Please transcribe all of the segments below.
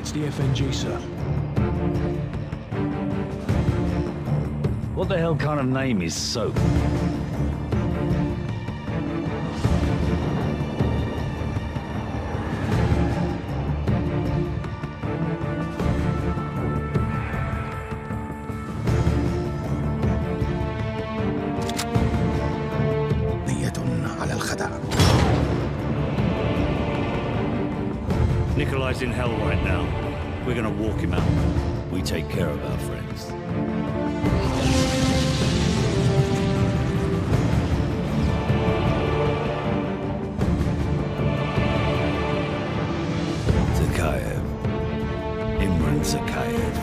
It's the FNG, sir. What the hell kind of name is Soap? Nikolai's in hell right now. We're gonna walk him out. We take care of our friends. Zakhaev. Imran Zakhaev.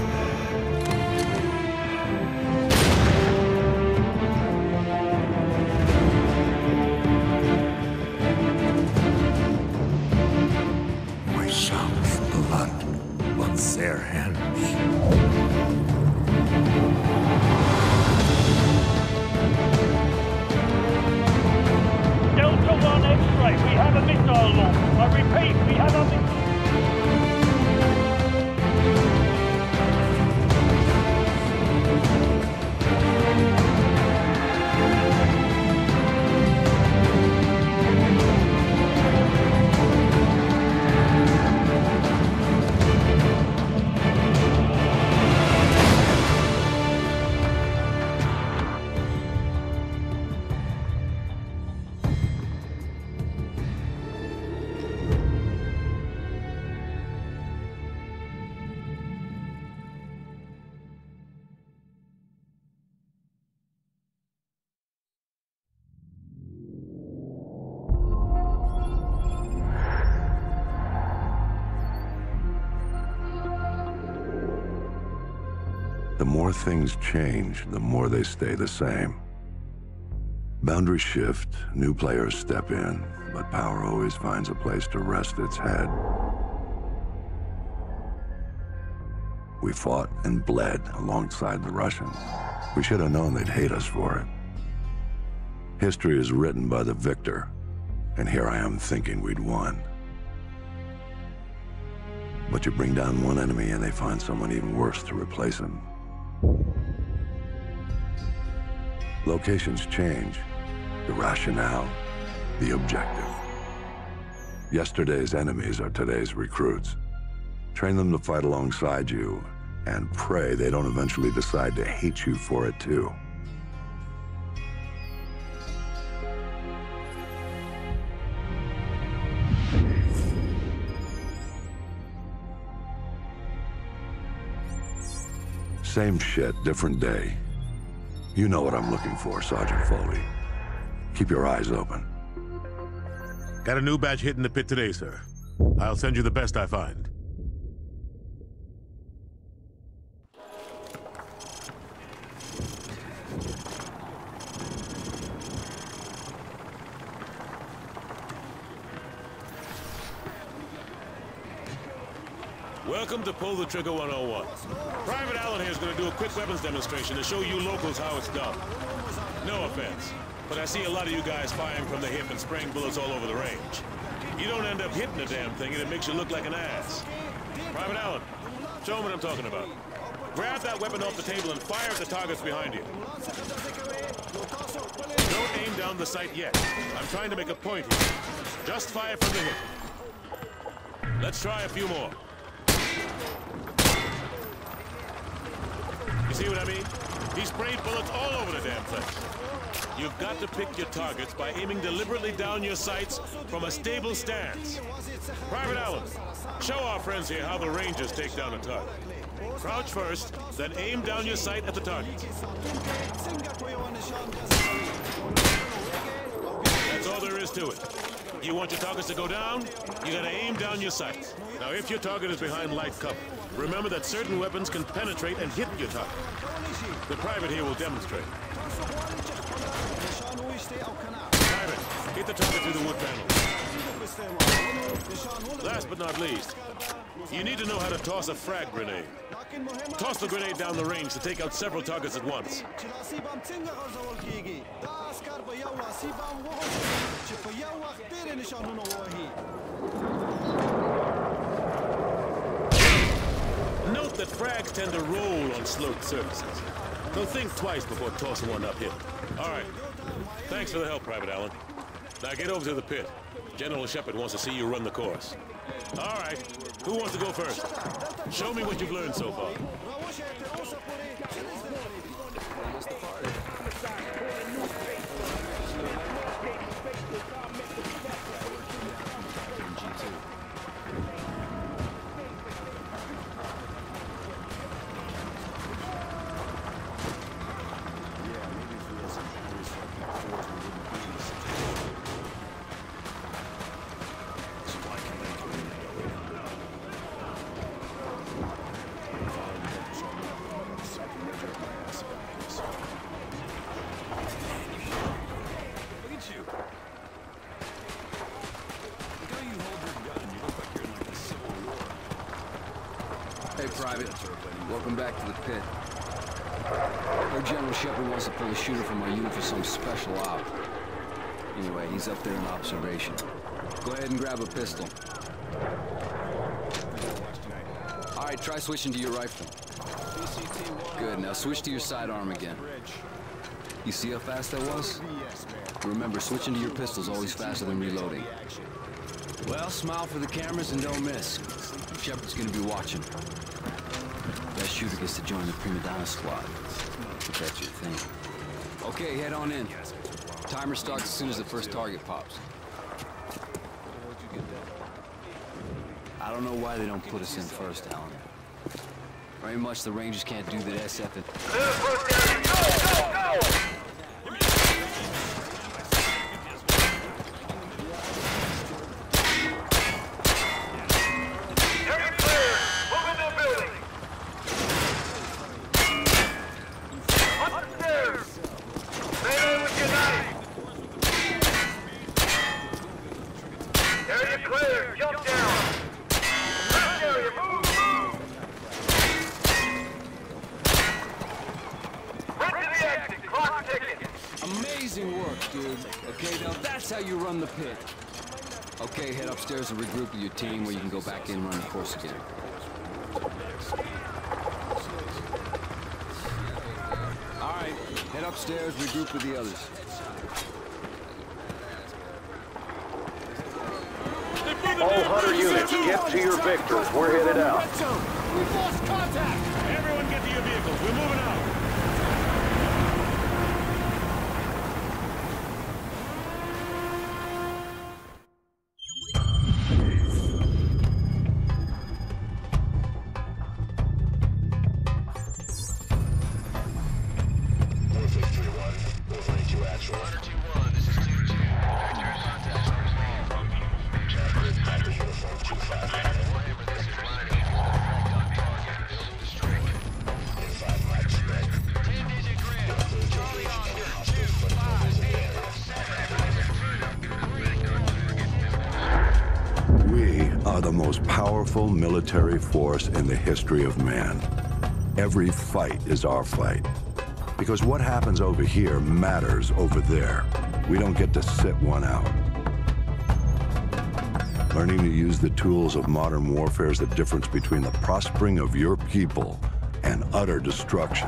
Their hands. Delta 1 X-ray, we have a missile launch. I repeat, we have a missile. The more things change, the more they stay the same. Boundaries shift, new players step in, but power always finds a place to rest its head. We fought and bled alongside the Russians. We should have known they'd hate us for it. History is written by the victor, and here I am thinking we'd won. But you bring down one enemy and they find someone even worse to replace him. Locations change, the rationale, the objective. Yesterday's enemies are today's recruits. Train them to fight alongside you, and pray they don't eventually decide to hate you for it too. Same shit, different day. You know what I'm looking for, Sergeant Foley. Keep your eyes open. Got a new batch hit in the pit today, sir. I'll send you the best I find. Welcome to Pull the Trigger 101. Private Allen here is going to do a quick weapons demonstration to show you locals how it's done. No offense, but I see a lot of you guys firing from the hip and spraying bullets all over the range. You don't end up hitting the damn thing and it makes you look like an ass. Private Allen, show them what I'm talking about. Grab that weapon off the table and fire at the targets behind you. Don't aim down the sight yet. I'm trying to make a point here. Just fire from the hip. Let's try a few more. You see what I mean? He sprayed bullets all over the damn place. You've got to pick your targets by aiming deliberately down your sights from a stable stance. Private Allen, show our friends here how the Rangers take down a target. Crouch first, then aim down your sight at the target. That's all there is to it. You want your targets to go down, you gotta aim down your sights. Now, if your target is behind light cover, remember that certain weapons can penetrate and hit your target. The private here will demonstrate. Private, hit the target through the wood panel. Last but not least, you need to know how to toss a frag grenade. Toss the grenade down the range to take out several targets at once. that frags tend to roll on sloped surfaces. So think twice before tossing one uphill. All right. Thanks for the help, Private Allen. Now get over to the pit. General Shepard wants to see you run the course. All right. Who wants to go first? Show me what you've learned so far. Hey, Private. Welcome back to the pit. Our General Shepard wants to pull a shooter from our unit for some special op. Anyway, he's up there in observation. Go ahead and grab a pistol. All right, try switching to your rifle. Good, now switch to your sidearm again. You see how fast that was? Remember, switching to your pistol's always faster than reloading. Well, smile for the cameras and don't miss. Shepard's gonna be watching. Best shooter gets to join the Prima Donna squad. If that's your thing. Okay, head on in. Timer starts as soon as the first target pops. I don't know why they don't put us in first, Alan. Very much the Rangers can't do that SF and... Go! Amazing work, dude. Okay, now that's how you run the pit. Okay, head upstairs and regroup with your team where you can go back in and run the course again. All right, head upstairs, regroup with the others. All Hunter units, get to your victors. We're headed out. We've lost contact! Everyone get to your vehicles. We're moving out. The most powerful military force in the history of man. Every fight is our fight. Because what happens over here matters over there. We don't get to sit one out. Learning to use the tools of modern warfare is the difference between the prospering of your people and utter destruction.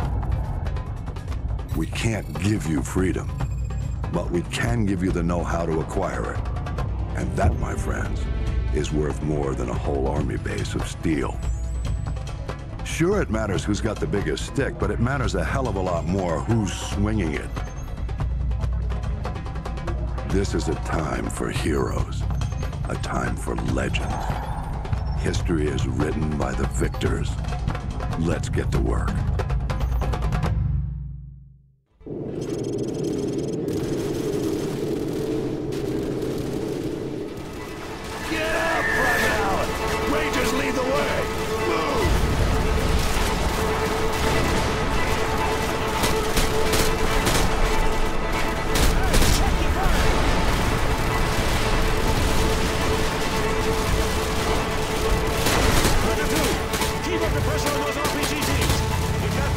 We can't give you freedom, but we can give you the know-how to acquire it. And that, my friends, is worth more than a whole army base of steel. Sure, it matters who's got the biggest stick, but it matters a hell of a lot more who's swinging it. This is a time for heroes, a time for legends. History is written by the victors. Let's get to work. Keep up the pressure on those RPG teams. We've got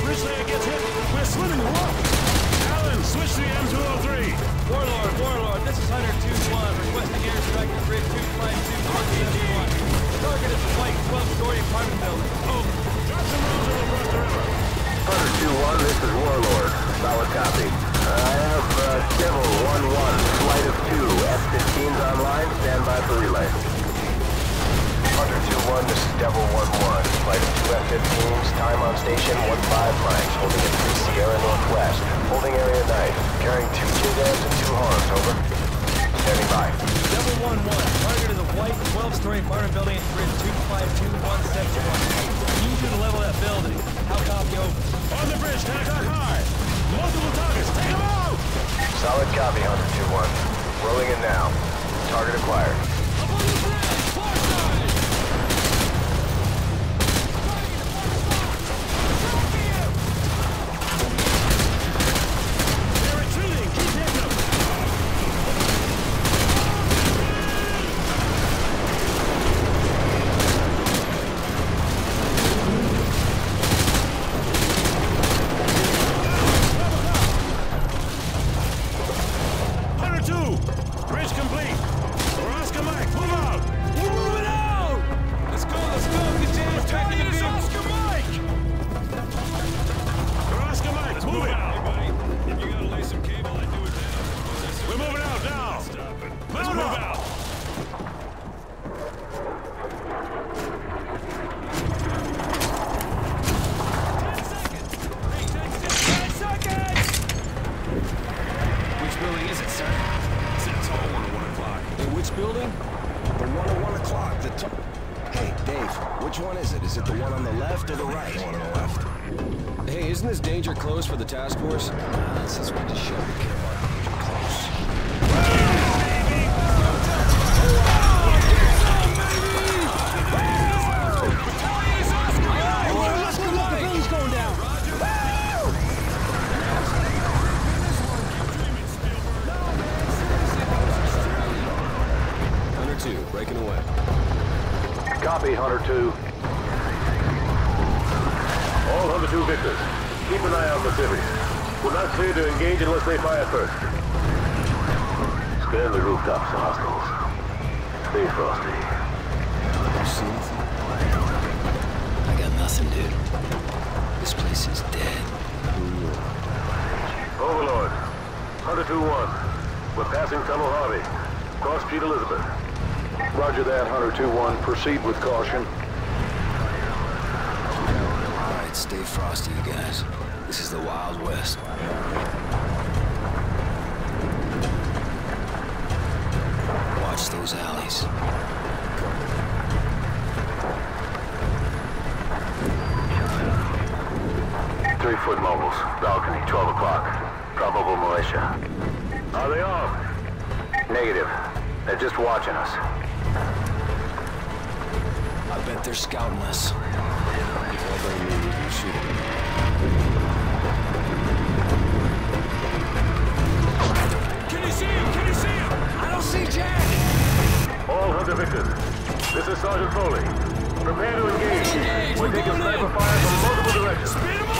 Station 15 Mike, holding at 3 Sierra Northwest. Holding area 9. Carrying 2 JDAMs and 2 Harms, over. Standing by. Double 1-1. Target is a white 12-story apartment building at grid 252171. Need you to level that building. How copy, over? On the bridge, contact hard! Multiple targets, take them out! Solid copy, Hunter 2-1. Rolling in now. Target acquired. Is it the one on the left or the right? The one on the left. Hey, isn't this danger close for the task force? Since when does Shelby care about danger close? Hunter 2, breaking away. Copy, Hunter 2. All Hunter 2 victors, keep an eye out for civvies. We're not clear to engage unless they fire first. Scan the rooftops for hostiles. Stay frosty. You see anything? I got nothing, dude. This place is dead. Overlord, Hunter 2-1. We're passing Tunnel Harvey. Cross Street Elizabeth. Roger that, Hunter 2-1. Proceed with caution. Alright, stay frosty, you guys. This is the Wild West. Watch those alleys. 3-foot mobiles. Balcony, 12 o'clock. Probable militia. Are they armed? Negative. They're just watching us. I bet they're scouting us. All they need is to shoot them. Can you see him? Can you see him? I don't see Jack! All Hunter victors. This is Sergeant Foley. Prepare to engage. We're taking sniper fire from multiple directions. Speed him on!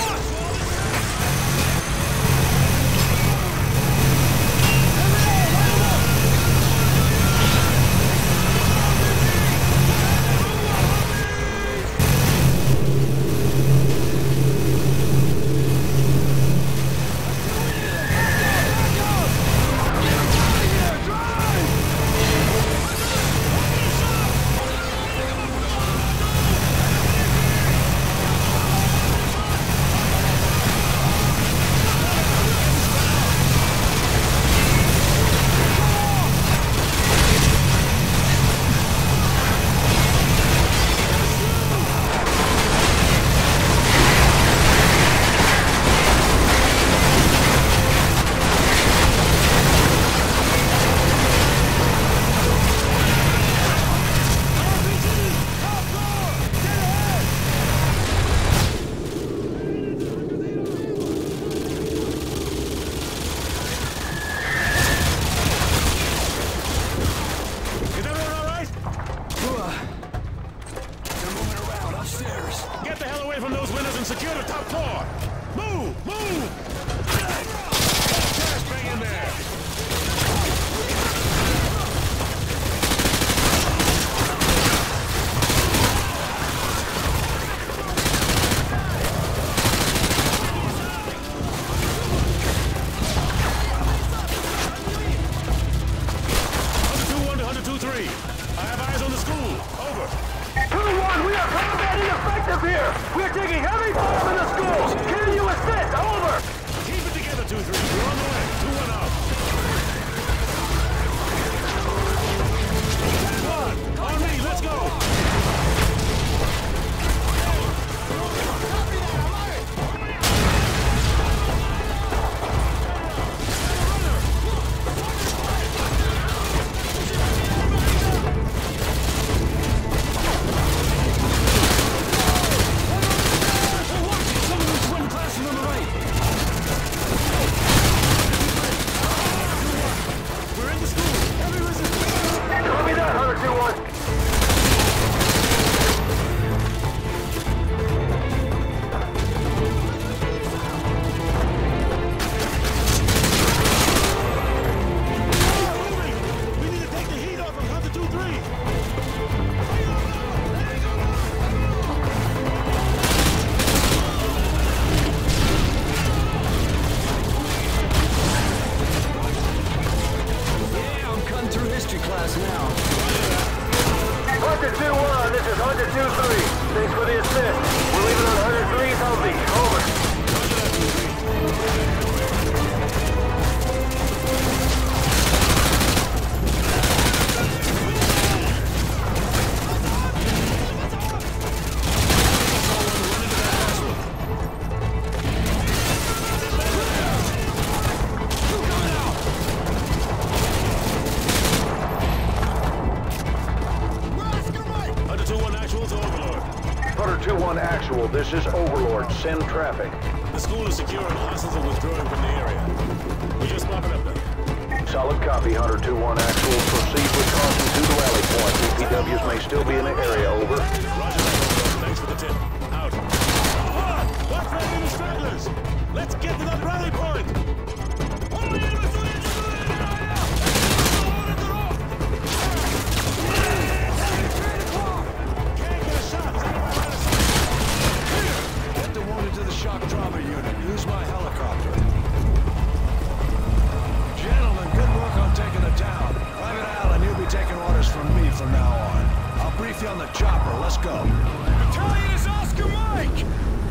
2-3. You're on the way. 2-1 out. Come on. On me. Let's go. This is Overlord. Send traffic. The school is secure and hostiles are withdrawing from the area. We're just mopping up there. Solid copy, Hunter 2-1 actual. Proceed with caution to the rally point. EPWs may still be in the area, over. Roger that, thanks for the tip. Out. Watch for any stragglers! Let's get to that rally point! Shock trauma unit. Use my helicopter. Gentlemen, good work on taking the town. Private Allen, you'll be taking orders from me from now on. I'll brief you on the chopper. Let's go. Battalion is Oscar Mike!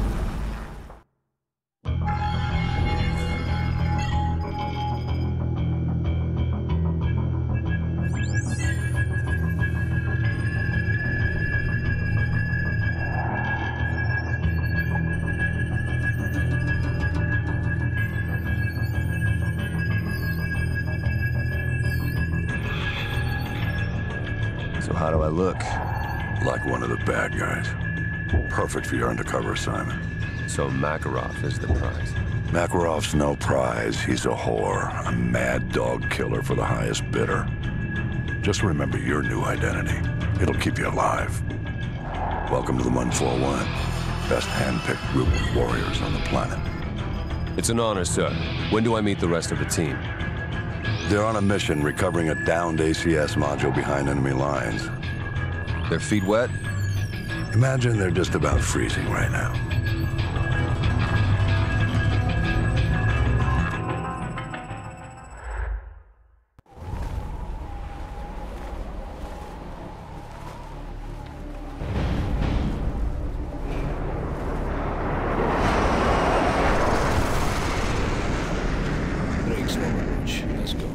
How do I look? Like one of the bad guys. Perfect for your undercover assignment. So Makarov is the prize? Makarov's no prize. He's a whore. A mad dog killer for the highest bidder. Just remember your new identity. It'll keep you alive. Welcome to the 141. Best hand-picked group of warriors on the planet. It's an honor, sir. When do I meet the rest of the team? They're on a mission recovering a downed ACS module behind enemy lines. Their feet wet? Imagine they're just about freezing right now. Let's go.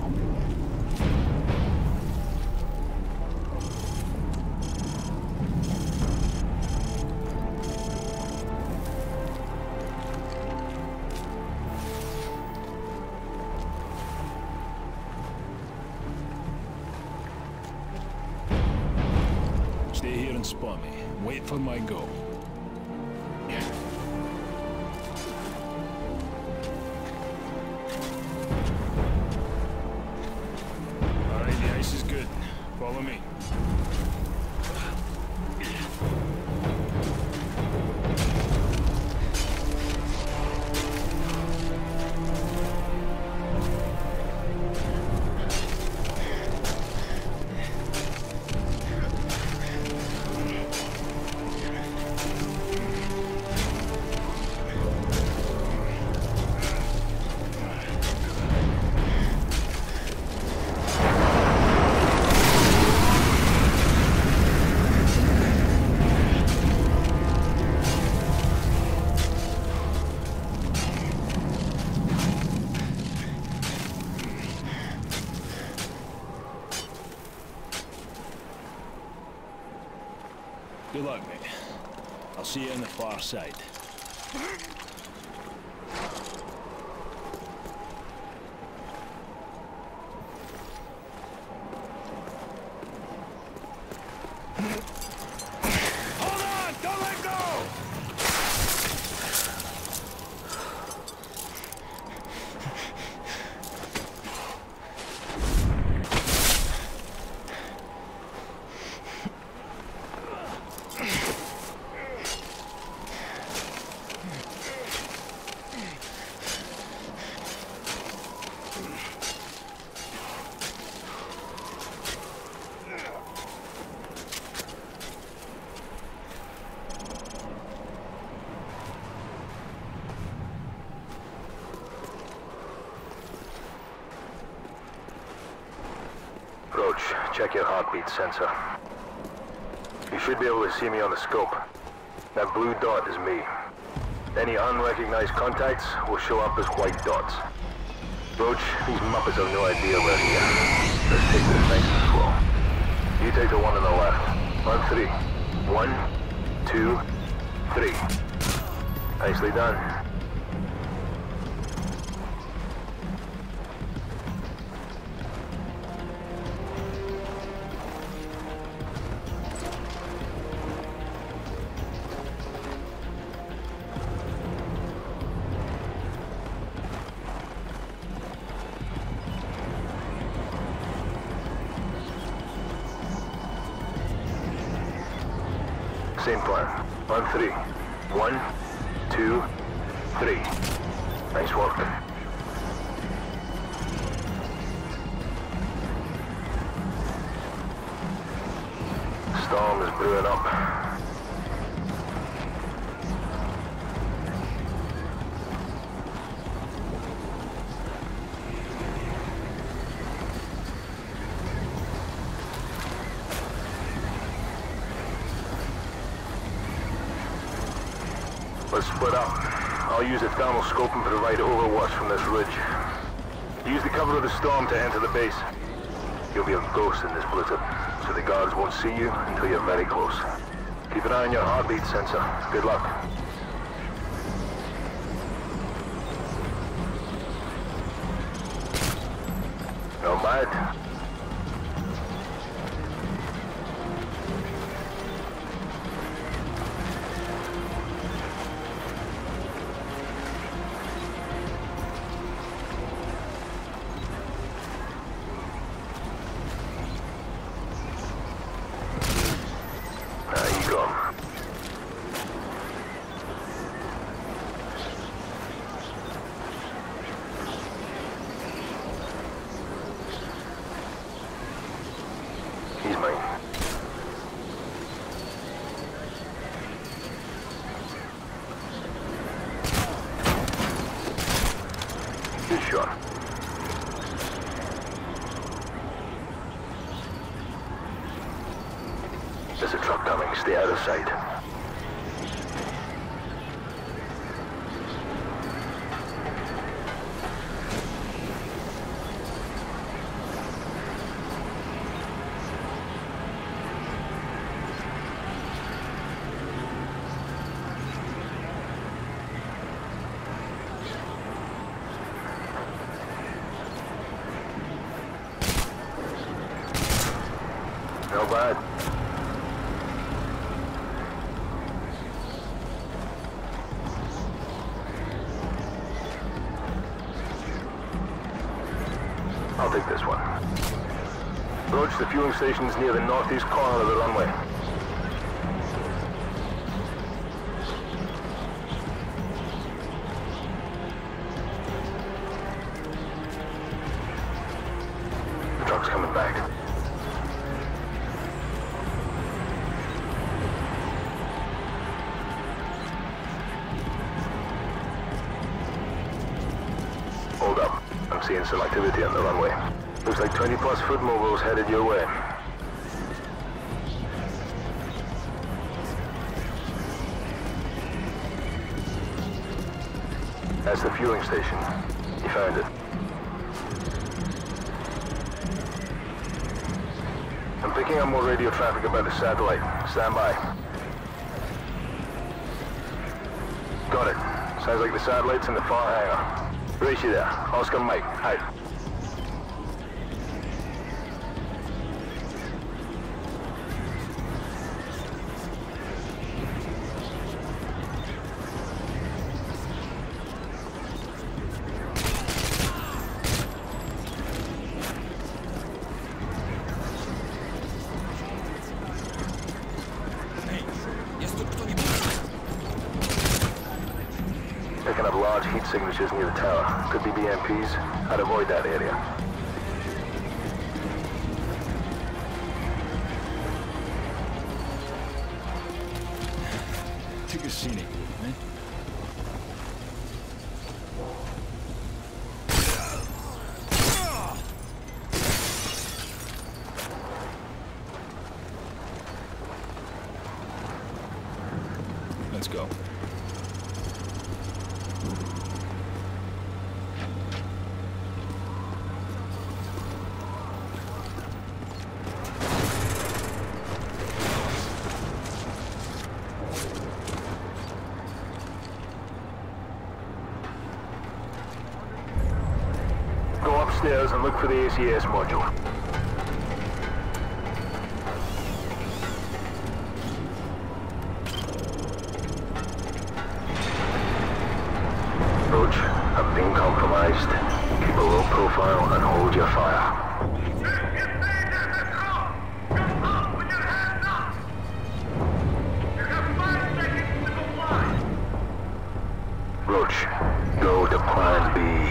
Stay here and spot me. Wait for my go. Alright, the ice is good. Follow me. Good luck, mate. I'll see you on the far side. Hold on! Don't let go! Roach, check your heartbeat sensor. You should be able to see me on the scope. That blue dot is me. Any unrecognized contacts will show up as white dots. Roach, these Muppets have no idea we're here. Let's take this nice and slow. You take the one on the left. On three. 1, 2, 3. Nicely done. Same plan. On 3. 1, 2, 3. Nice work. Storm is brewing up. Let's split up. I'll use the thermal scope and provide overwatch from this ridge. Use the cover of the storm to enter the base. You'll be a ghost in this blizzard, so the guards won't see you until you're very close. Keep an eye on your heartbeat sensor. Good luck. Not bad. He's mine. Good shot. There's a truck coming. Stay out of sight. Not bad. I'll take this one. Roach, the fueling station's near the northeast corner of the runway. The truck's coming back. Hold up. I'm seeing some activity on the runway. Looks like 20+ foot mobiles headed your way. That's the fueling station. You found it. I'm picking up more radio traffic about the satellite. Stand by. Sounds like the satellite's in the far hangar. Race you there. Oscar Mike, out. Picking up large heat signatures near the tower. Could be BMPs. I'd avoid that area. Take a scenic, man. Let's go. Go upstairs and look for the ACS module. Roach, I'm being compromised. Keep a low profile and hold your fire. Roach, go to Plan B.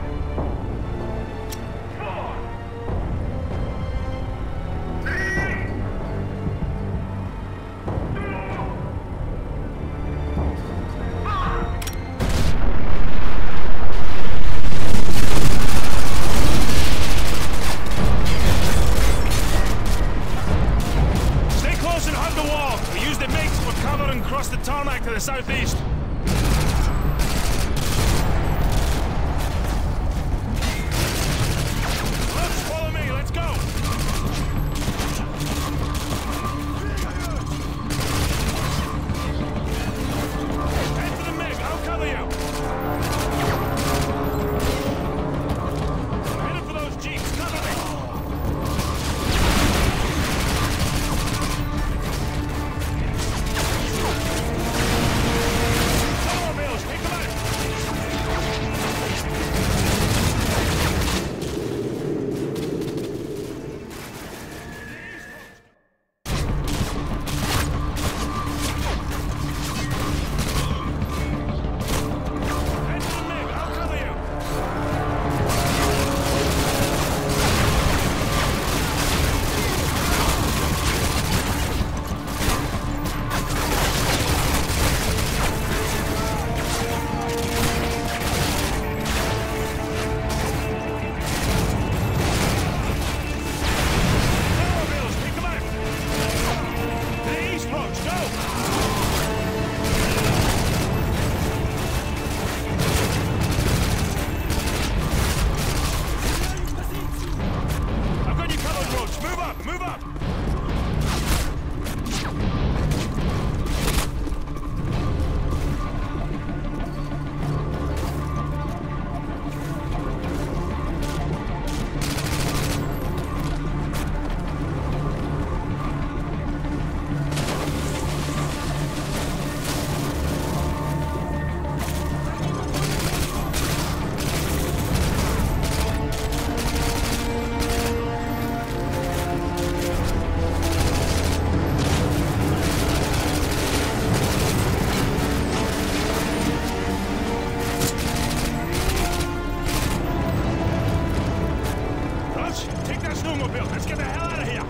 Stay close and hug the wall. We use the MiGs for cover and cross the tarmac to the southeast. Let's follow me. Let's go. Head for the MiG. I'll cover you. I'm headed for those jeeps. Cover me. Automobiles, take them out. Head for the MiG. I'll cover you. Automobiles, take them out. To the east, Roach, go. I've got you covered, Roach. Move up, move up. Roach, take that snowmobile. Let's get the hell out of here.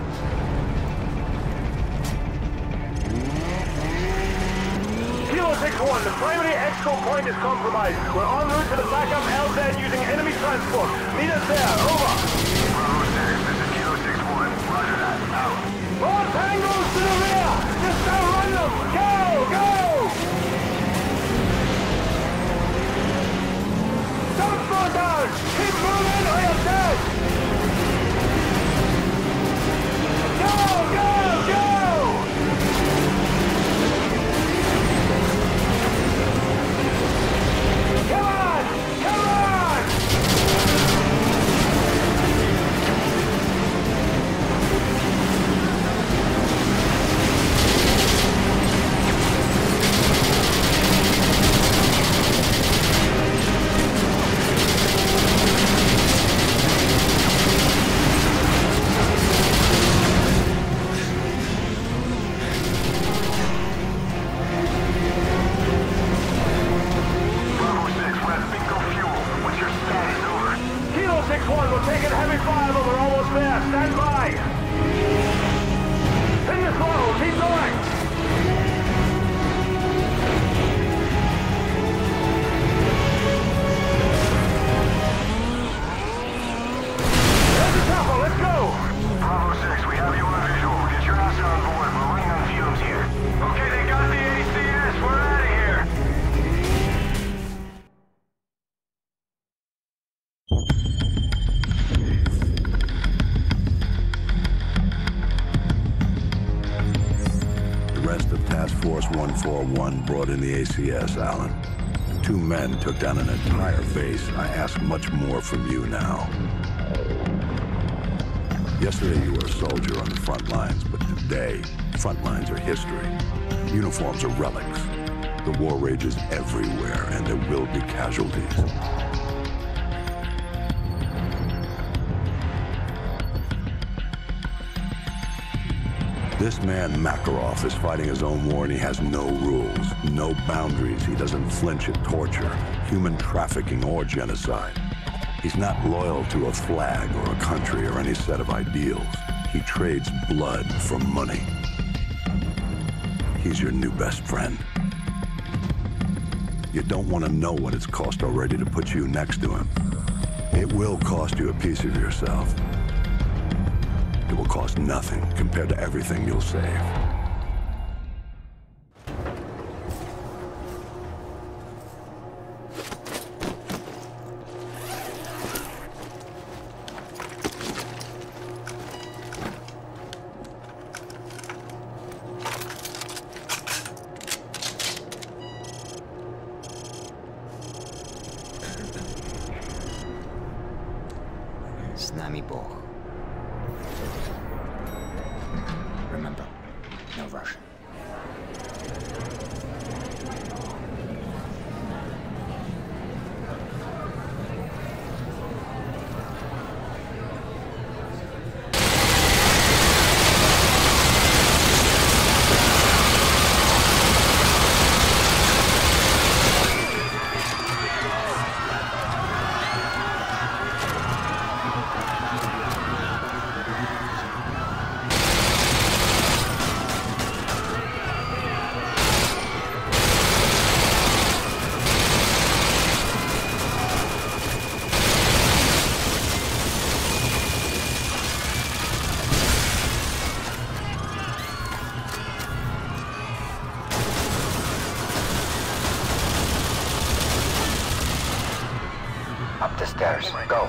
Kilo 6-1, the primary exfil point is compromised. We're en route to the backup LZ using enemy transport. Meet us there, over. Bravo 6, this is Kilo 6-1. Roger that, out. More tangos to the rear! Just outrun them! Go! Go! Don't slow down! Keep moving or you're dead! Go! Go! Go! 6-1, we're taking heavy fire, but we're almost there. Stand by. Hit the throttle, keep going. Here's the chopper, let's go. Bravo 6, we have you on visual. Get your ass on board. We're running on fumes here. Okay, they got the ACS. We're out of here. The rest of Task Force 141 brought in the ACS, Alan. 2 men took down an entire base. I ask much more from you now. Yesterday you were a soldier on the front lines, but today, front lines are history. Uniforms are relics. The war rages everywhere, and there will be casualties. This man, Makarov, is fighting his own war, and he has no rules, no boundaries. He doesn't flinch at torture, human trafficking, or genocide. He's not loyal to a flag or a country or any set of ideals. He trades blood for money. He's your new best friend. You don't want to know what it's cost already to put you next to him. It will cost you a piece of yourself. It will cost nothing compared to everything you'll save. С нами Бог. Remember, no Russian. Up the stairs. Go.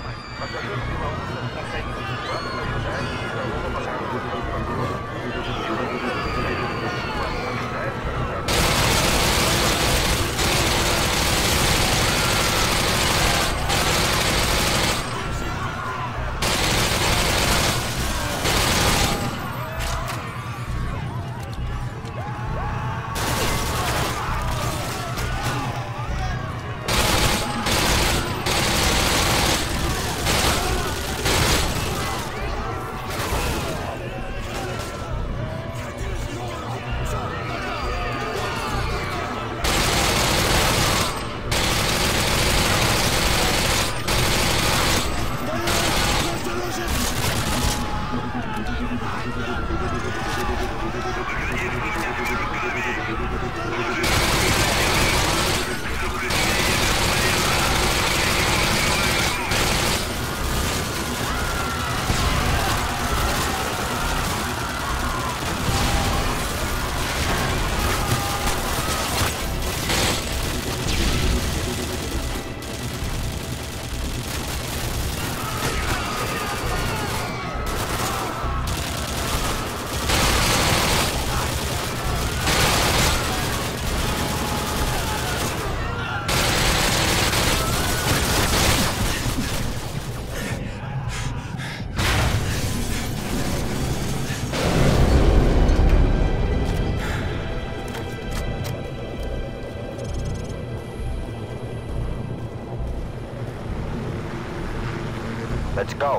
Let's go.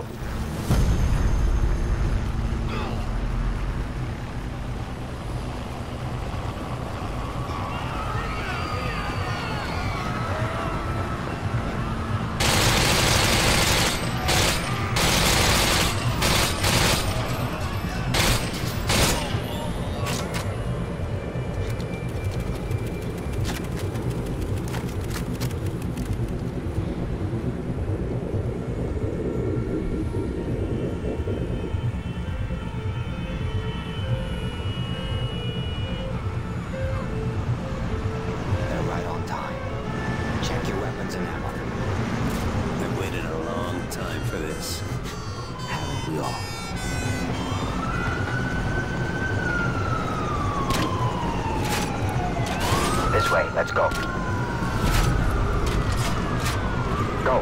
this. Haven't we all? This way, let's go. Go.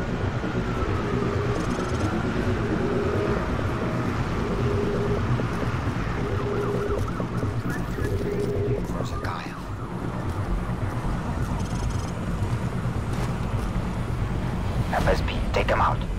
There's a guy out. FSP, take him out.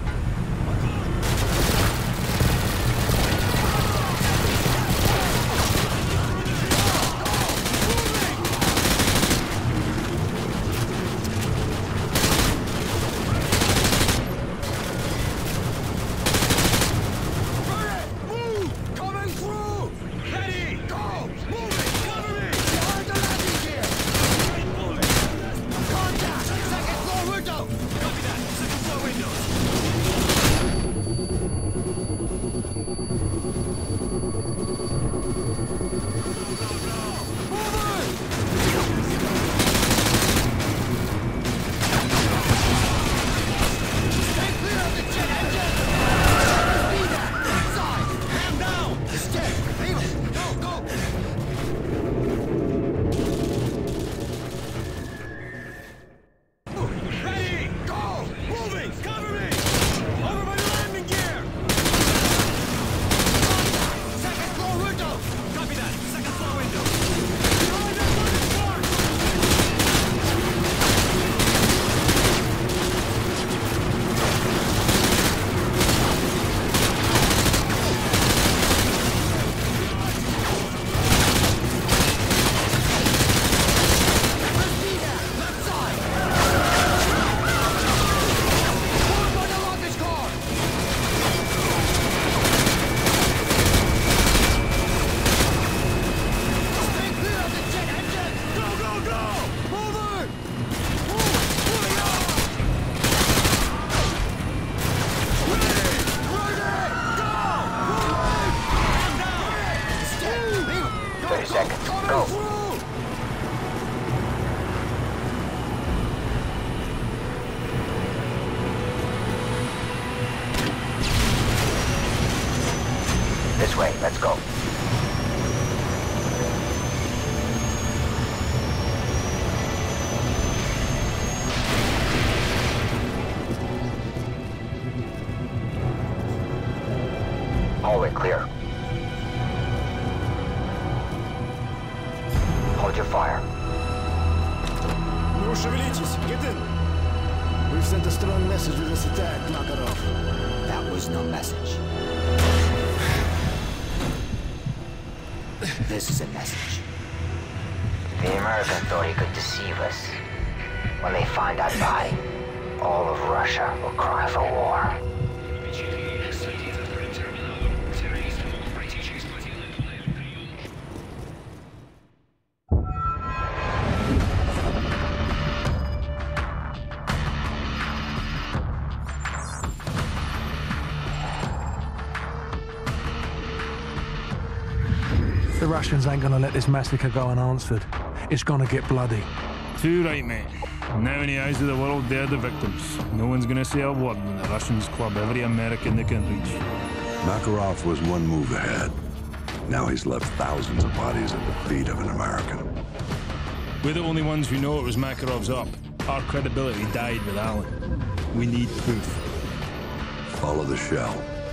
This way, let's go. Hallway clear. Hold your fire. No шевелитесь! Get in! We've sent a strong message with this attack, Makarov. That was no message. This is a message. The Americans thought he could deceive us. When they find our body, all of Russia will cry for war. The Russians ain't gonna let this massacre go unanswered. It's gonna get bloody. Too right, mate. Now in the eyes of the world, they're the victims. No one's gonna say a word when the Russians club every American they can reach. Makarov was one move ahead. Now he's left thousands of bodies at the feet of an American. We're the only ones who know it was Makarov's up. Our credibility died with Allen. We need proof. Follow the shell.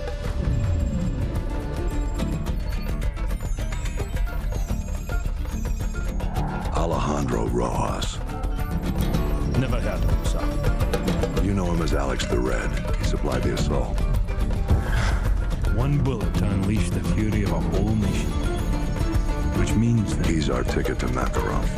Alejandro Rojas. Never heard of him, sir. You know him as Alex the Red. He supplied the assault. One bullet to unleash the fury of a whole nation. Which means that... He's our ticket to Makarov.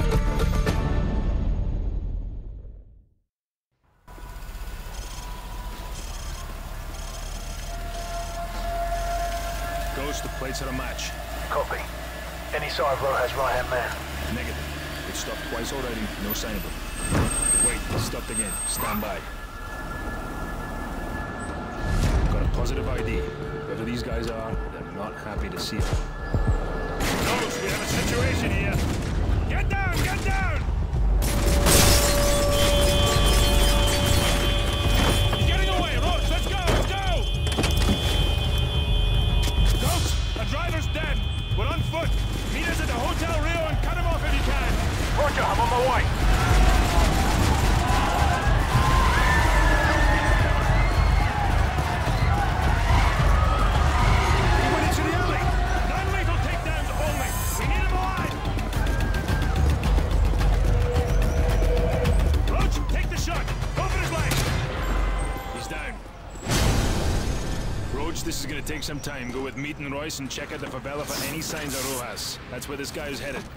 Ghost, the plates are a match. Copy. Any sign of Rojas' right-hand man? Negative. It stopped twice already, no sign of him. Wait, it stopped again. Stand by. Got a positive ID. Whoever these guys are, they're not happy to see him. Ghost, we have a situation here. Get down! Get down! He's getting away! Roach, let's go! Let's go! Roach, this is gonna take some time. Go with Meat and Royce and check out the favela for any signs of Rojas. That's where this guy is headed.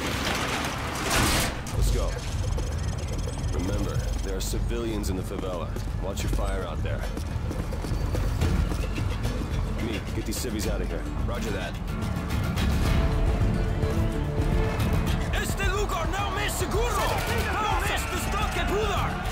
Let's go. Remember, there are civilians in the favela. Watch your fire out there. Meat, get these civvies out of here. Roger that. Este lugar não é seguro! Não é destoque pular!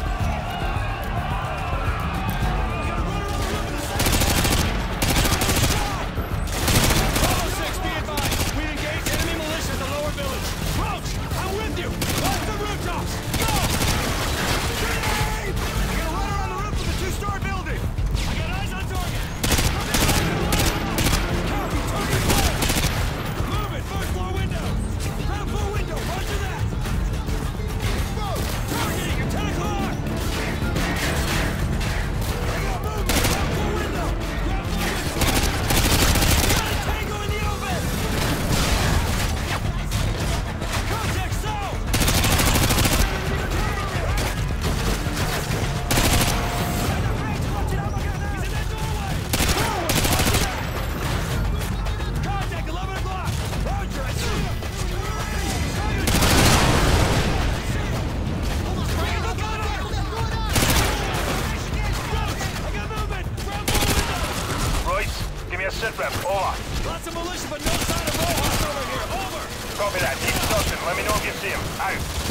Lots of militia, but no sign of Rojas over here. Over! Copy that. Keep searching. Let me know if you see him. Out.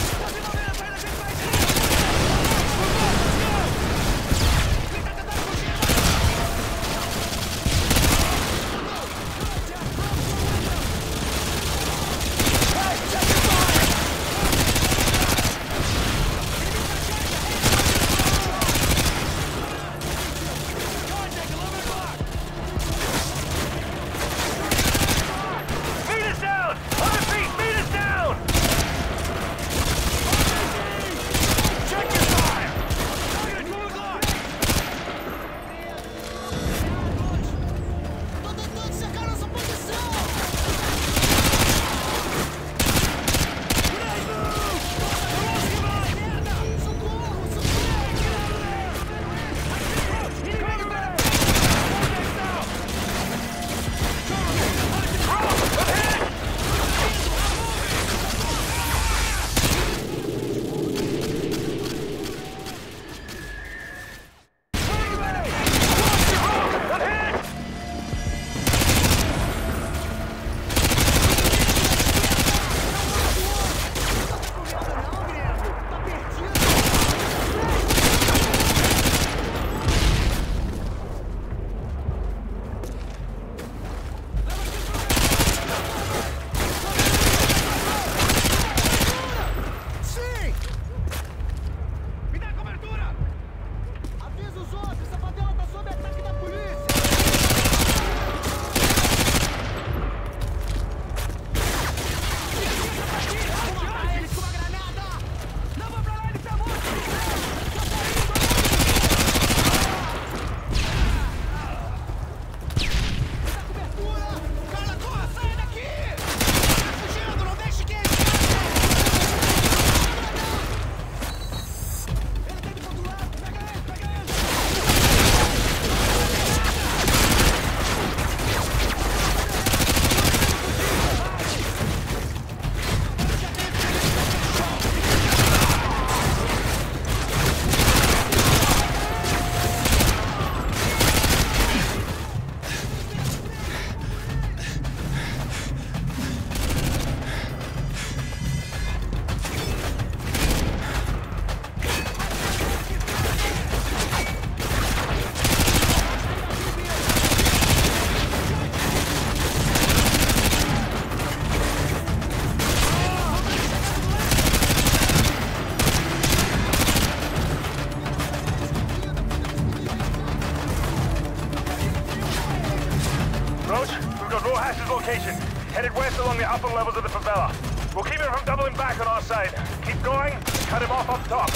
Headed west along the upper levels of the favela. We'll keep him from doubling back on our side. Keep going, cut him off up top.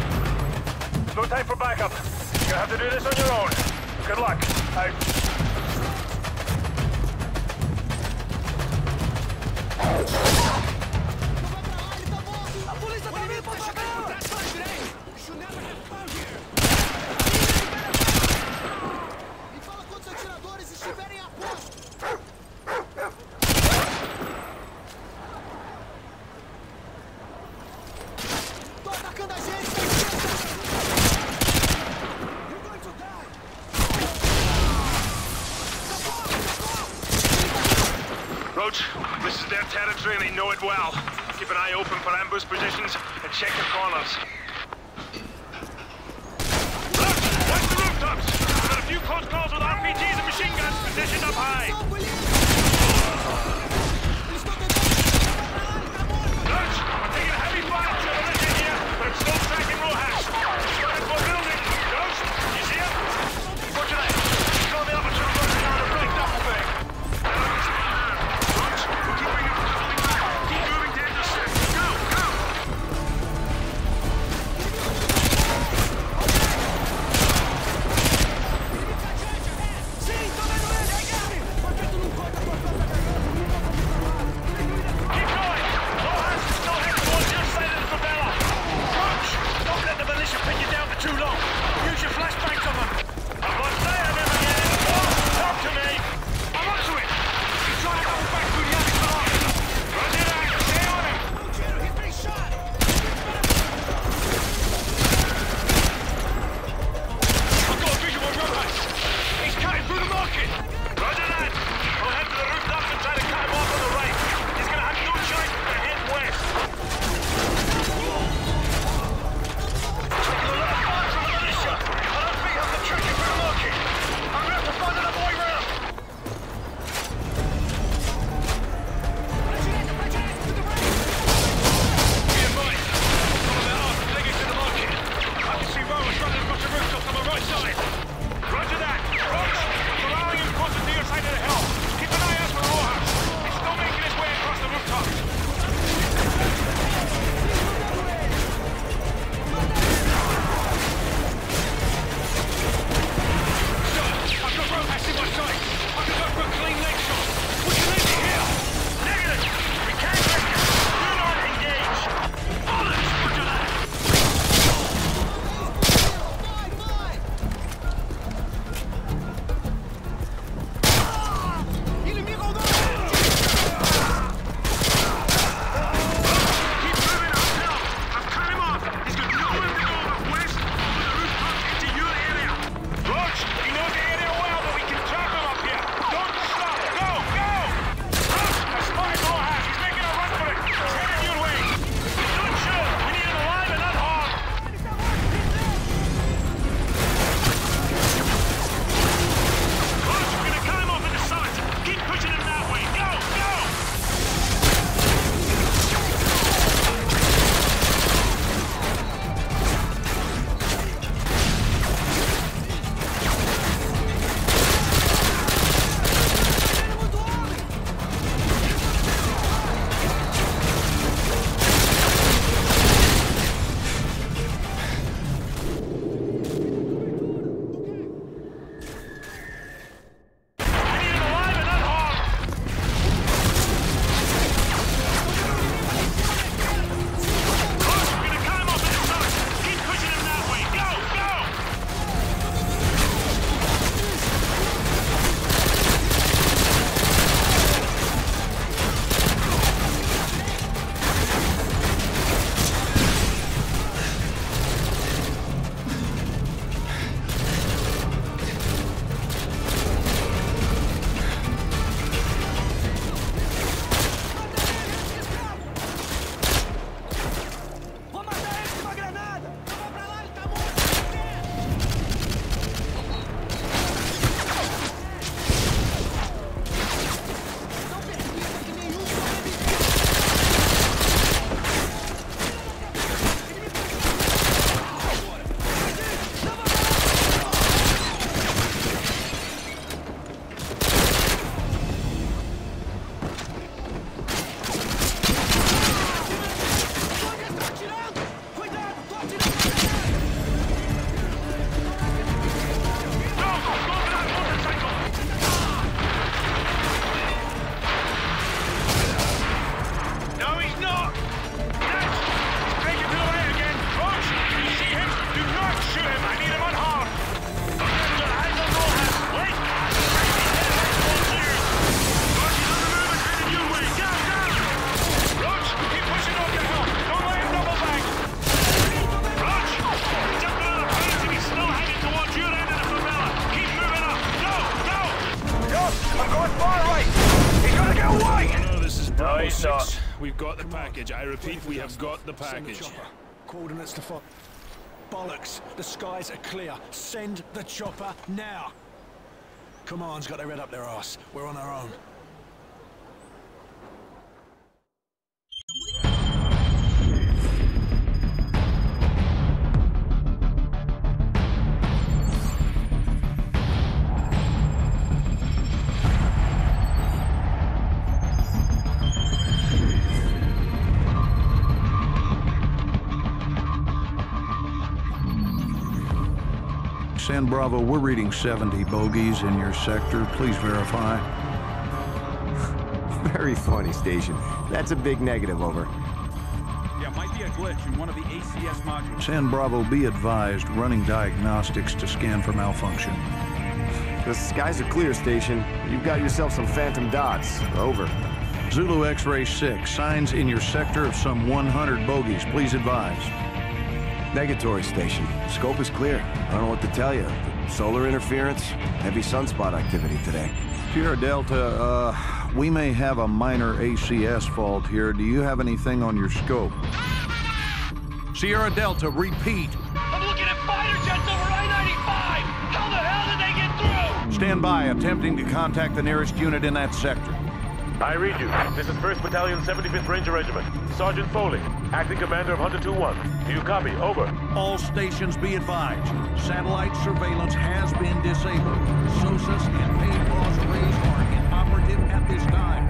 No time for backup. You're gonna have to do this on your own. Good luck. Out. Me fala quando você tira their territory and they know it well. Keep an eye open for ambush positions and check the corners. Look! Watch the rooftops! We've got a few close calls with RPGs and machine guns positioned up high. Lurch! We're taking heavy fire to the left here, but it's still tracking Rojas. Starting for building. Ghost! You see him? Roger that. He's on the other two roads down the big double thing. Lurch! We'll keep bringing the building back. Keep moving to intercept. Go! Go! Bravo he's 6, not. we've got the package. I repeat, we have got the package. Coordinates to follow. Bollocks, the skies are clear. Send the chopper now. Command's got their head up their arse. We're on our own. San Bravo, we're reading 70 bogeys in your sector. Please verify. Very funny, Station. That's a big negative, over. Yeah, might be a glitch in one of the ACS modules. San Bravo, be advised, running diagnostics to scan for malfunction. The skies are clear, Station. You've got yourself some phantom dots. Over. Zulu X-Ray 6, signs in your sector of some 100 bogeys. Please advise. Negatory, Station. Scope is clear. I don't know what to tell you. Solar interference, heavy sunspot activity today. Sierra Delta, we may have a minor ACS fault here. Do you have anything on your scope? Sierra Delta, repeat. I'm looking at fighter jets over I-95! How the hell did they get through? Stand by, attempting to contact the nearest unit in that sector. I read you. This is 1st Battalion, 75th Ranger Regiment. Sergeant Foley, acting commander of Hunter 2-1. Do you copy? Over. All stations be advised. Satellite surveillance has been disabled. SOSUS and paid arrays are inoperative at this time.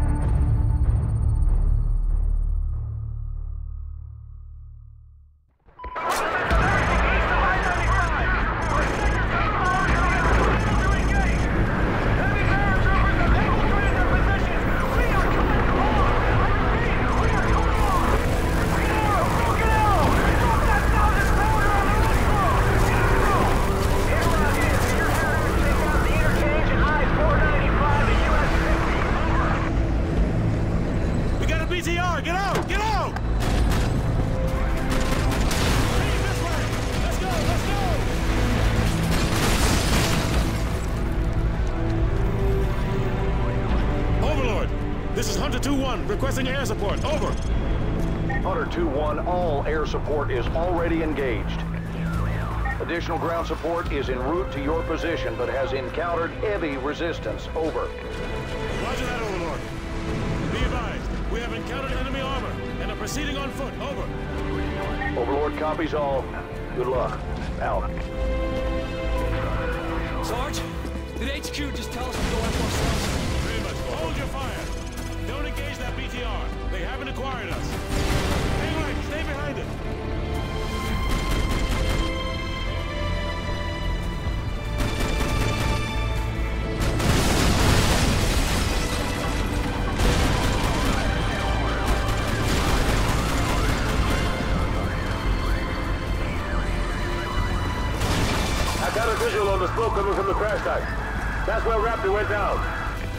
Requesting air support. Over. Hunter 2-1, all air support is already engaged. Additional ground support is en route to your position, but has encountered heavy resistance. Over. Roger that, Overlord. Be advised, we have encountered enemy armor and are proceeding on foot. Over. Overlord copies all. Good luck. Out. Sarge, did HQ just tell us to go after ourselves? Pretty much. Hold your fire. Don't engage that BTR. They haven't acquired us. Hang right. Stay behind it. I got a visual on the smoke coming from the crash site. That's where Raptor went down.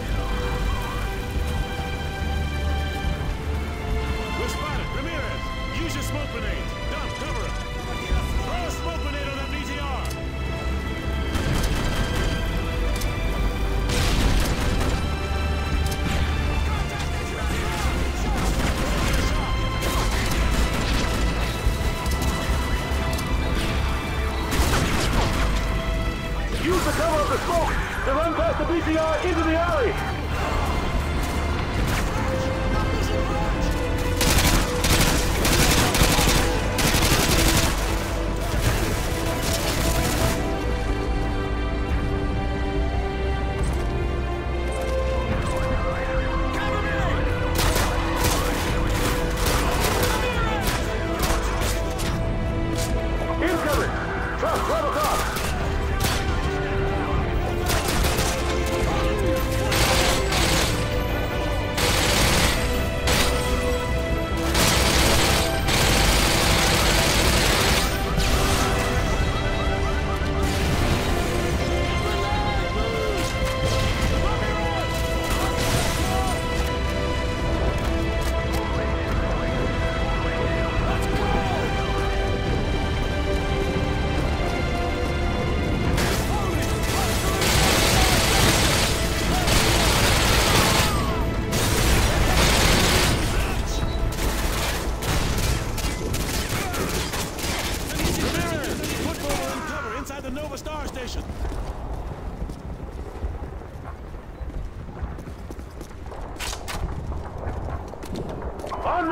Use your smoke grenades. Dump, cover it. Throw a smoke grenade on that BTR. Use the cover of the smoke to run past the BTR into the alley.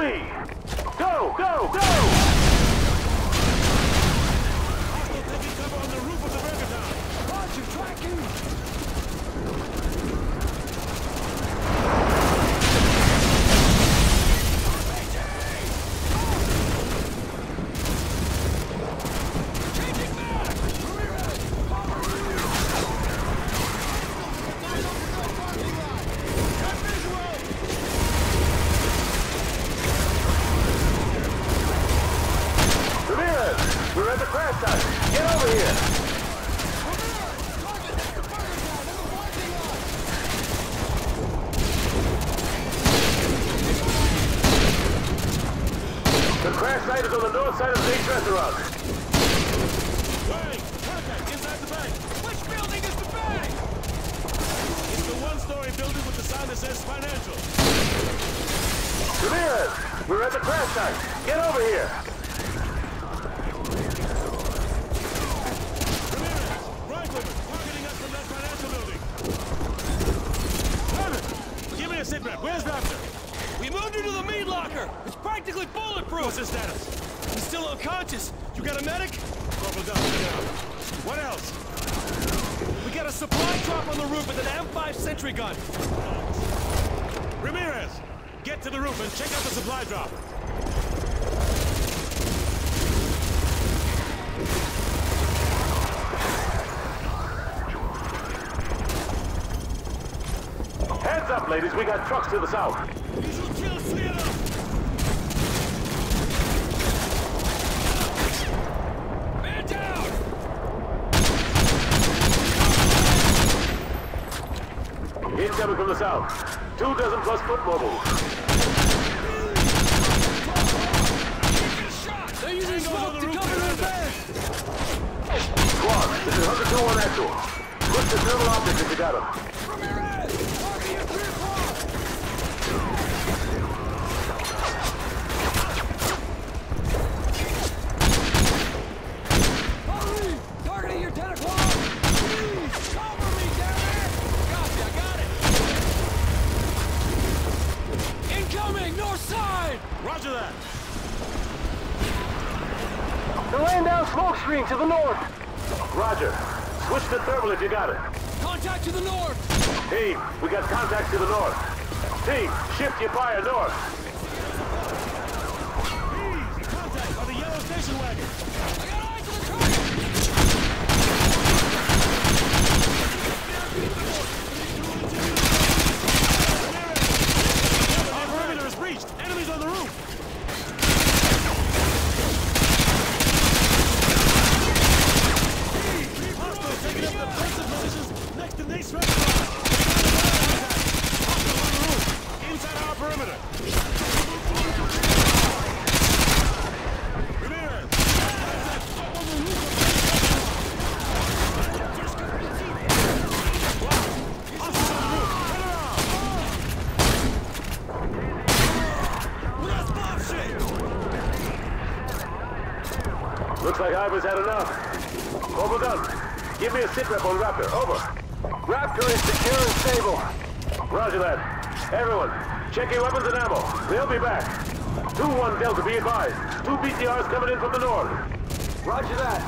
me! Go, go, go! Hostile taking cover on the roof of the Mercantile. Roger, tracking! We're at the crash site. Get over here. The crash site is on the north side of Nate's restaurant. Wait! Contact inside the bank! Which building is the bank? It's the one-story building with the sign that says financial. Ramirez, we're at the crash site. Get over here. Sitrep, where's Raptor? We moved her to the meat locker! It's practically bulletproof! What's his status? He's still unconscious. You got a medic? Corporal Dunn, what else? We got a supply drop on the roof with an M5 sentry gun. Ramirez, get to the roof and check out the supply drop. Heads up, ladies. We got trucks to the south. Man down! Incoming from the south. 24 plus foot mobiles. They're using smoke to cover their bed! Squad, this is Hunter 2-1 actual. Look the thermal objects if you got them. Targeting your 10 o'clock! Please, cover me, damn it! Copy, I got it! Incoming, north side! Roger that! They're laying down smoke screen to the north. Roger. Switch to thermal if you got it. Contact to the north! Team, we got contacts to the north. Team, shift your fire north. Please, contact on the yellow station wagon. I got eyes on the target! Our perimeter is breached. Enemies on the roof. Hostiles taking up defensive positions next to Nate's restaurant. Hostiles on the roof. Inside our perimeter. Ramirez. Looks like Ivor's had enough. Overdone. Give me a sit rep on Raptor. Over. Raptor is secure and stable. Roger that. Everyone, check your weapons and ammo. They'll be back. 2-1 Delta, be advised. 2 BTRs coming in from the north. Roger that.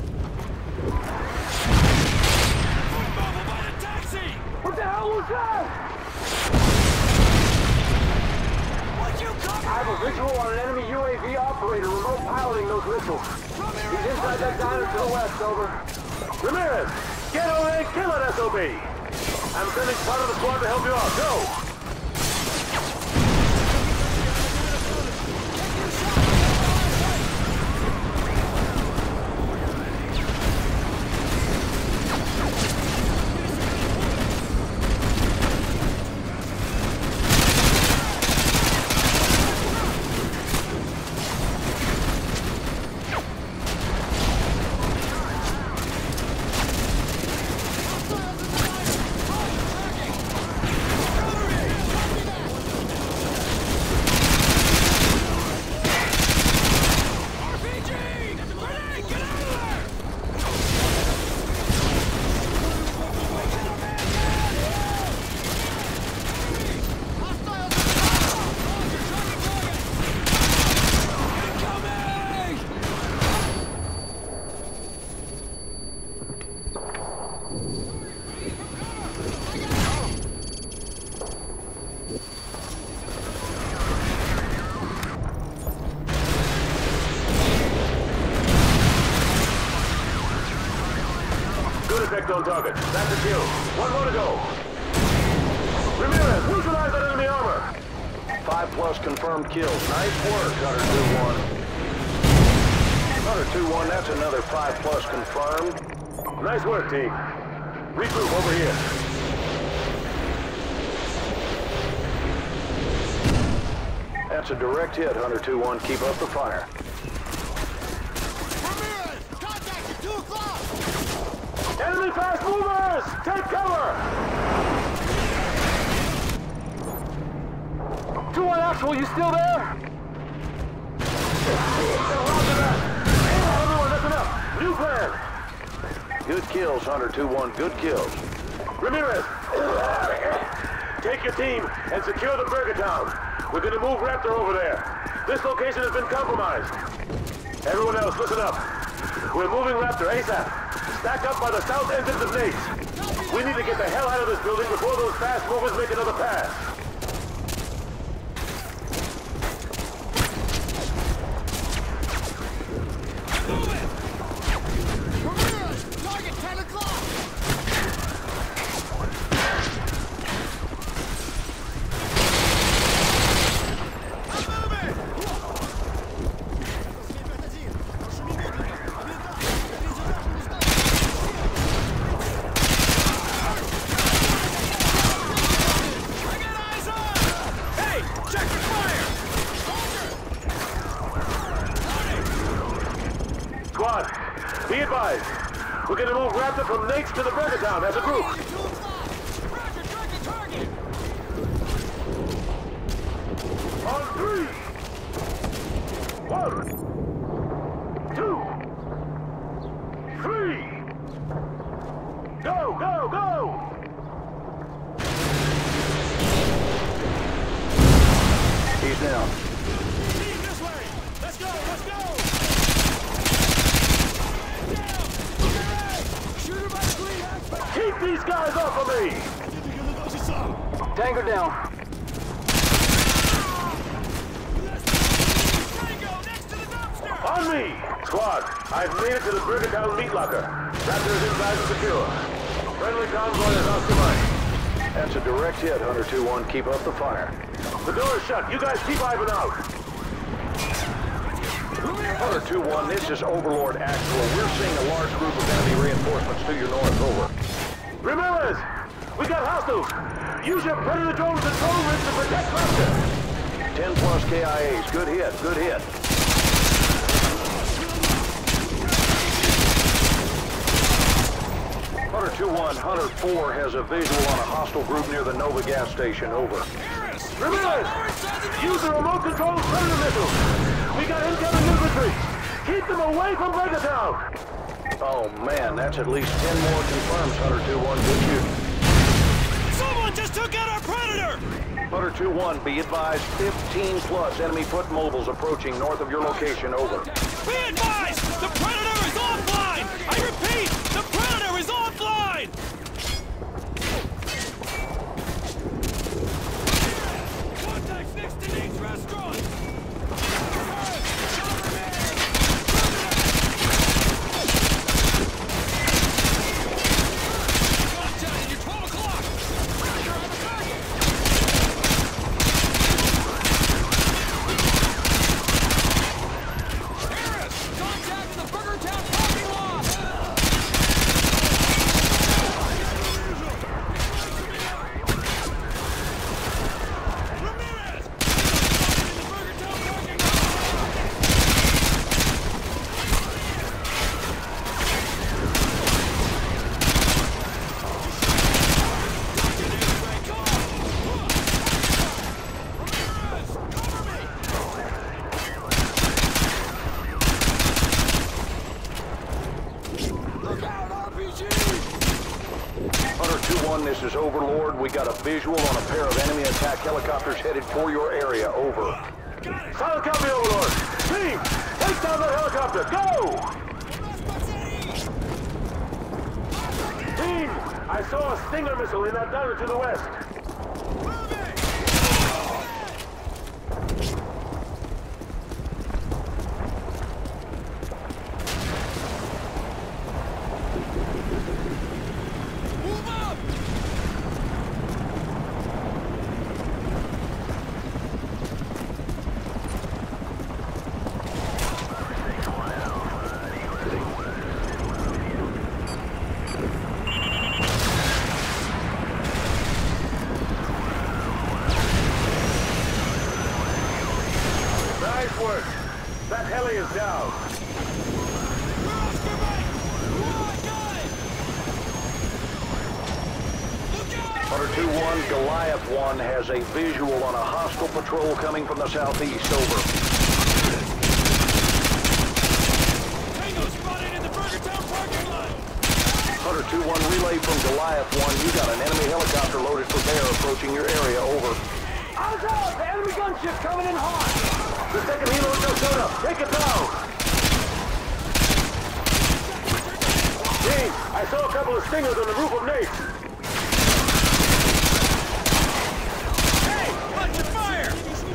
What the hell was that? I have a visual on an enemy UAV operator remote piloting those missiles. He's inside that diner to the west, over. Ramirez, get over there and kill it, SOB! I'm sending part of the squad to help you out. Go! target. That's a kill. One more to go. Ramirez, neutralize that enemy armor. 5+ confirmed kills. Nice work, Hunter 2-1. Hunter 2-1, that's another 5+ confirmed. Nice work, team. Regroup over here. That's a direct hit, Hunter 2-1. Keep up the fire. Ramirez! Contact at 2 o'clock! Enemy fast movers! Take cover! 2-1 Actual, you still there? Everyone, that's enough. New plan. Good kills, Hunter 2-1. Good kills. Ramirez, take your team and secure the Burger Town. We're gonna move Raptor over there. This location has been compromised. Everyone else, listen up. We're moving Raptor ASAP. Stack up by the south entrance of Nate's. We need to get the hell out of this building before those fast movers make another pass. Target 10 o'clock! Squad, be advised. We're gonna move Raptor from Nate's to the Burger Town as a group. On 3. 1, 2, 3. Go, go, go! He's down. This way! Let's go! Let's go! Keep these guys off of me! Tango down. On me! Squad, I've made it to the Burger Town meat locker. Raptor is inside and secure. Friendly convoy is off the line. That's a direct hit, Hunter 2-1. Keep up the fire. The door is shut. You guys keep Ivan out. Hunter 2-1, this is Overlord Actual. We're seeing a large group of enemy reinforcements to your north. Over. Ramirez! We got hostiles! Use your Predator drone control rig to protect Raptor! 10+ KIAs. Good hit. Good hit. Hunter 2-1, Hunter 4 has a visual on a hostile group near the Nova gas station. Over. Ramirez! Use the remote control Predator missiles! We got incoming infantry! Keep them away from Burger Town! Oh man, that's at least 10 more confirms, Hunter 2-1. Good shooting. Someone just took out our Predator! Hunter 2-1, be advised, 15+ enemy foot mobiles approaching north of your location. Over. Be advised! The Predator is offline! I repeat, the Predator is offline! Contacts next to Nate's restaurant! This is Overlord. We got a visual on a pair of enemy attack helicopters headed for your area. Over. Solid copy, Overlord. Team, take down that helicopter. Go! Team, I saw a Stinger missile in that diner to the west. is down. Hunter 2-1, Goliath 1 has a visual on a hostile patrol coming from the southeast. Over. Tango spotted in the Burger Town parking lot! Hunter 2-1, relay from Goliath 1. You got an enemy helicopter loaded for bear approaching your area. Over. Eyes out! The enemy gunship coming in hot! The second helo just showed up. Take it down! Team, I saw a couple of stingers on the roof of Nate. Hey! Watch your fire!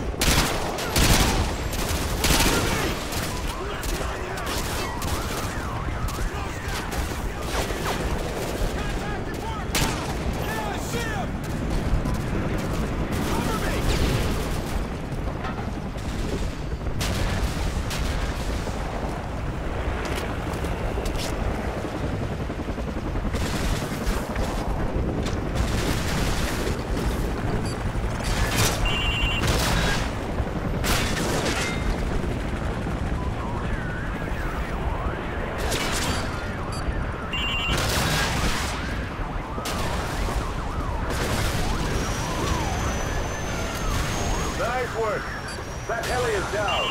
Nice work. That heli is down.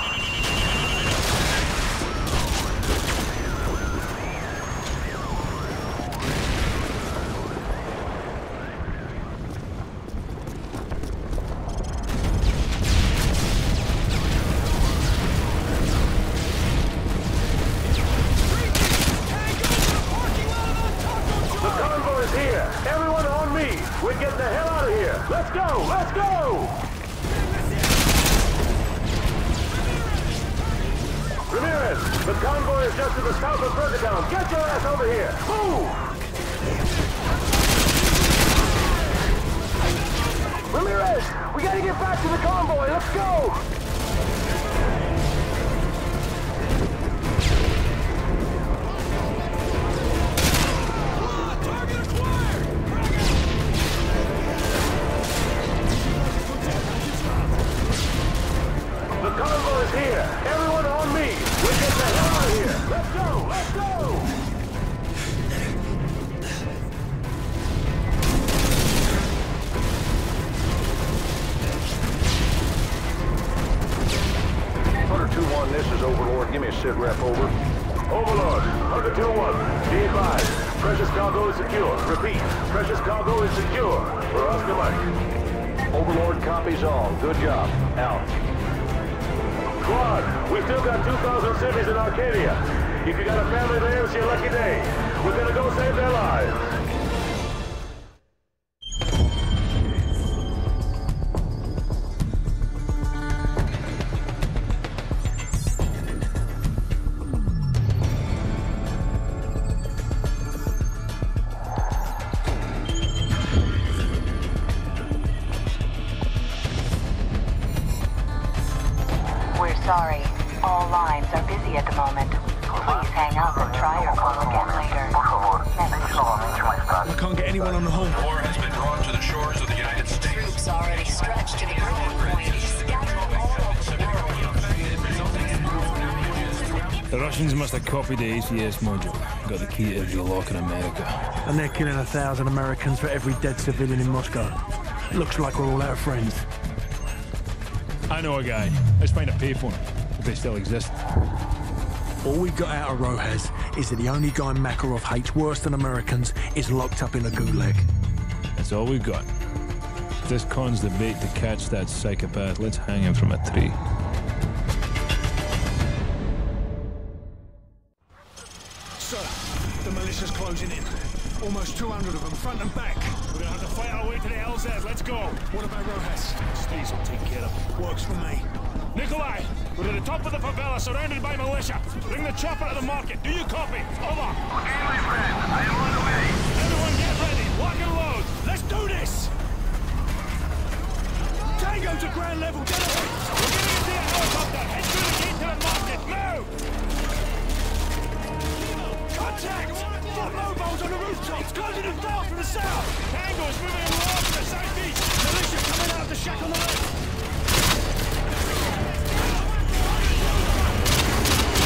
The convoy is here. Everyone on me. We're getting the hell out of here. Let's go. Let's go. Ramirez, the convoy is just to the south of Burger Town. Get your ass over here. Move! Ramirez, we gotta get back to the convoy. Let's go! The convoy is here. Everyone on me. We're getting the hell out of here. Let's go. Let's go. Hunter 2-1, this is Overlord. Give me a sit rep. Over. Overlord, Hunter 2-1. Be advised. Precious cargo is secure. Repeat. Precious cargo is secure. For Oscar Mike. Overlord copies all. Good job. Out. Squad, we still got 2,000 civvies in Arcadia. If you got a family there, it's your lucky day. We're gonna go save their lives. Sorry, all lines are busy at the moment. Please hang up and try your call again later. I can't get anyone on the home. War has been drawn to the shores of the United States. Troops already stretched to the growing point. Scattered all over the world. The Russians must have copied the ACS module. Got the key to every lock in America. And they're killing 1,000 Americans for every dead civilian in Moscow. Looks like we're all out of friends. I know a guy. Let's find a payphone, if they still exist. All we got out of Rojas is that the only guy Makarov hates worse than Americans is locked up in a gulag. That's all we've got. If this con's the bait to catch that psychopath, let's hang him from a tree. Sir, the militia's closing in. Almost 200 of them, front and back. We're gonna have to fight our way to the LZ. Let's go. What about Rojas? Steve's will take care of him. Works for me. Nikolai, we're at the top of the favela, surrounded by militia. Bring the chopper to the market. Do you copy? Over. Okay, my friend. I am on the way. Everyone get ready. Lock and load. Let's do this. Tango to ground level. Get away. We're getting into a helicopter. Head through the gate to the market. Move. Contact! Got mobiles on the rooftops, closing them down from the south! Tango is moving in low from the southeast! Militia coming out of the shack on the left!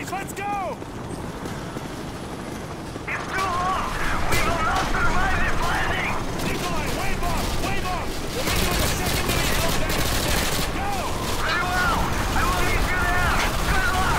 Boys, let's go! It's too long! We will not survive this landing! Nikolai, wave off! Wave off! We'll meet you at the secondary hill dance today. Go! Very well! I will meet you there! Good luck!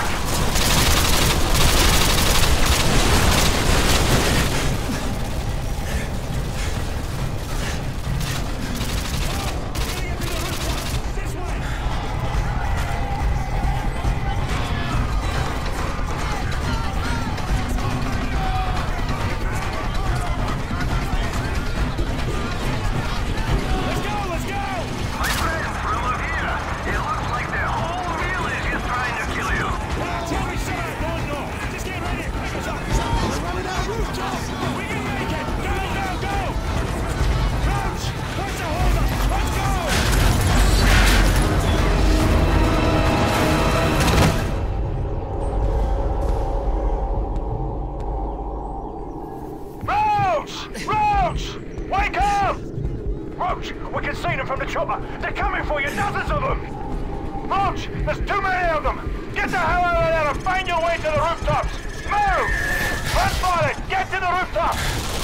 They're coming for you, dozens of them! Roach, there's too many of them! Get the hell out of there and find your way to the rooftops! Move! Transport it! Get to the rooftops!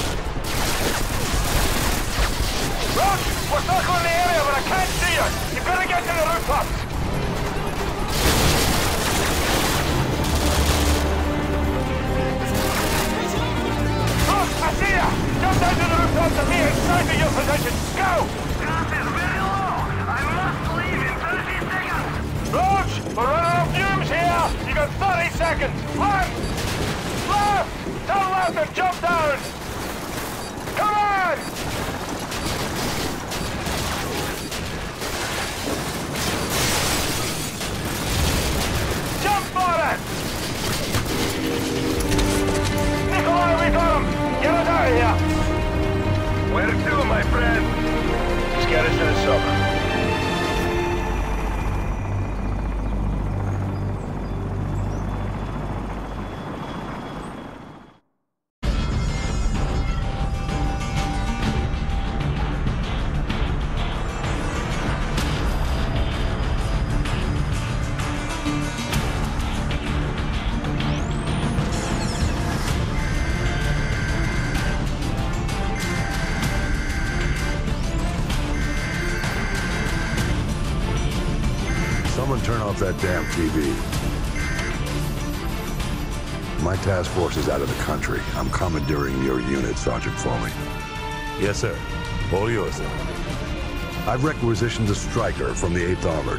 Roach, we're circling the area, but I can't see you! You've got to get to the rooftops! Roach, I see you! Jump down to the rooftops and be inside of your position! Go! Roach, we're running out of fumes here! You got 30 seconds! Left! Left! Turn left and jump down! Come on! Jump for it! Nikolai, we got him! Get us out of here! Where to, my friend? Just get us to the suburbs. Someone turn off that damn TV. My task force is out of the country. I'm commandeering your unit, Sergeant Foley. Yes, sir. All yours, sir. I've requisitioned a Striker from the 8th Armored.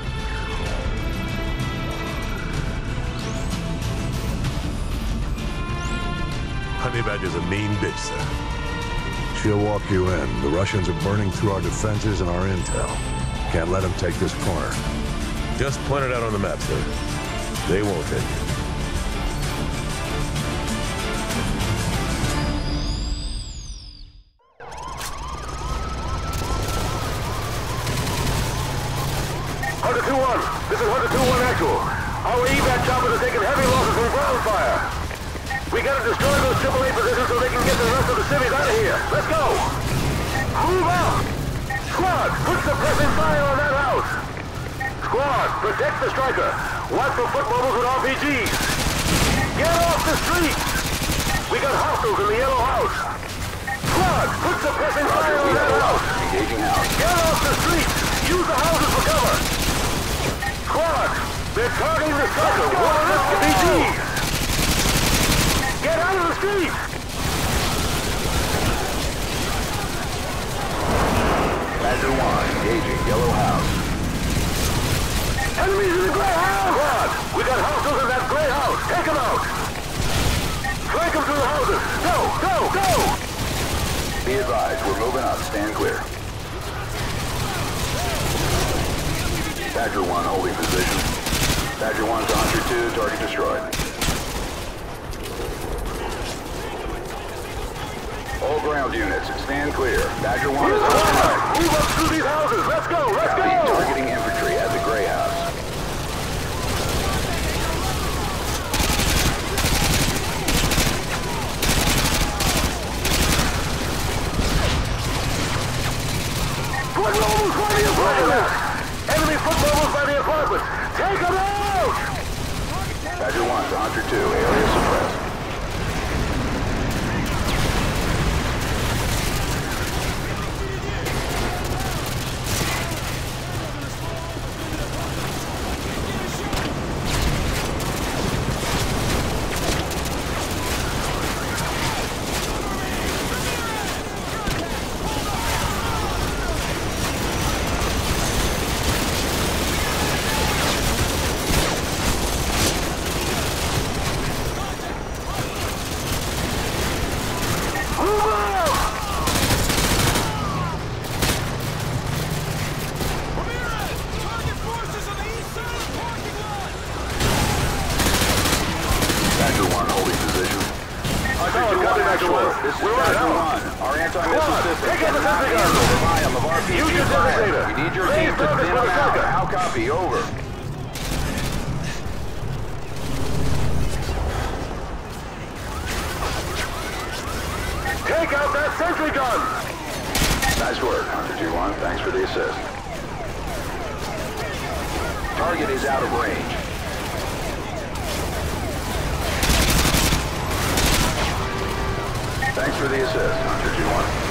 Honey Badger's a mean bitch, sir. She'll walk you in. The Russians are burning through our defenses and our intel. Can't let them take this corner. Just point it out on the map, sir. They won't take it. Hunter 2-1, this is Hunter 2-1 actual. Our evac choppers are taking heavy losses from ground fire. We gotta destroy those AAA positions so they can get the rest of the civvies out of here. Let's go! Move out! Squad, put suppressing fire on that house! Squad, protect the Striker. Watch for foot mobiles with RPGs. Get off the street! We got hostiles in the yellow house. Squad, put suppressing fire on that house. Engaging house. Get off the street! Use the houses for cover. Squad, they're targeting the Striker. One of the RPGs. Get out of the street! Badger 1, engaging yellow house. Enemies in the gray house! Squad, we got hostiles in that gray house. Take them out! Flank them through the houses! Go! Go! Go! Be advised, we're moving up. Stand clear. Badger 1 holding position. Badger 1 to Hunter 2, target destroyed. All ground units, stand clear. Badger 1 is on strike. Move up through these houses! Let's go! Let's Copy. go! Targeting infantry at the gray house. Foot mobiles by the apartments! Enemy foot mobiles by the apartments! Take them out! Badger Badger 1 to Hunter 2. Area suppressed. Take out that sentry gun! Nice work, Hunter 2-1. Thanks for the assist. Target is out of range. Thanks for the assist, Hunter 2-1.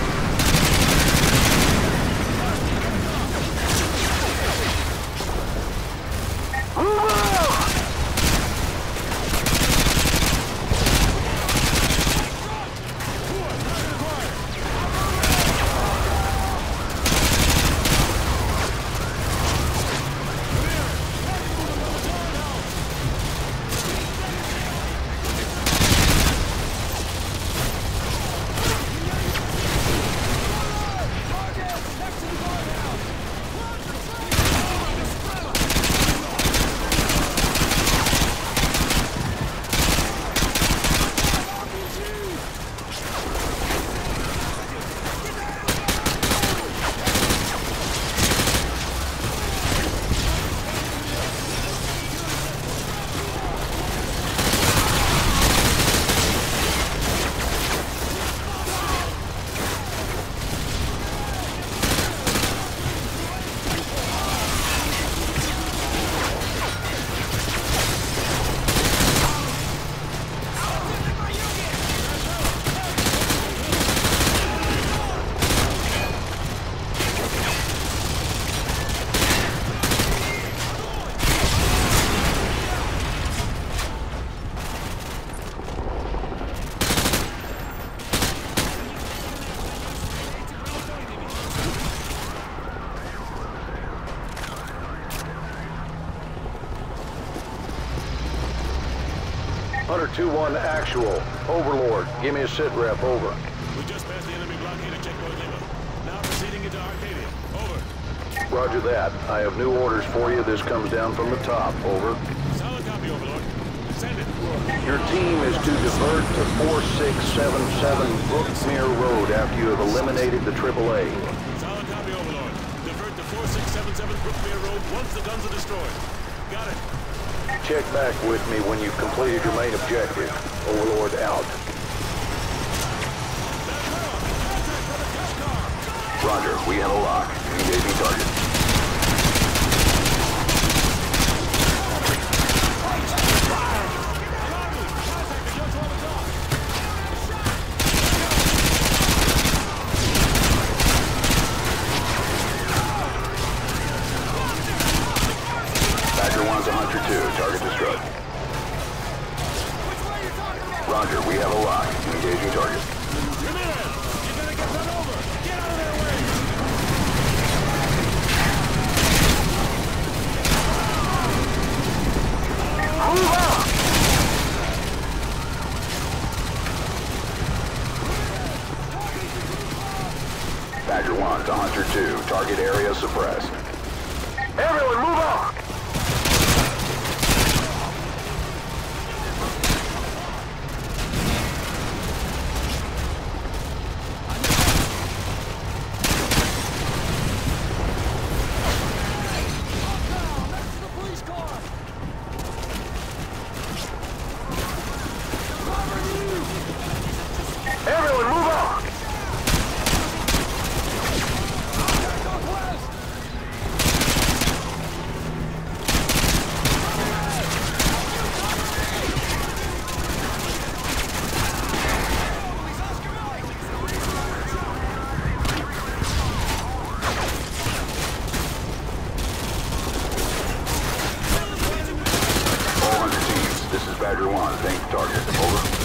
Hunter 2-1 actual. Overlord, give me a sit rep, over. We just passed the enemy blockade at Checkpoint Lima. Now proceeding into Arcadia. Over. Roger that. I have new orders for you. This comes down from the top, over. Solid copy, Overlord. Send it. Your team is to divert to 4677 Brookmere Road after you have eliminated the AAA. Solid copy, Overlord. Divert to 4677 Brookmere Road once the guns are destroyed. Got it. Check back with me when you've completed your main objective. Overlord out. Roger, we have a lock. Engaging target. Badger 1's a Hunter 2. Target destroyed. Roger, we have a lock. Engaging target. Badger 1 to Hunter 2. Target area suppressed. Everyone, move on! Everyone, move on! Badger 1, same target. Over.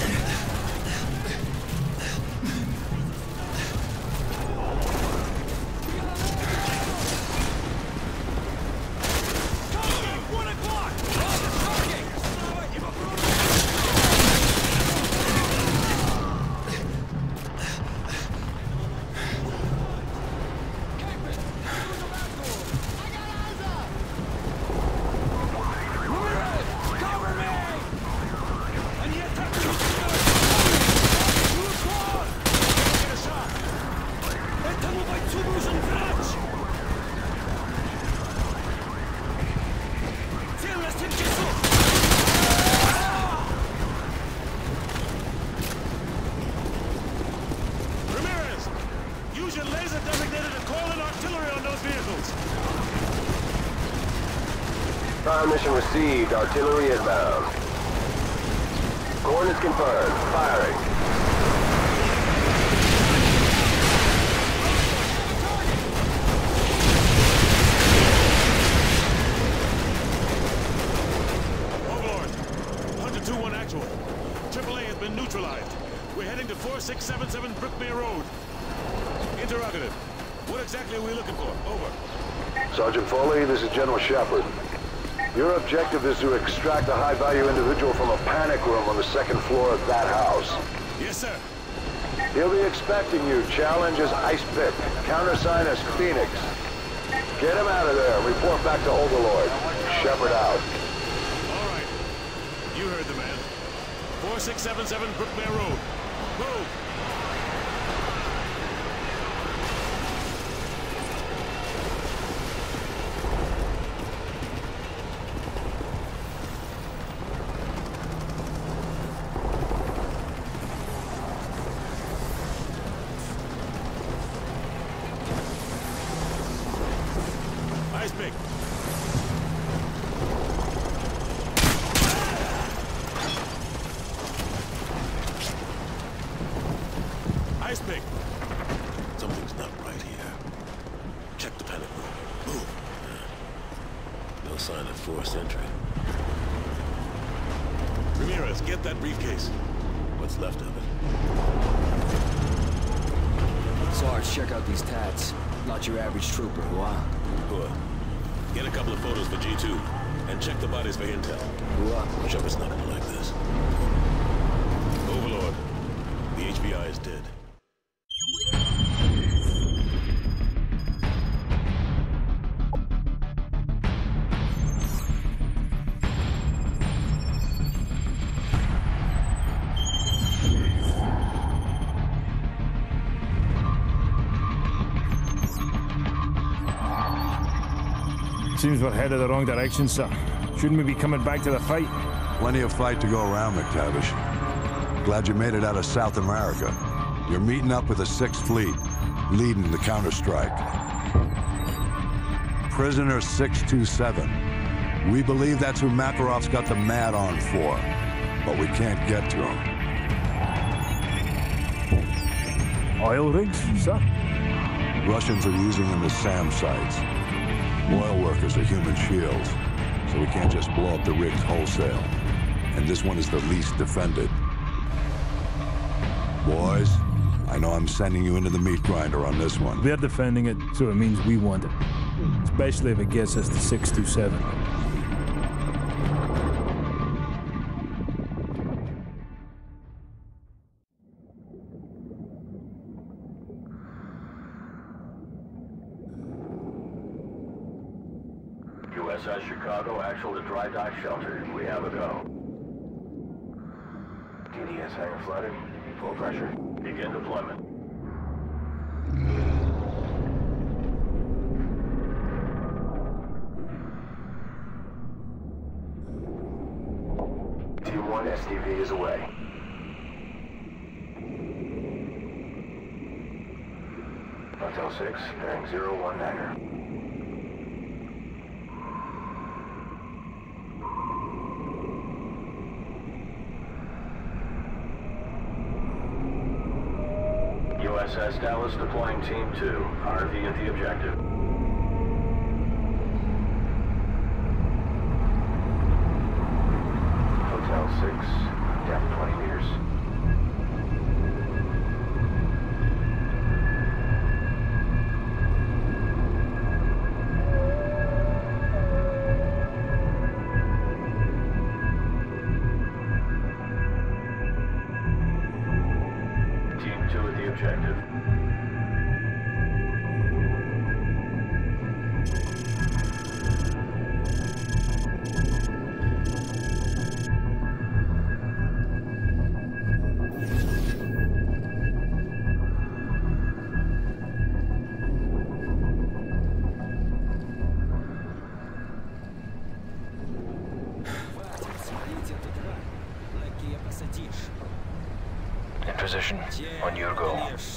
Mission received. Artillery inbound. Coordinates confirmed. Firing. Overlord. Hunter 2-1 actual. AAA has been neutralized. We're heading to 4677 Brookmere Road. Interrogative. What exactly are we looking for? Over. Sergeant Foley, this is General Shepard. Your objective is to extract a high-value individual from a panic room on the second floor of that house. Yes, sir. He'll be expecting you. Challenge is Ice Pick. Countersign is Phoenix. Get him out of there and report back to Overlord. Shepard out. All right. You heard the man. 4677 Brookmere Road. Move. Ice Pick. Ice Pick. Something's not right here. Check the panic room. Move. No sign of forced entry. Ramirez, get that briefcase. What's left of it? Sarge, check out these tats. Not your average trooper, huh? Good. Get a couple of photos for G2, and check the bodies for intel. Shepard's not gonna like this. Overlord, the HBI is dead. Seems we're headed the wrong direction, sir. Shouldn't we be coming back to the fight? Plenty of fight to go around, McTavish. Glad you made it out of South America. You're meeting up with the 6th Fleet, leading the counterstrike. Prisoner 627. We believe that's who Makarov's got the Mad on for, but we can't get to him. Oil rigs, sir? Russians are using them as SAM sites. Oil workers are human shields, so we can't just blow up the rigs wholesale. And this one is the least defended. Boys, I know I'm sending you into the meat grinder on this one. They're defending it, so it means we want it. Especially if it gets us to 627. USS Chicago, actual to dry dock shelter. We have a go. DDS hangar flooded. Full pressure. Begin deployment. T1 STV is away. Hotel 6, bearing 01 Nagger. USS Dallas deploying Team 2. RV at the objective. Hotel 6, depth 20 meters. Team 2 at the objective. In position, on your go.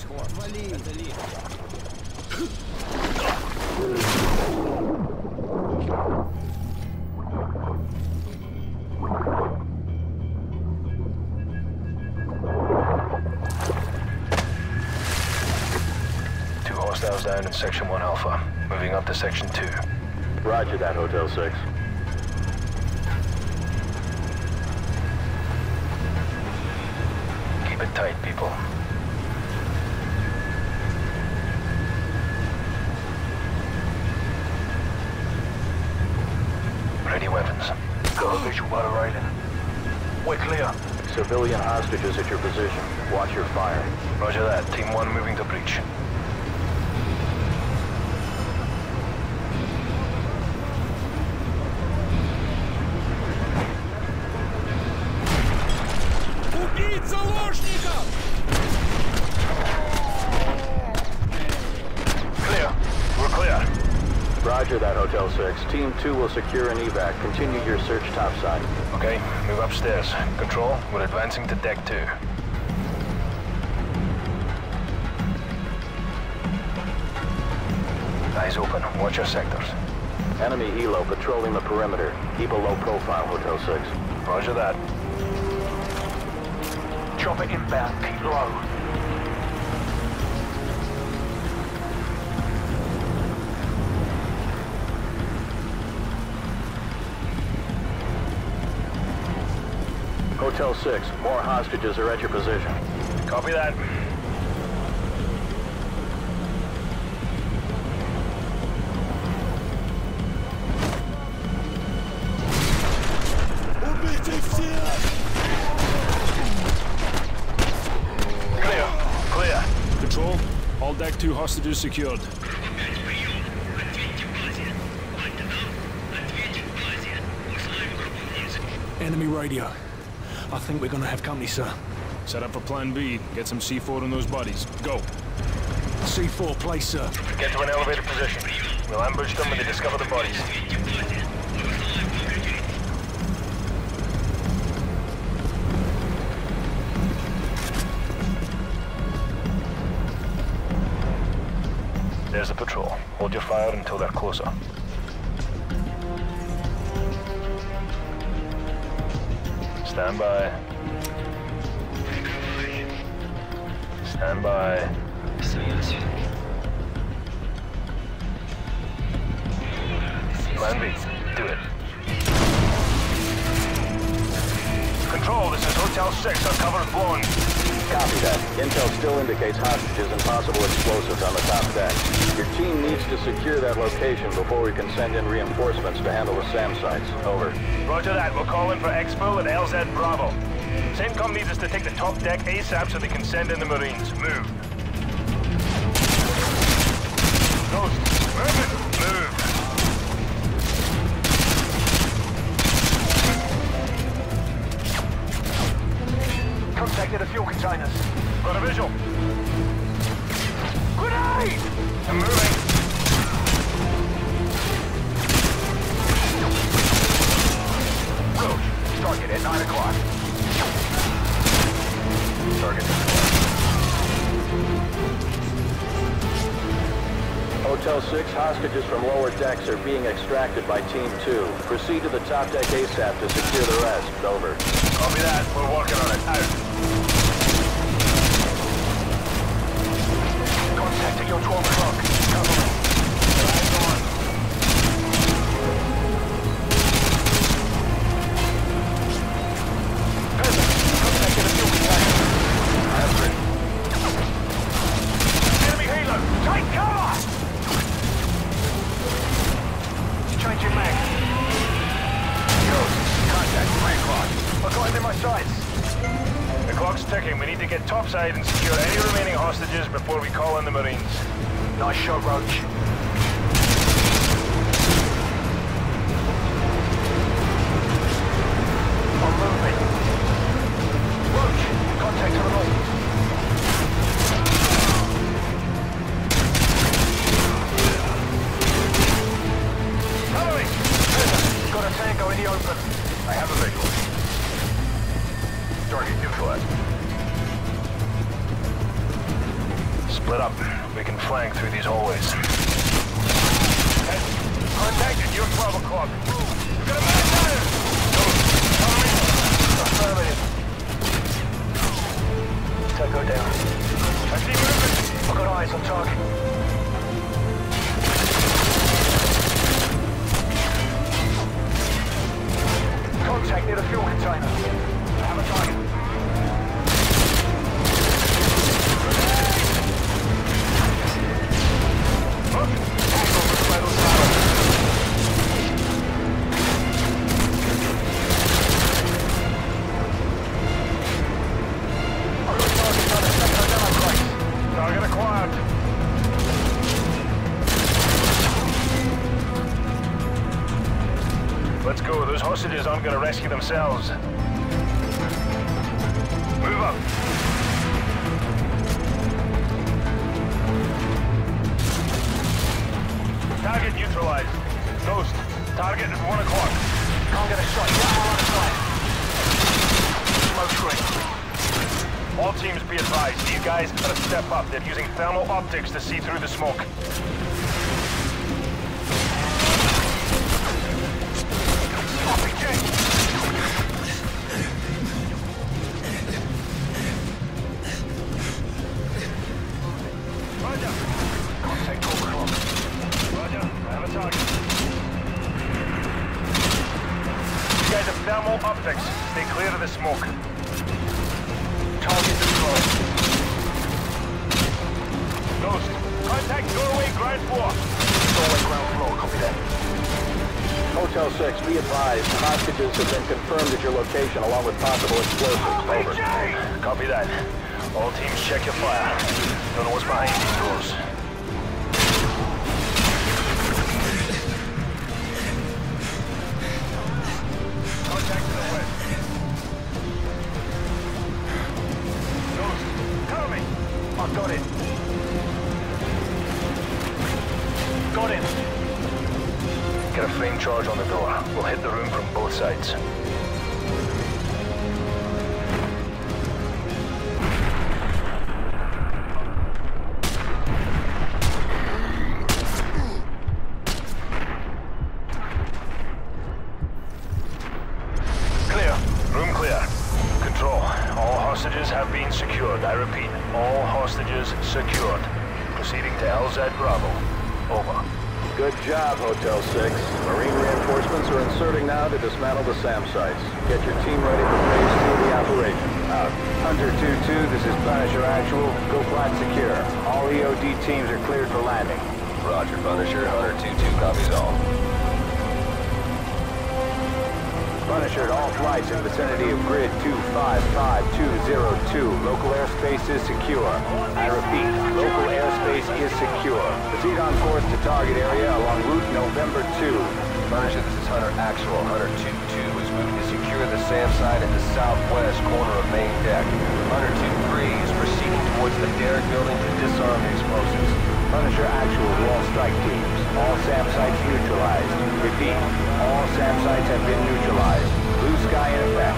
Two hostiles down in Section 1 Alpha. Moving up to Section 2. Roger that, Hotel 6. Keep it tight, people. Ready weapons. Got a visual by the railing. We're clear. Civilian hostages at your position. Watch your fire. Roger that. Team 1 moving to breach. Clear. We're clear. Roger that, Hotel 6. Team 2 will secure an evac. Continue your search topside. Okay, move upstairs. Control, we're advancing to Deck 2. Eyes open. Watch your sectors. Enemy helo patrolling the perimeter. Keep a low profile, Hotel 6. Roger that. Chopper inbound. Keep low. Hotel 6, more hostages are at your position. Copy that. Clear. Clear. Control, all Deck 2 hostages secured. Enemy radio. I think we're gonna have company, sir. Set up for Plan B. Get some C4 on those bodies. Go. C4, place, sir. Get to an elevated position. We'll ambush them when they discover the bodies. There's the patrol. Hold your fire until they're closer. Stand by. Stand by. Plan B. Do it. Control, this is Hotel 6. Our cover is blown. Copy that. Intel still indicates hostages and possible explosives on the top deck. Your team needs to secure that location before we can send in reinforcements to handle the SAM sites. Over. Roger that. We'll call in for Exfil and LZ Bravo. CENTCOM needs us to take the top deck ASAP so they can send in the Marines. Move. Ghost, move it. Move. Contacted the fuel containers. Got a visual. Grenade! I'm moving. Roach, target at 9 o'clock. Target. Hotel 6, hostages from lower decks are being extracted by Team 2. Proceed to the top deck ASAP to secure the rest. Over. Copy that. We're working on it. Out. Contact at your 12 o'clock. Cover me. Eyes on. sides. The clock's ticking. We need to get topside and secure any remaining hostages before we call in the Marines. Nice shot, Roach. I'm moving. Roach, contact on the north. Got a tango in the open. I have a visual. Target neutralized. Split up. We can flank through these hallways. Contacted, you're 12 o'clock. We've got a man down! Affirmative. Tango down. I see movement. I've got eyes on target. Contact near the fuel container. I have a target. Target acquired. Let's go. Those hostages aren't going to rescue themselves. Move up. Target neutralized. Ghost. Target at 1 o'clock. Can't get a shot. Smoke screen. All teams be advised. These guys gotta step up. They're using thermal optics to see through the smoke. Roger. Contact 12 o'clock. Roger. I have a target. You guys have thermal optics. Stay clear of the smoke. Target destroyed. Ghost. Contact doorway ground floor. Doorway ground floor. Copy that. Hotel 6, be advised. Hostages have been confirmed at your location along with possible explosives. Over. Copy that. All teams check your fire. Don't know what's behind these doors. Contact to the west. Ghost, cover me. I've got it. Got it. Get a flame charge on the door. We'll hit the room from both sides. Clear. Room clear. Control. All hostages have been secured. I repeat, all hostages secured. Proceeding to LZ Bravo. Over. Good job, Hotel 6. Marine reinforcements are inserting now to dismantle the SAM sites. Get your team ready for phase 2 of the operation. Out. Hunter 2-2, this is Punisher Actual. Go flight secure. All EOD teams are cleared for landing. Roger, Punisher. Hunter 2-2 copies all. Punisher, all flights in vicinity of grid 255202. Local airspace is secure. I repeat, local airspace is secure. Proceed on course to target area along route November 2. Punisher, this is Hunter Actual. Hunter 2-2 is moving to secure the SAM site at the southwest corner of main deck. Hunter 2-3 is proceeding towards the Derrick building to disarm the explosives. Punisher Actual to all strike teams. All SAM sites neutralized. Repeat, all SAM sites have been neutralized. Blue sky in effect.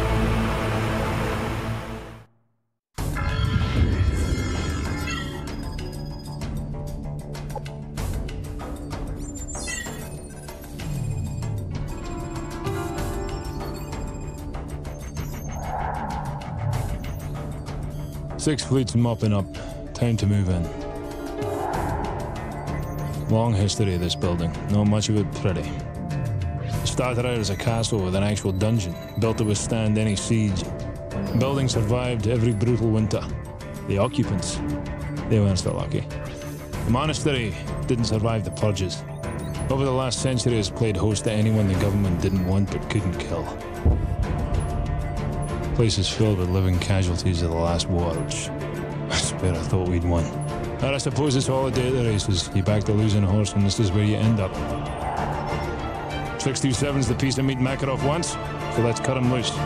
Six fleets mopping up. Time to move in. Long history of this building. Not much of it pretty. It started out as a castle with an actual dungeon, built to withstand any siege. The building survived every brutal winter. The occupants, they weren't so lucky. The monastery didn't survive the purges. Over the last century, it's played host to anyone the government didn't want but couldn't kill. Place is filled with living casualties of the last war, which I swear I thought we'd won. But I suppose it's all a day of the races. You back the losing horse and this is where you end up. 627's the piece of meat Makarov wants, so let's cut him loose.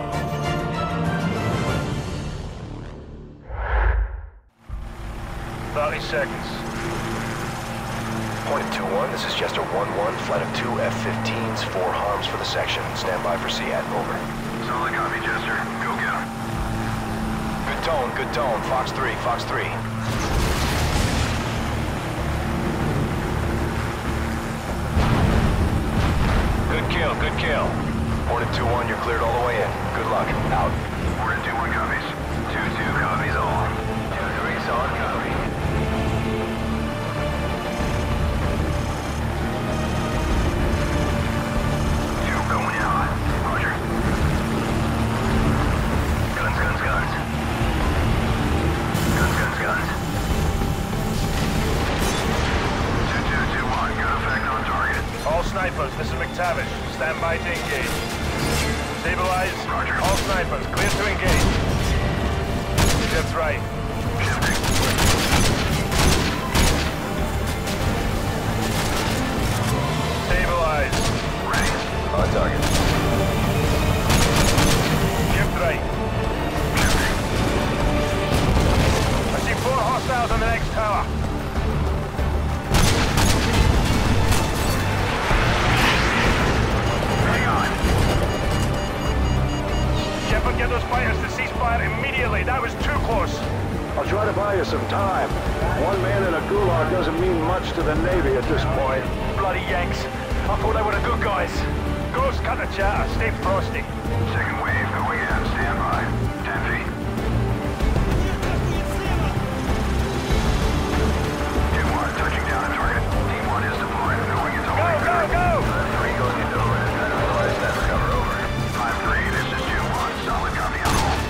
Seconds. Point 2-1, this is Jester 1-1, flight of 2 F-15s, 4 harms for the section. Stand by for SEAT, over. Solid copy, Jester. Go get him. Good tone. Fox 3, Fox 3. Good kill. Hornet 2-1, you're cleared all the way in. Good luck. Out. Hornet 2-1 copies. 2-2 copies all. 2-3 solid copy. Snipers, this is McTavish. Stand by to engage. Stabilize. Roger. All snipers, clear to engage. Shift right. Shifting. Stabilize. Ready. On target. Shift right. Shifting. I see 4 hostiles on the next tower. Shepard, get those fighters to cease fire immediately. That was too close. I'll try to buy you some time. One man in a gulag doesn't mean much to the Navy at this point. Bloody Yanks. I thought they were the good guys. Ghost, cut the chatter. Stay frosty. Second wave going in. Stand by. 10 feet. 2-1, touching down on target. Team 1 is deployed. Going into overhead. Go! 3 goes into overhead. Otherwise, that recover over. 5-3, this is 2-1. Solid copy on all.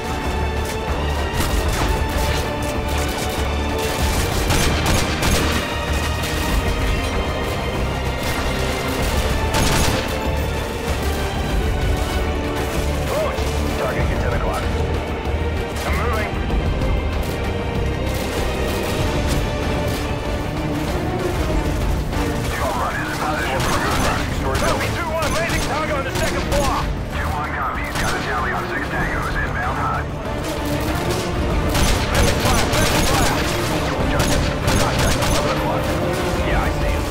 Target at 10 o'clock. I'm moving. Copy 2-1, landing target on the second floor. 2-1 copies. Got a tally on 6 tangos. Inbound hot. Friendly fire. Contact 11 o'clock. Yeah, I see him.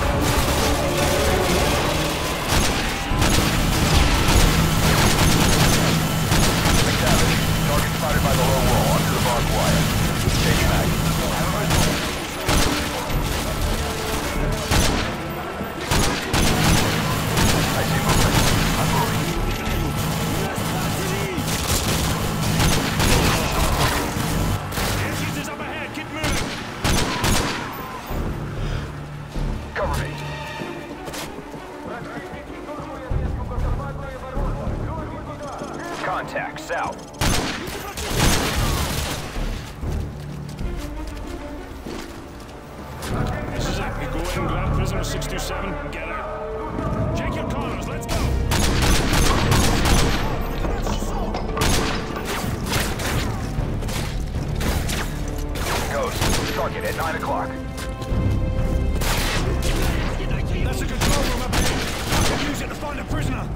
Target spotted by the low wall, under the barbed wire. Change back. I see movement. I'm moving. Airfield is up ahead. Keep moving. Cover me. Contact, south. This is it. We go in, grab prisoner 627, and get out. Check your corners. Let's go. Ghost, target at 9 o'clock. That's a control room up here. I can use it to find a prisoner.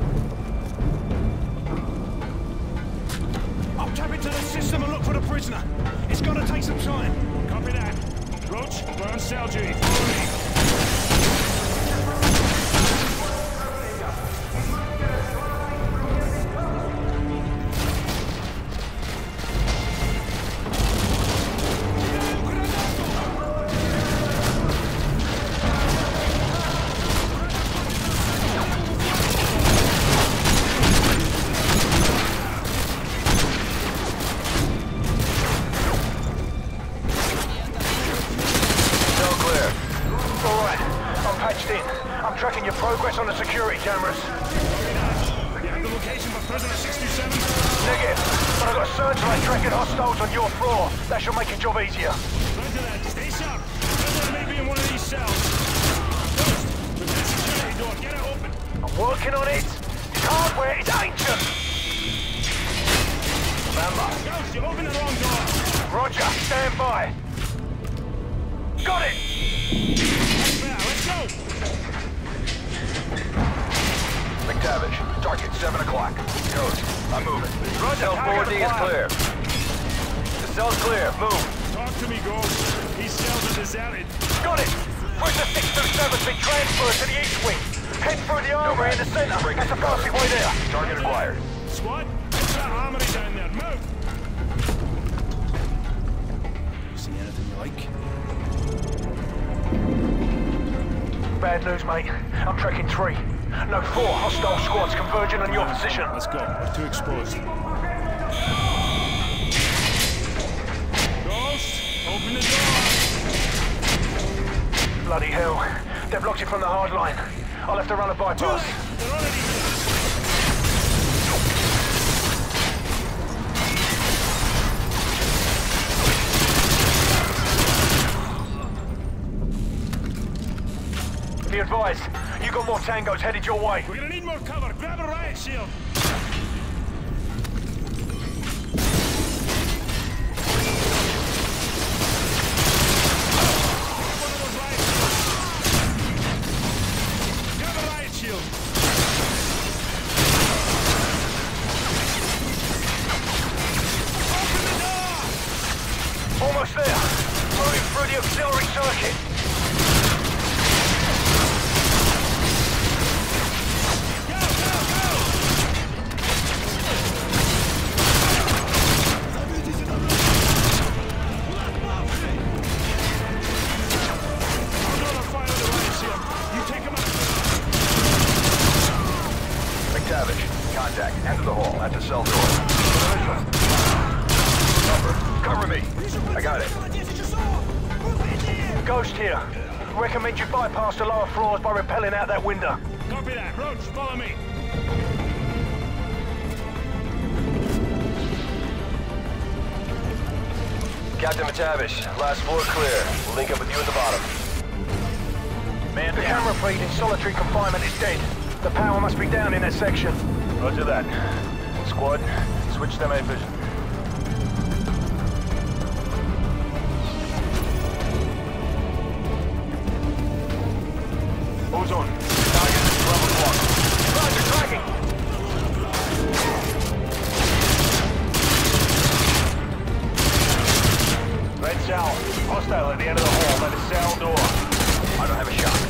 I'll tap into the system and look for the prisoner. It's gonna take some time. Copy that. Roach, we're on cell duty. Follow me. Tracking your progress on the security cameras. You have the location for prisoner 627? Negative, but I've got a searchlight tracking hostiles on your floor. That should make your job easier. Roger that. Stay sharp. Prisoner may be in one of these cells. Ghost, with that security door, get it open. I'm working on it. Hardware is ancient. Ghost, you opened the wrong door. Roger, stand by. Got it! Let's go! McTavish, target 7 o'clock. Ghost, I'm moving. Roger, Cell 4D is clear. The cell's clear. Move. Talk to me, Ghost. These cells are deserted. Got it! Bridger 627's been transferred to the east wing. Head through the armory in the center. That's the fastest way there. Target acquired. Squad, it's that armory down there. Move! You see anything you like? Bad news, mate. I'm tracking 3. No, 4 hostile squads converging on your position. Let's go. We're too exposed. Ghost, open the door. Bloody hell. They've blocked it from the hard line. I'll have to run a bypass. They're already... Be advised, you got more tangos headed your way. We're gonna need more cover. Grab a riot shield. Grab a riot shield. Open the door! Almost there. Moving through the auxiliary circuit. McTavish, contact. Enter the hall. At the cell door. Cover me. I got it. Ghost here. Recommend you bypass the lower floors by rappelling out that window. Copy that. Roach, follow me. Captain McTavish, last floor clear. We'll link up with you at the bottom. Man, the camera feed in solitary confinement is dead. The power must be down in that section. Roger that. Squad, switch to night vision. Ozone. Target 12 o'clock. Roger, tracking. Red cell. Hostile at the end of the hall by the cell door. I don't have a shot.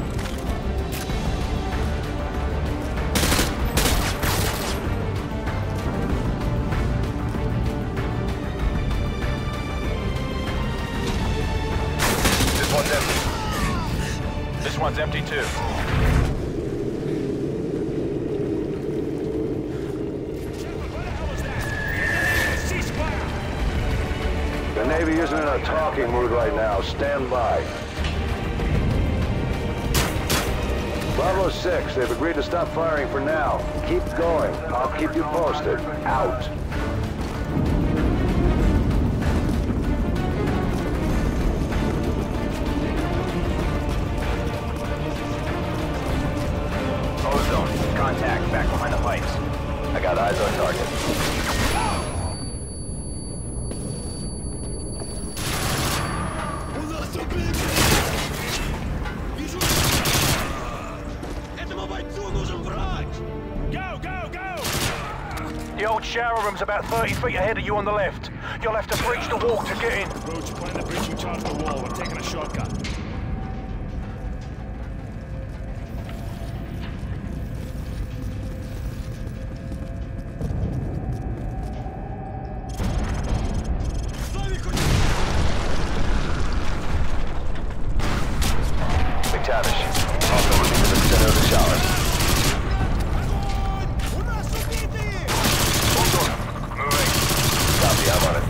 This one's empty too. The Navy isn't in a talking mood right now. Stand by. Bravo 6, they've agreed to stop firing for now. Keep going. I'll keep you posted. Out. Ozone, contact back behind the pipes. I got eyes on target. Go, go, go! The old shower room's about 30 feet ahead of you on the left. You'll have to breach the wall to get in. Roach, plan the breaching charge the wall. We're taking a shortcut. McTavish, also moving to the center of the shower. Copy, I'm on it.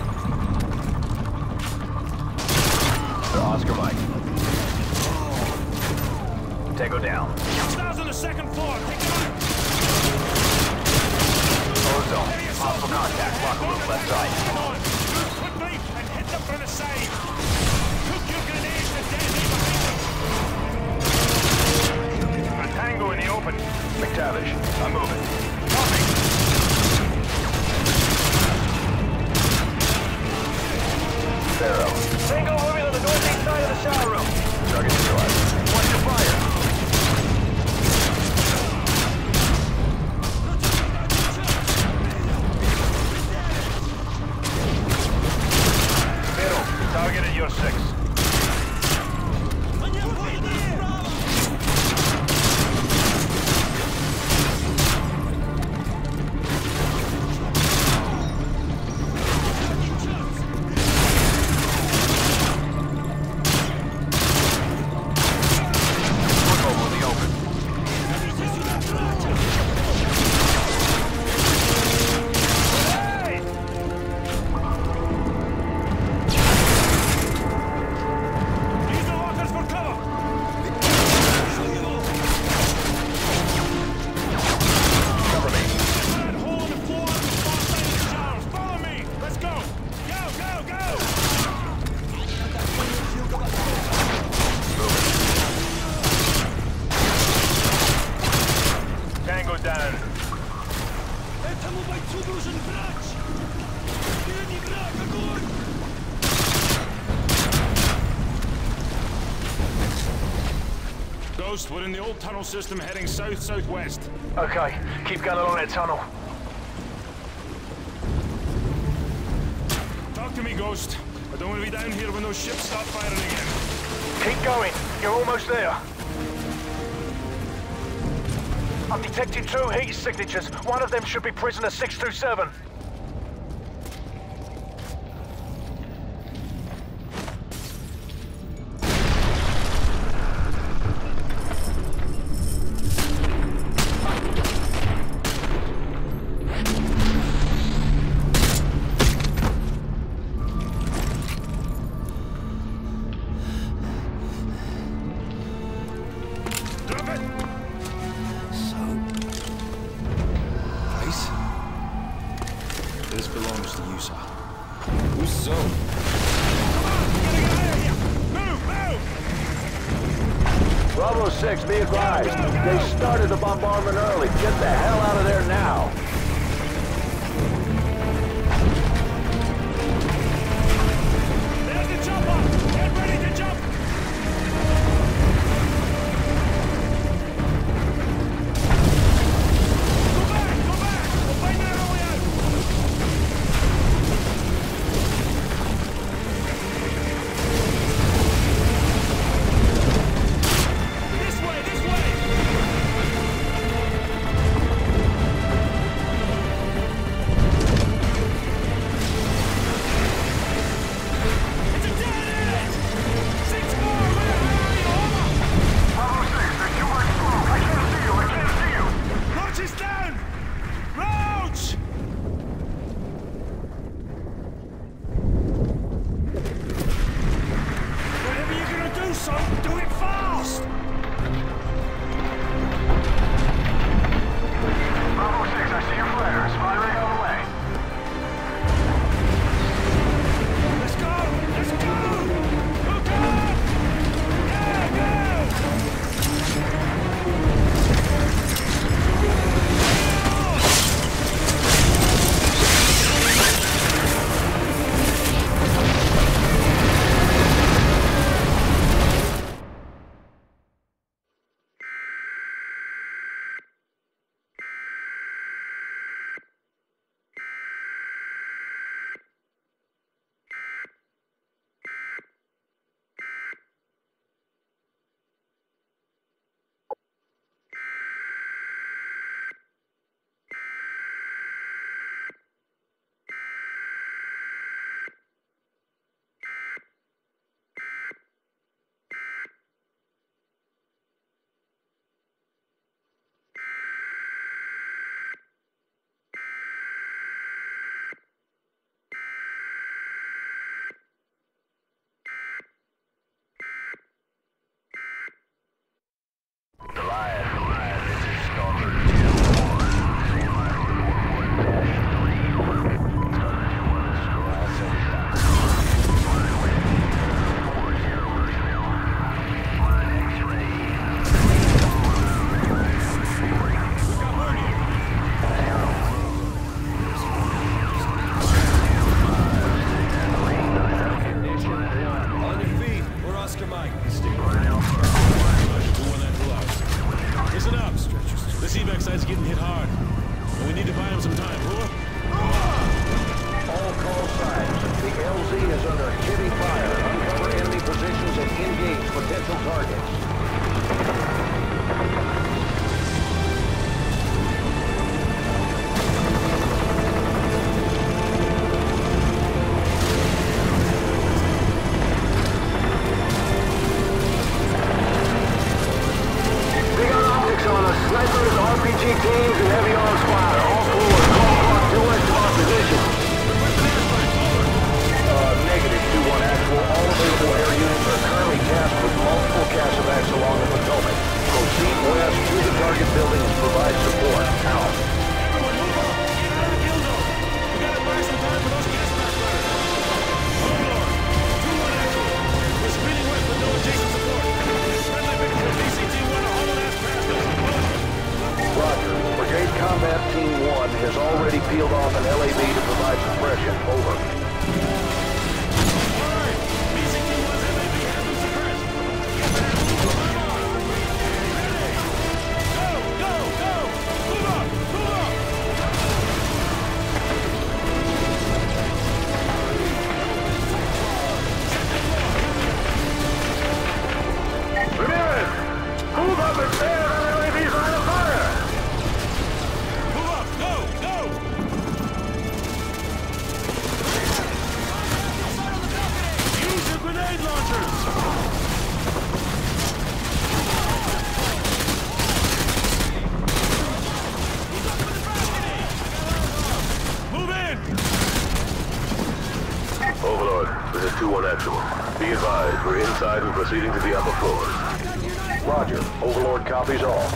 The Oscar Mike. Tango down. Hostiles on the second floor. Take them out. Ozone, possible contact. Locker room left side. Come on. Move quickly and hit them from the side. Cook your grenades and detonate behind them. A tango in the open. McTavish, I'm moving. Copy. the shower room. Target neutralized. Watch your fire. Middle. Target at your 6. Ghost, we're in the old tunnel system heading south-southwest. Okay, keep going along that tunnel. Talk to me, Ghost. I don't want to be down here when those ships start firing again. Keep going. You're almost there. I'm detecting 2 heat signatures. One of them should be prisoner 627. This belongs to you, sir. Who's so? Bravo 6, be advised. They started the bombardment early. Get the hell out of there now. There's the chopper! Get ready to jump! Go back! We'll find out our way out! This way! Overlord, this is 2-1 actual. Be advised, we're inside and proceeding to the upper floors. Roger. Overlord copies all.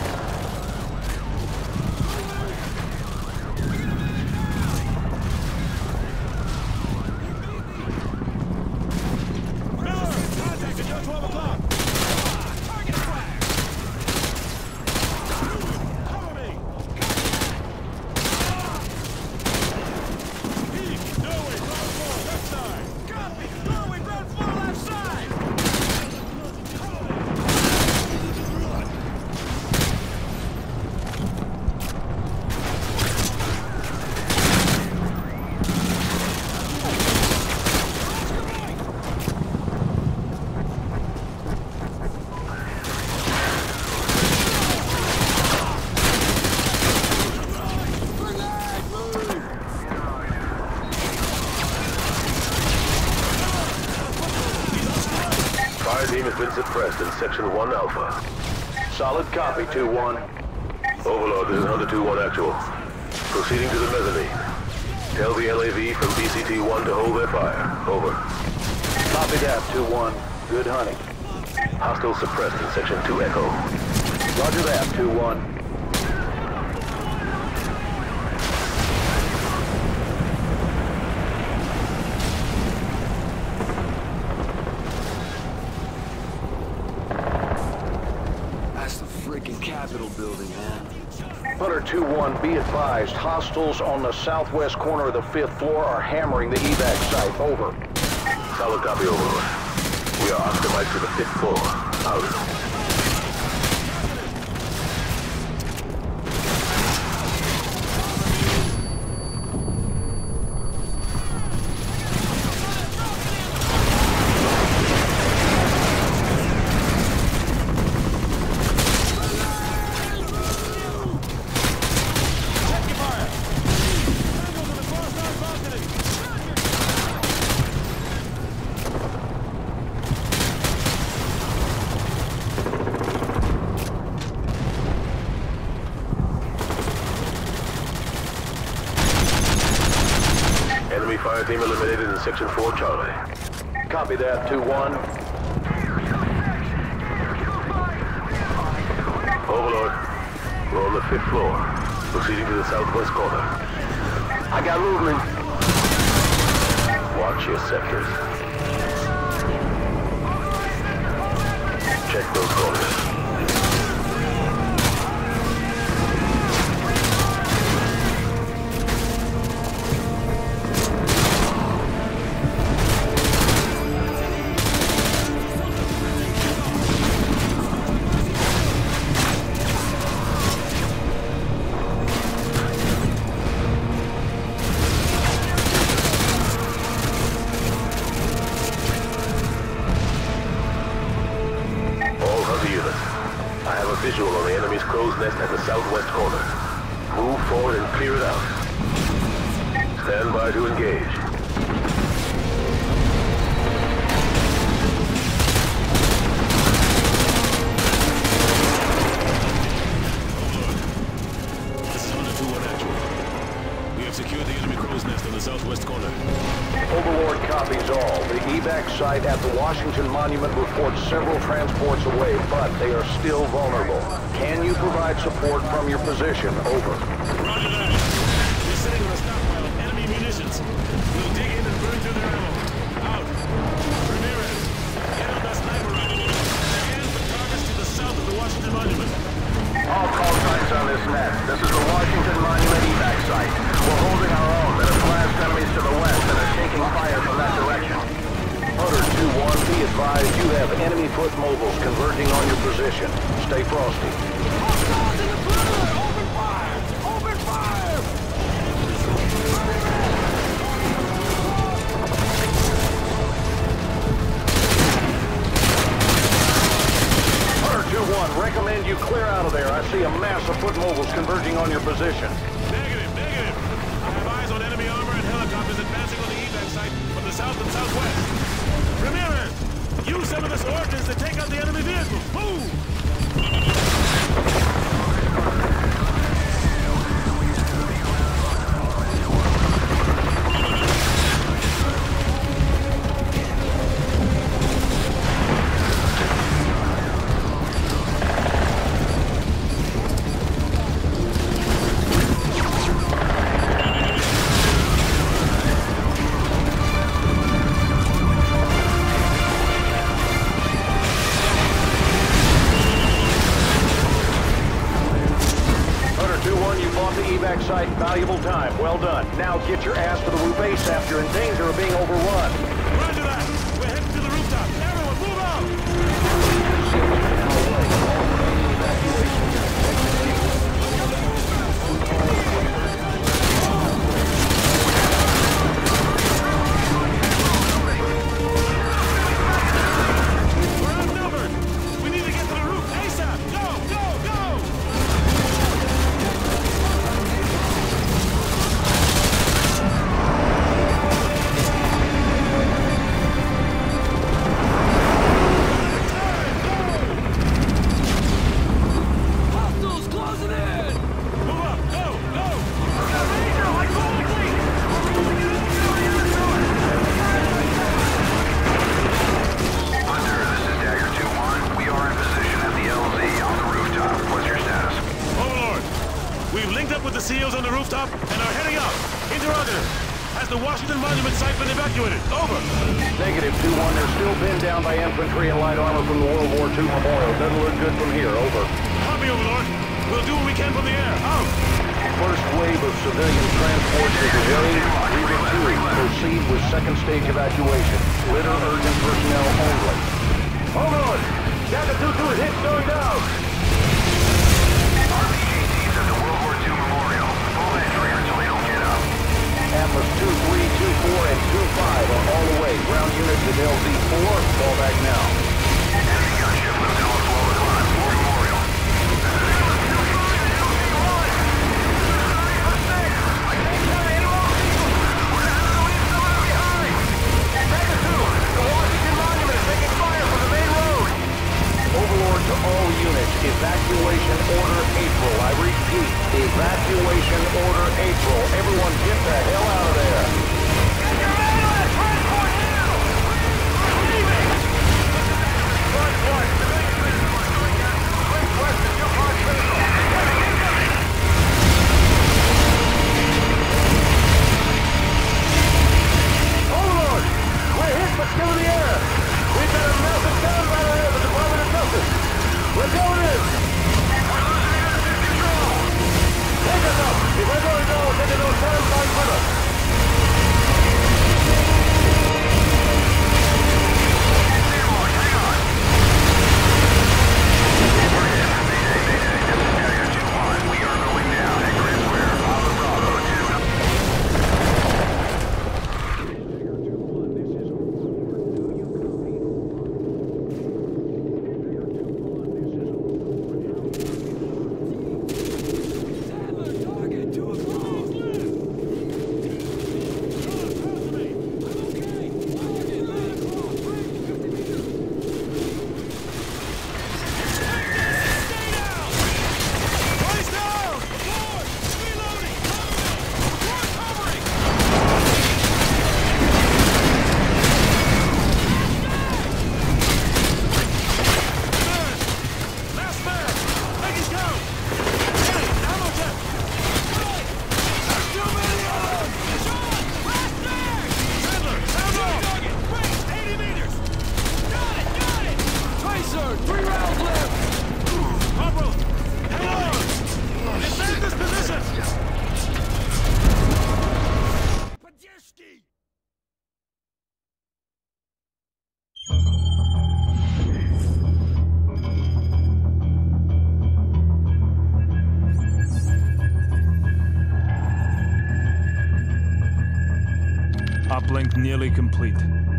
Team has been suppressed in Section 1 Alpha. Solid copy, 2-1. Overlord, this is Hunter 2-1 actual. Proceeding to the mezzanine. Tell the LAV from BCT-1 to hold their fire. Over. Copy that, 2-1. Good hunting. Hostile suppressed in Section 2 Echo. Roger that, 2-1. Capitol building, man. Hunter 2-1, be advised, hostiles on the southwest corner of the 5th floor are hammering the evac site. Over. Solid copy, Overlord. We are Oscar Mike to the 5th floor. Out. Fire team eliminated in Section 4 Charlie. Copy that, 2-1. Overlord, we're on the 5th floor. Proceeding to the southwest corner. I got movement. Watch your sectors. Check those corners. Visual on the enemy's crow's nest at the southwest corner. Move forward and clear it out. Stand by to engage. This is Hunter 2-1 actual. We have secured the enemy crow's nest on the southwest corner. Overlord copies all. The evac site at the Washington Monument reports several transports away, but they are still vulnerable. Can you provide support from your position? Over. Roger that. We're sitting on a stockpile of enemy munitions. We'll dig in and burn through their ammo. Out. Ramirez, get on that sniper rifle. Scan for targets to the south of the Washington Monument. All call signs on this net. This is the Washington Monument evac site. We're holding our own. There are blast enemies to the west and are taking fire from that direction. Hunter 2-1, be advised you have enemy foot mobiles converging on your position. Stay frosty. Hostiles in the perimeter! Open fire! Open fire! Hunter 2-1, recommend you clear out of there. I see a mass of foot mobiles converging on your position. Negative, negative. I have eyes on enemy armor and helicopters advancing on the evac site from the south and southwest. Ramirez, use some of this ordnance to take out the enemy vehicle. Move! are being overrun. Roger that! We're heading to the rooftop. Everyone, move out! We're outnumbered! We need to get to the roof ASAP! Go, go, go! SEALs on the rooftop and are heading up. Interrogator, has the Washington Monument site been evacuated? Over. Negative, 2-1. They're still pinned down by infantry and light armor from the World War II memorial. Doesn't look good from here. Over. Copy, Overlord. We'll do what we can from the air. Out. First wave of civilian transports is away. Region 2, proceed with second stage evacuation. Litter urgent personnel only. Overlord! Delta 2-2 is hit, slowing down! Atlas 2, 3, 2, 4, and 2, 5 are all away. Ground units at LZ4, fall back now. Enemy gunship moved on 12 o'clock. War Memorial. Overlord to all units, evacuation order April. I repeat, evacuation order April. Everyone get the hell out of there. Get your man on that transport now! Leaving! Front 1, civilian transport going down. Quick west of Yukon Central. Incoming! Overlord! We're hit but still in the air! We've got a massive down right ahead of the Department of Justice! We're going in! We're losing enemy control! Take us up! If we're going to go, take those turnstiles with us! Uplink nearly complete.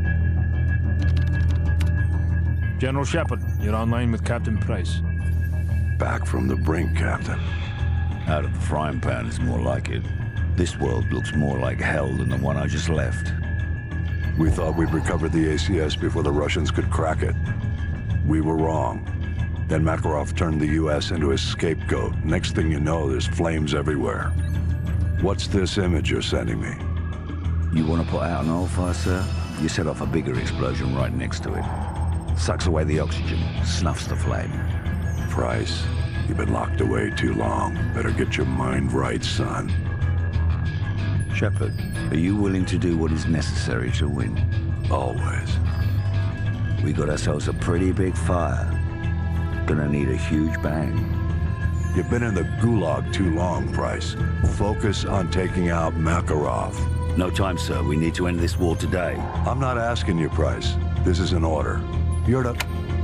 General Shepard, you're online with Captain Price. Back from the brink, Captain. Out of the frying pan is more like it. This world looks more like hell than the one I just left. We thought we'd recovered the ACS before the Russians could crack it. We were wrong. Then Makarov turned the US into his scapegoat. Next thing you know, there's flames everywhere. What's this image you're sending me? You want to put out an oil fire, sir? You set off a bigger explosion right next to it. Sucks away the oxygen, snuffs the flame. Price, you've been locked away too long. Better get your mind right, son. Shepard, are you willing to do what is necessary to win? Always. We got ourselves a pretty big fire. Gonna need a huge bang. You've been in the gulag too long, Price. Focus on taking out Makarov. No time, sir. We need to end this war today. I'm not asking you, Price. This is an order. You're to...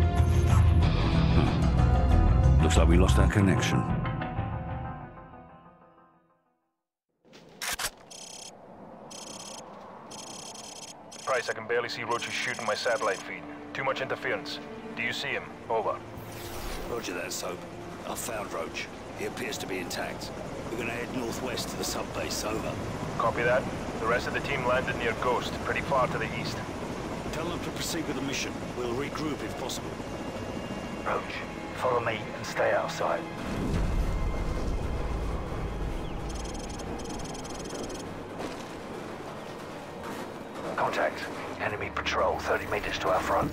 Looks like we lost our connection. Price, I can barely see Roach's shooting my satellite feed. Too much interference. Do you see him? Over. Roger that, Soap. I've found Roach. He appears to be intact. We're gonna head northwest to the sub-base. Over. Copy that. The rest of the team landed near Ghost, pretty far to the east. Tell them to proceed with the mission. We'll regroup if possible. Roach, follow me and stay outside. Contact. Enemy patrol 30 meters to our front.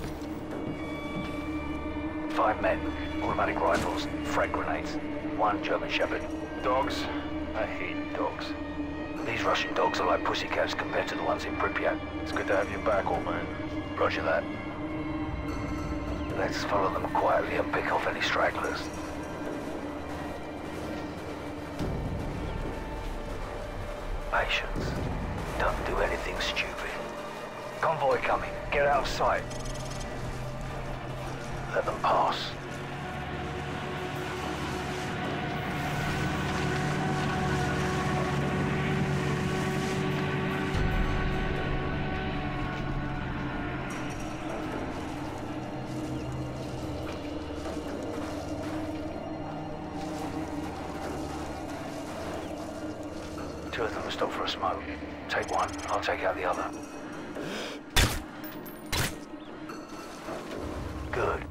5 men, automatic rifles, frag grenades, 1 German Shepherd. Dogs? I hate dogs. These Russian dogs are like pussycats compared to the ones in Pripyat. It's good to have you back, old man. Roger that. Let's follow them quietly and pick off any stragglers. Patience. Don't do anything stupid. Convoy coming. Get out of sight. Let them pass. Two of them will stop for a smoke. Take one, I'll take out the other. Good.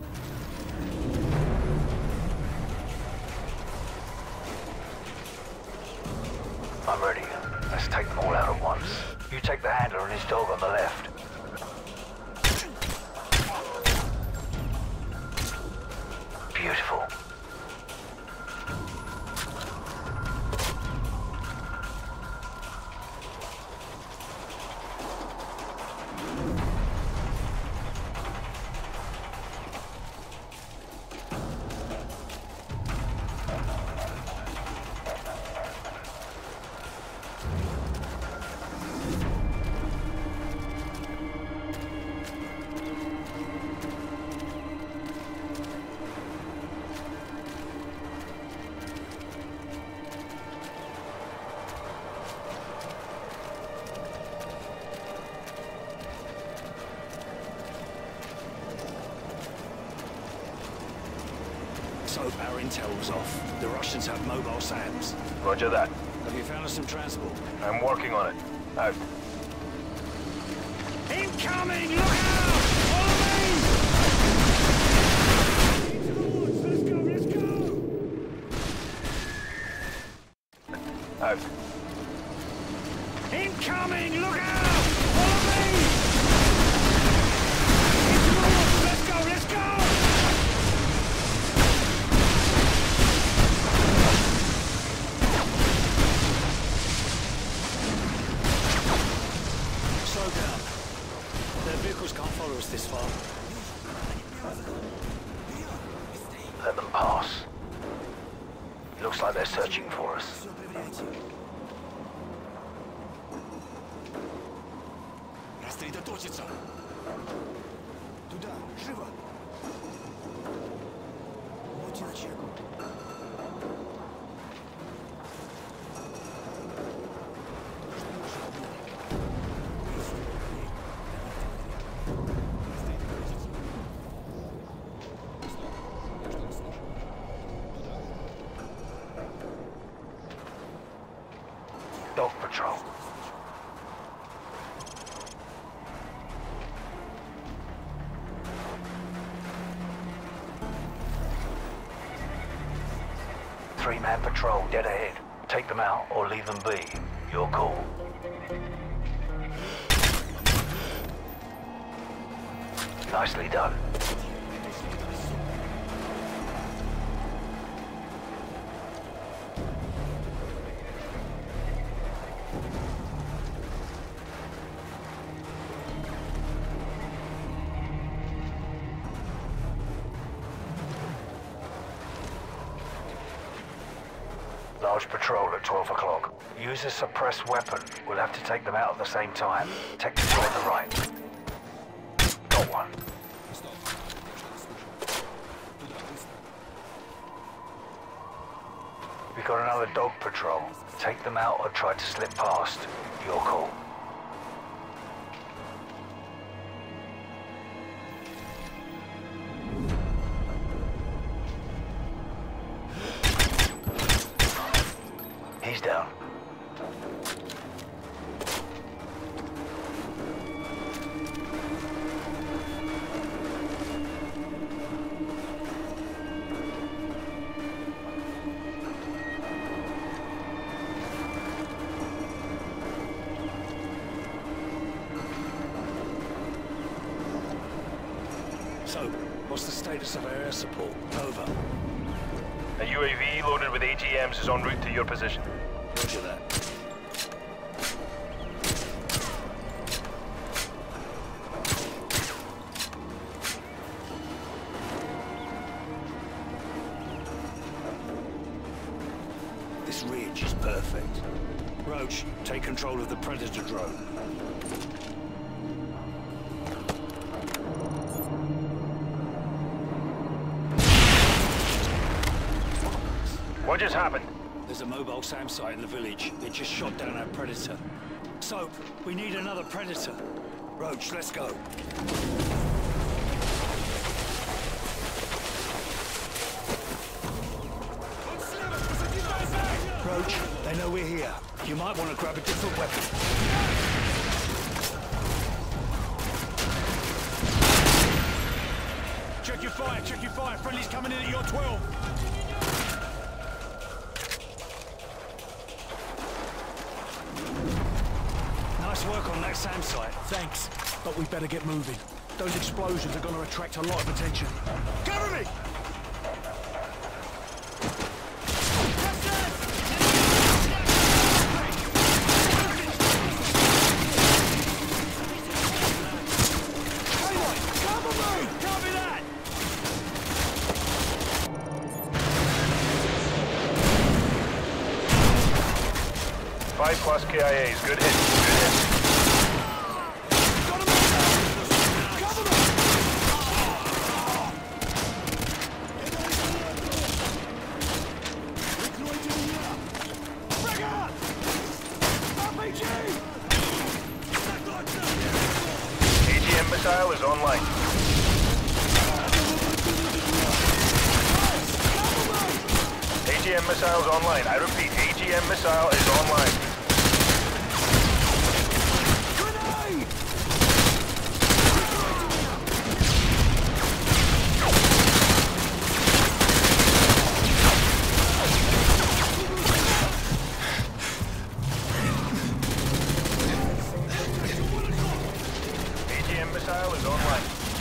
I'm ready. Let's take them all out at once. You take the handler and his dog on the left. Beautiful. Soap, our intel was off. The Russians have mobile SAMs. Roger that. Have you found us some transport? I'm working on it. Out. Incoming! Look out! Out. Incoming! Look out! Follow me! Let's go! Let's go! Slow down. Their vehicles can't follow us this far. Let them pass. Looks like they're searching for us. Рассредоточиться! Туда! Живо! Вот человек. Dog patrol. Three-man patrol dead ahead. Take them out or leave them be. Your call. Nicely done. large patrol at 12 o'clock. Use a suppressed weapon. We'll have to take them out at the same time. Take the two on the right. Got one. We got another dog patrol. Take them out or try to slip past. Your call. He's down. So, what's the status of our air support? Over. A UAV loaded with AGMs is en route to your position. Roger that. This ridge is perfect. Roach, take control of the Predator drone. What just happened? There's a mobile SAM site in the village. It just shot down our Predator. Soap, we need another Predator. Roach, let's go. Roach, they know we're here. You might want to grab a different weapon. Check your fire, check your fire. Friendly's coming in at your 12. Nice work on that SAM site. Thanks, but we better get moving. Those explosions are going to attract a lot of attention. Cover me! Plus KIAs, good hit, good hit. AGM missile is online. AGM missile is online. I repeat, AGM missile is online. Missile is online.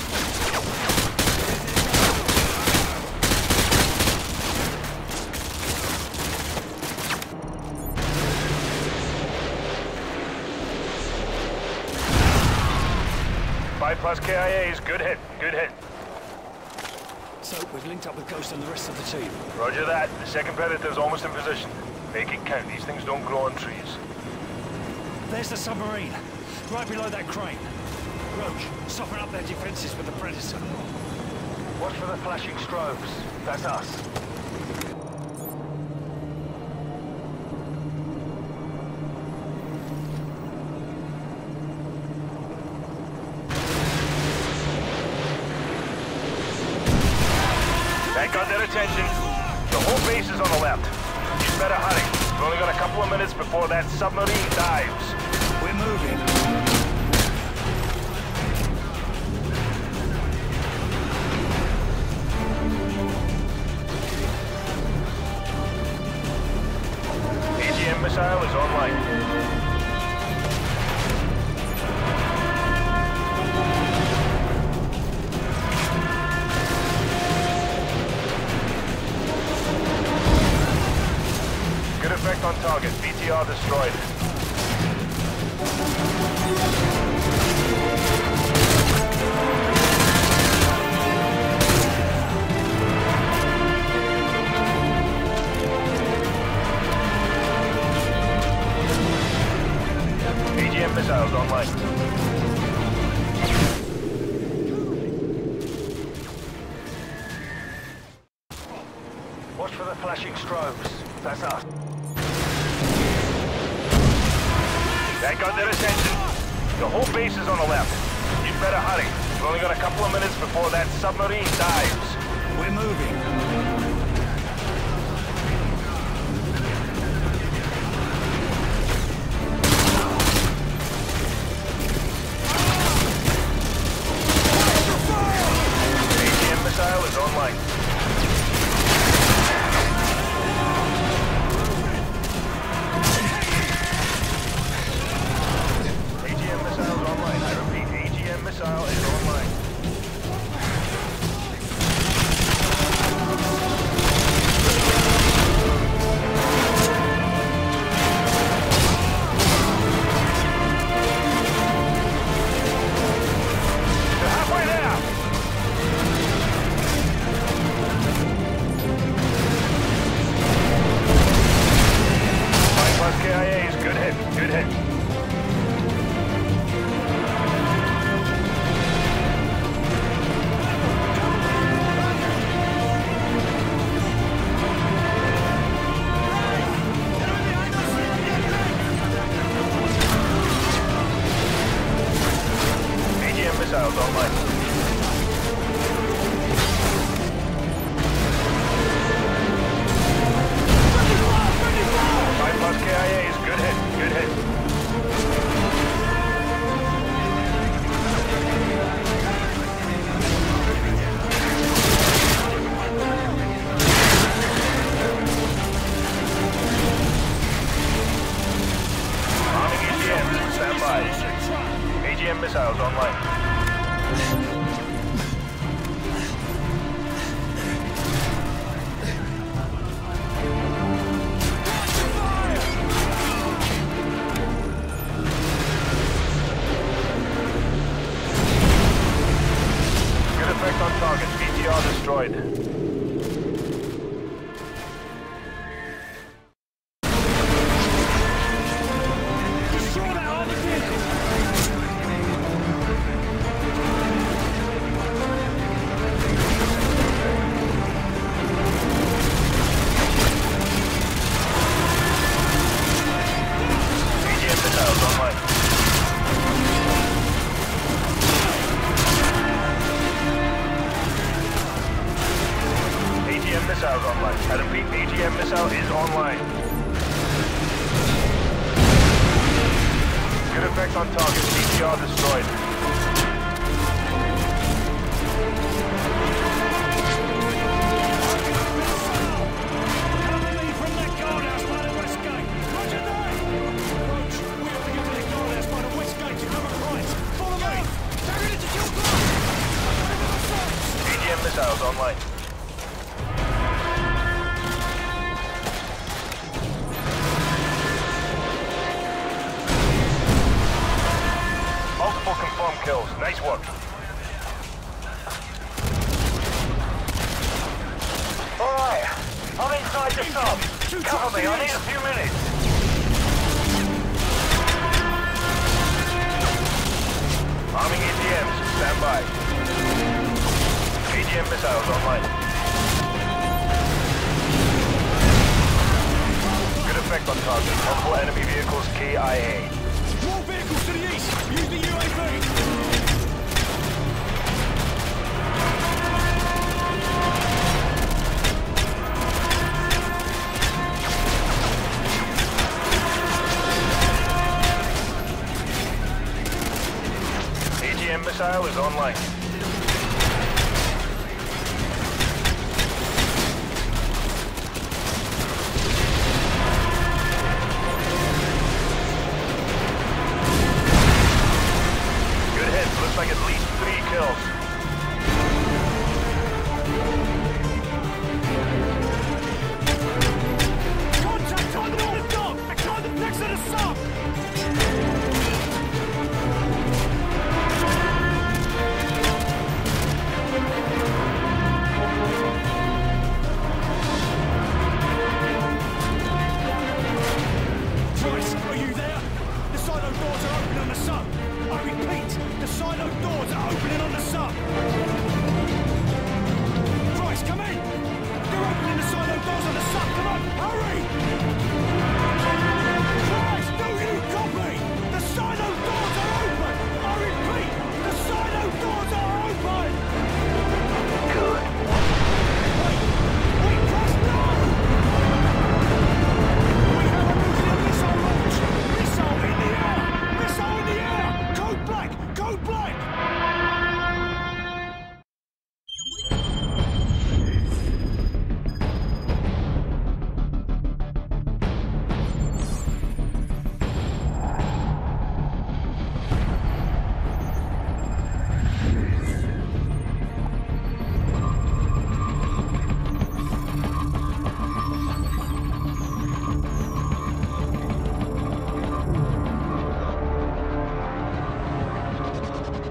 5+ KIAs, good hit, good hit. So, we've linked up with Ghost and the rest of the team. Roger that. The second Predator's almost in position. Make it count. These things don't grow on trees. There's the submarine, right below that crane. Roach, soften up their defenses with the Predator. Watch for the flashing strobes. That's us. That got their attention. The whole base is on the left. You better hurry. We've only got a couple of minutes before that submarine dives. We're moving. AGM missile is online. Good effect on target. BTR destroyed. strobes. That's us. That got their attention. The whole base is on the left. You'd better hurry. We've only got a couple of minutes before that submarine dives. We're moving. AGM missile is online. AGM missile is online. I repeat, AGM missile is online. KIAs, good hit, good hit. AGM missiles online. 5+ KIAs, good hit, good hit. Arming AGM, stand by. AGM missiles online. Effect on target. PTR destroyed. AGM missiles online. AGM missiles online. I repeat, AGM missile is online. Good effect on target. PTR destroyed. From that guardhouse by the west gate. Roger that! Roach, we have to get to the guardhouse by the west gate to cover right. Follow me! Carry it to kill blood! AGM missiles online. Multiple confirmed kills. Nice work. Alright. I'm inside the sub. Cover me. I need a few minutes. Arming AGMs. Stand by. AGM missiles online. Good effect on target. Multiple enemy vehicles KIA. More vehicles to the east! Use the UAV! AGM missile is online. Looks like at least 3 kills. Contact on the dog! Behind the next to the sub! Price, are you there? The silo doors are open on the sub. I repeat, the silo doors are opening on the sub. Price,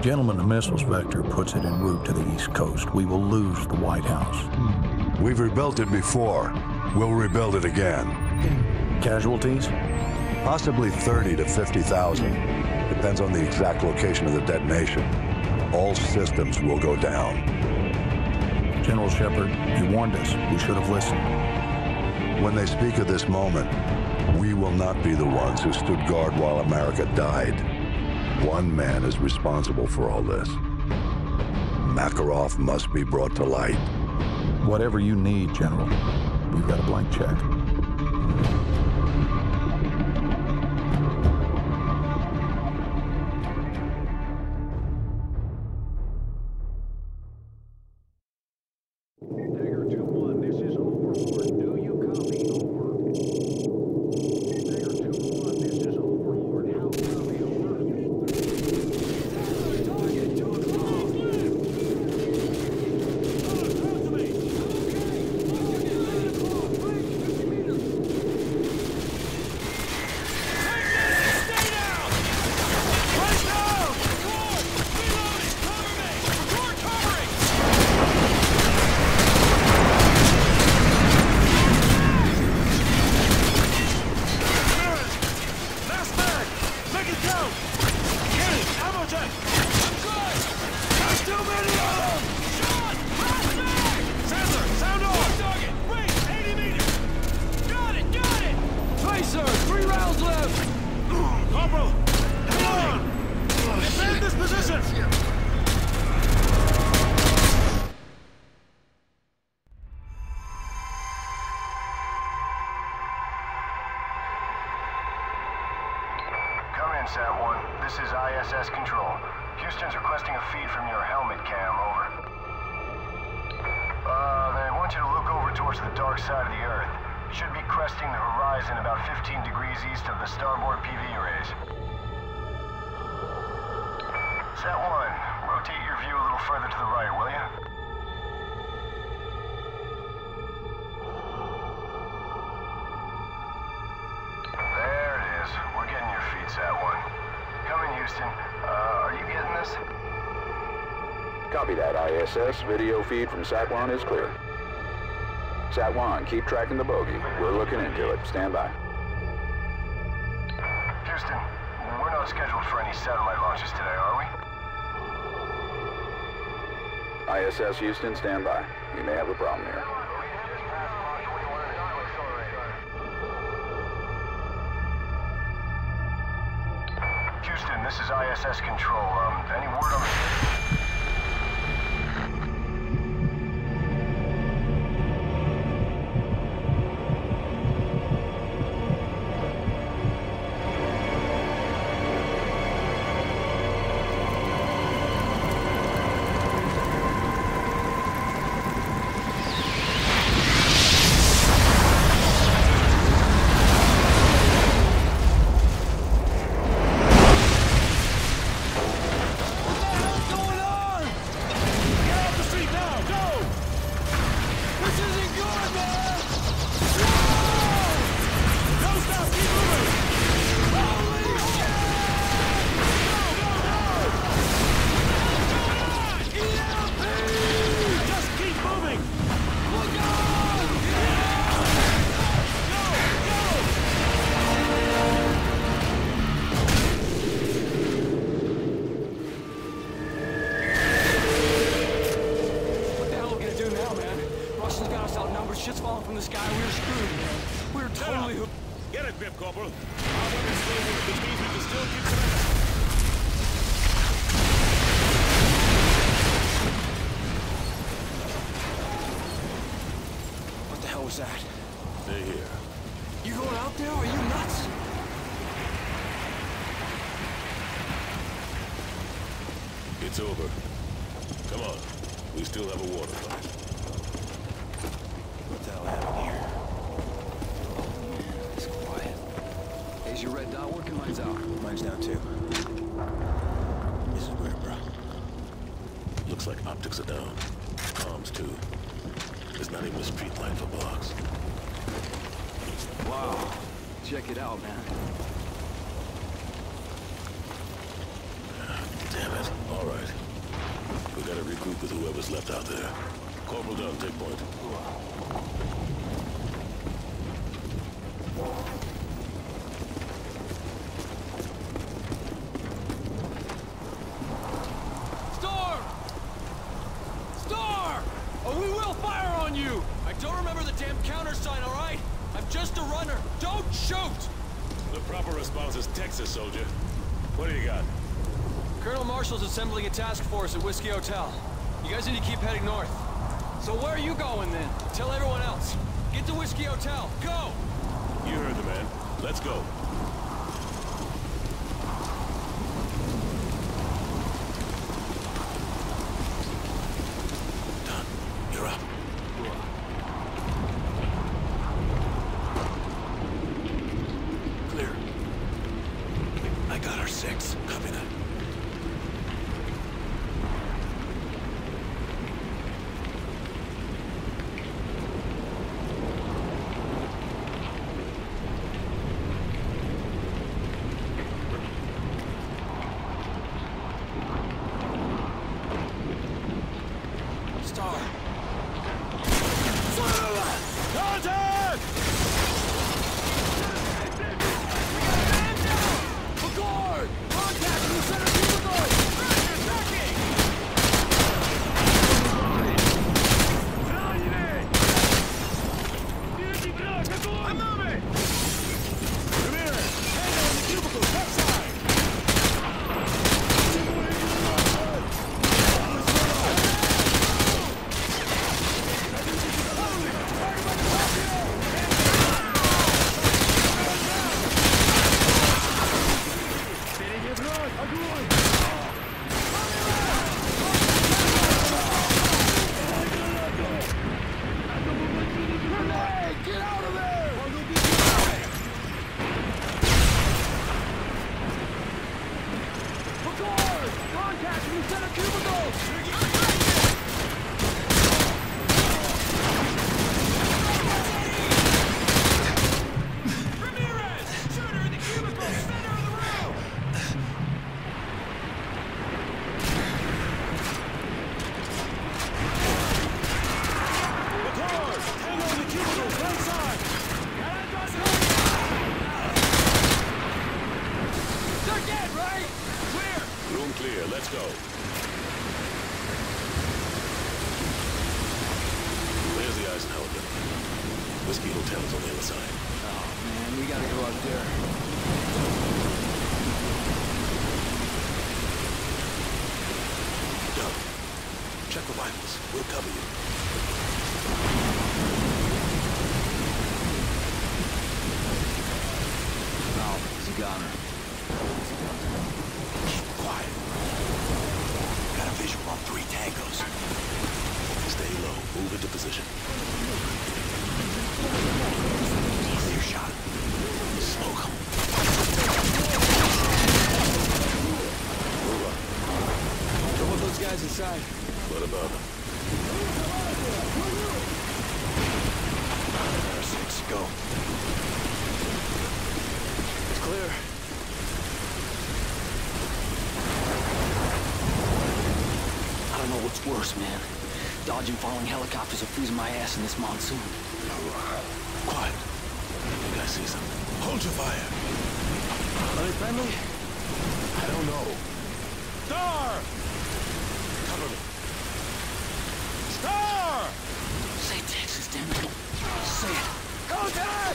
Gentlemen, the missiles vector puts it en route to the East Coast. We will lose the White House. We've rebuilt it before. We'll rebuild it again. Casualties? Possibly 30 to 50,000. Depends on the exact location of the detonation. All systems will go down. General Shepard, you warned us. We should have listened. When they speak of this moment, we will not be the ones who stood guard while America died. One man is responsible for all this. Makarov must be brought to light. Whatever you need, General. We've got a blank check. Sat-1, this is ISS Control. Houston's requesting a feed from your helmet cam, over. They want you to look over towards the dark side of the Earth. You should be cresting the horizon about 15 degrees east of the starboard PV arrays. Sat-1, rotate your view a little further to the right, will you? There it is. We're getting your feed, Sat-1. Come in, Houston. Are you getting this? Copy that, ISS. Video feed from Sat-1 is clear. Sat-1, keep tracking the bogey. We're looking into it. Stand by. Houston, we're not scheduled for any satellite launches today, are we? ISS Houston, stand by. We may have a problem here. Houston, this is ISS Control. Any word on the... Shit's falling from the sky. We were screwed, man. We were totally hooked. Get it, Bib Corporal. Our weapons still work, which means we can still keep connected. What the hell was that? Stay here. You going out there? Are you nuts? It's over. Come on. We still have a water fight. What the hell happened here? Oh, man, it's quiet. Hey, is your red dot working? Mine's out. Mine's down, too. This is where, bro. Looks like optics are down. Comms, too. There's not even a street light for blocks. Wow. Check it out, man. Damn it. All right. regroup with whoever's left out there. Corporal Dunn, take point. Storm! Storm! Oh, we will fire on you! I don't remember the damn countersign, all right? I'm just a runner. Don't shoot! The proper response is Texas, soldier. What do you got? Colonel Marshall's assembling a task force at Whiskey Hotel. You guys need to keep heading north. So where are you going then? Tell everyone else. Get to Whiskey Hotel. Go! You heard the man. Let's go. Dunn, you're up. Clear. I got our 6. Copy that. Check the rifles. We'll cover you. Oh, he's a goner. Keep quiet. Got a visual on 3 tangos. Stay low. Move into position. Clear shot. Smoke them. Don't want those guys inside. What about them? 6, go. It's clear. I don't know what's worse, man. Dodging falling helicopters or freezing my ass in this monsoon. Quiet. I think I see something. Hold your fire. Are they friendly? I don't know. Star! Cover me. Star! Say Texas, damn it. Say it. Contact!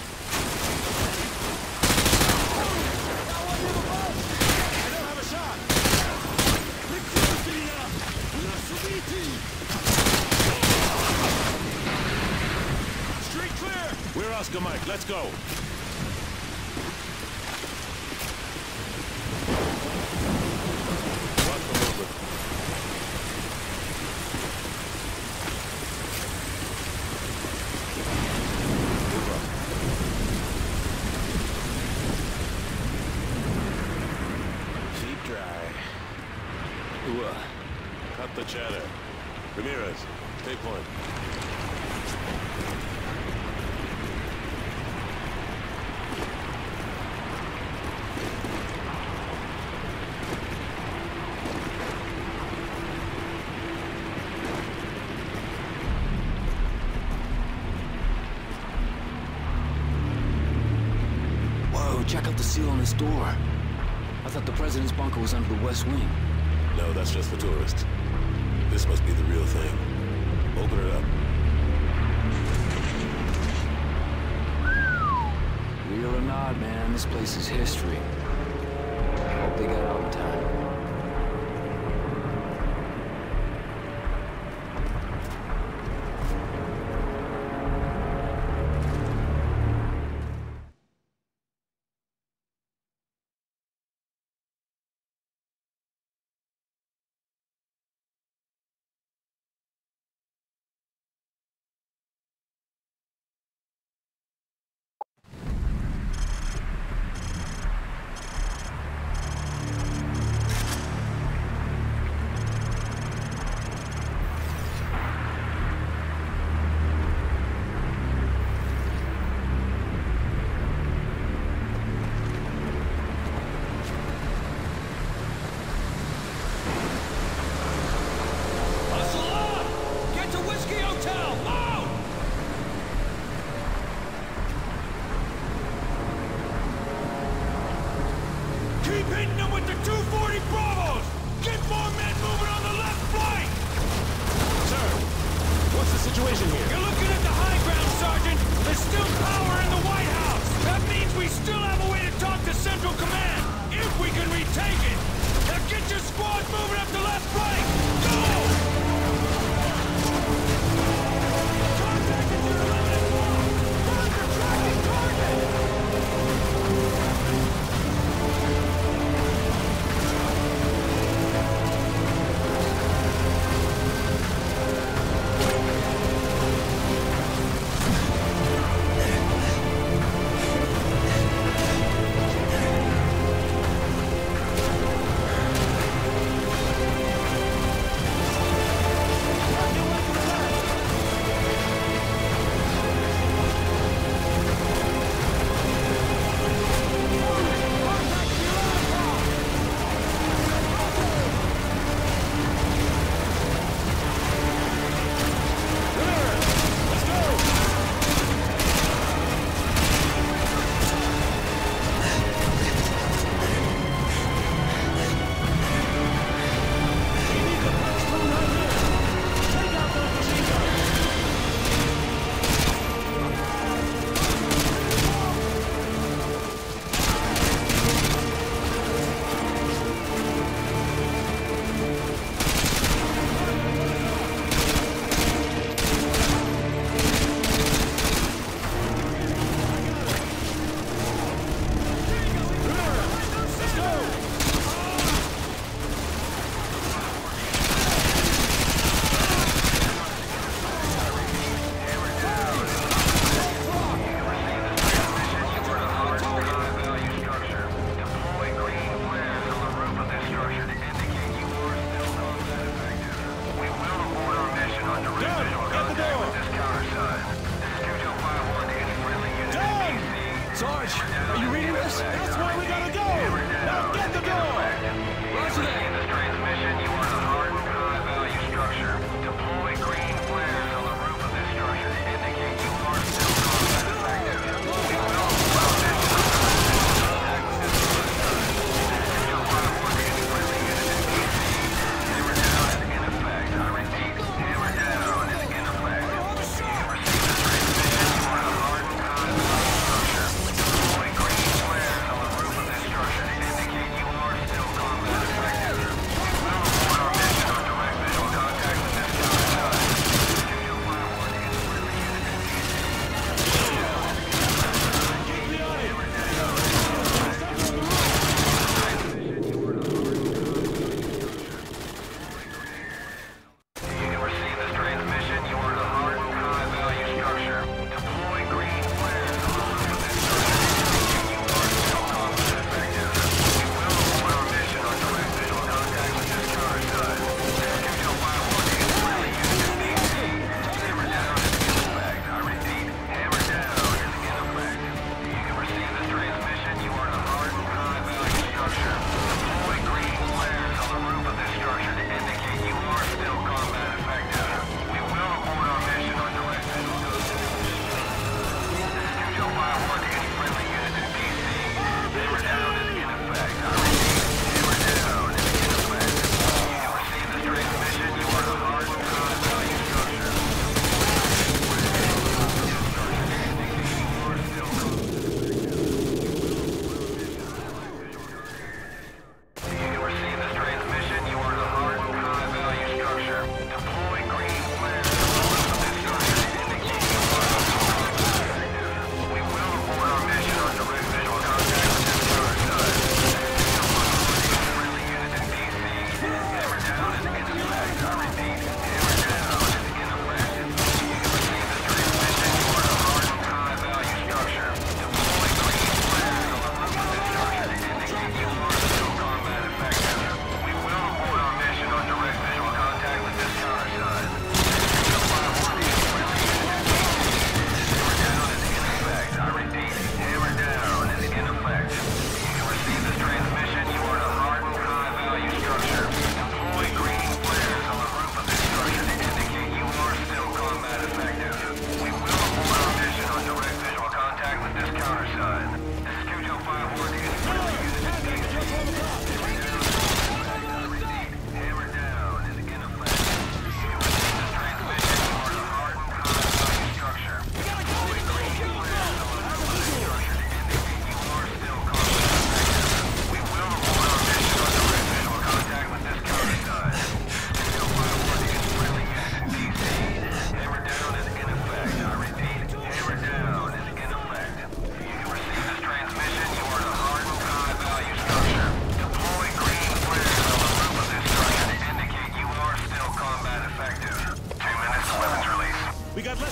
I don't have a shot. Street clear! We're Oscar Mike. Let's go. Watch the movement. Keep dry. Cut the chatter. Ramirez, take point. check out the seal on this door. I thought the president's bunker was under the west wing. No, that's just for tourists. This must be the real thing. Open it up. Real or not, man, this place is history. Hope they got out in time.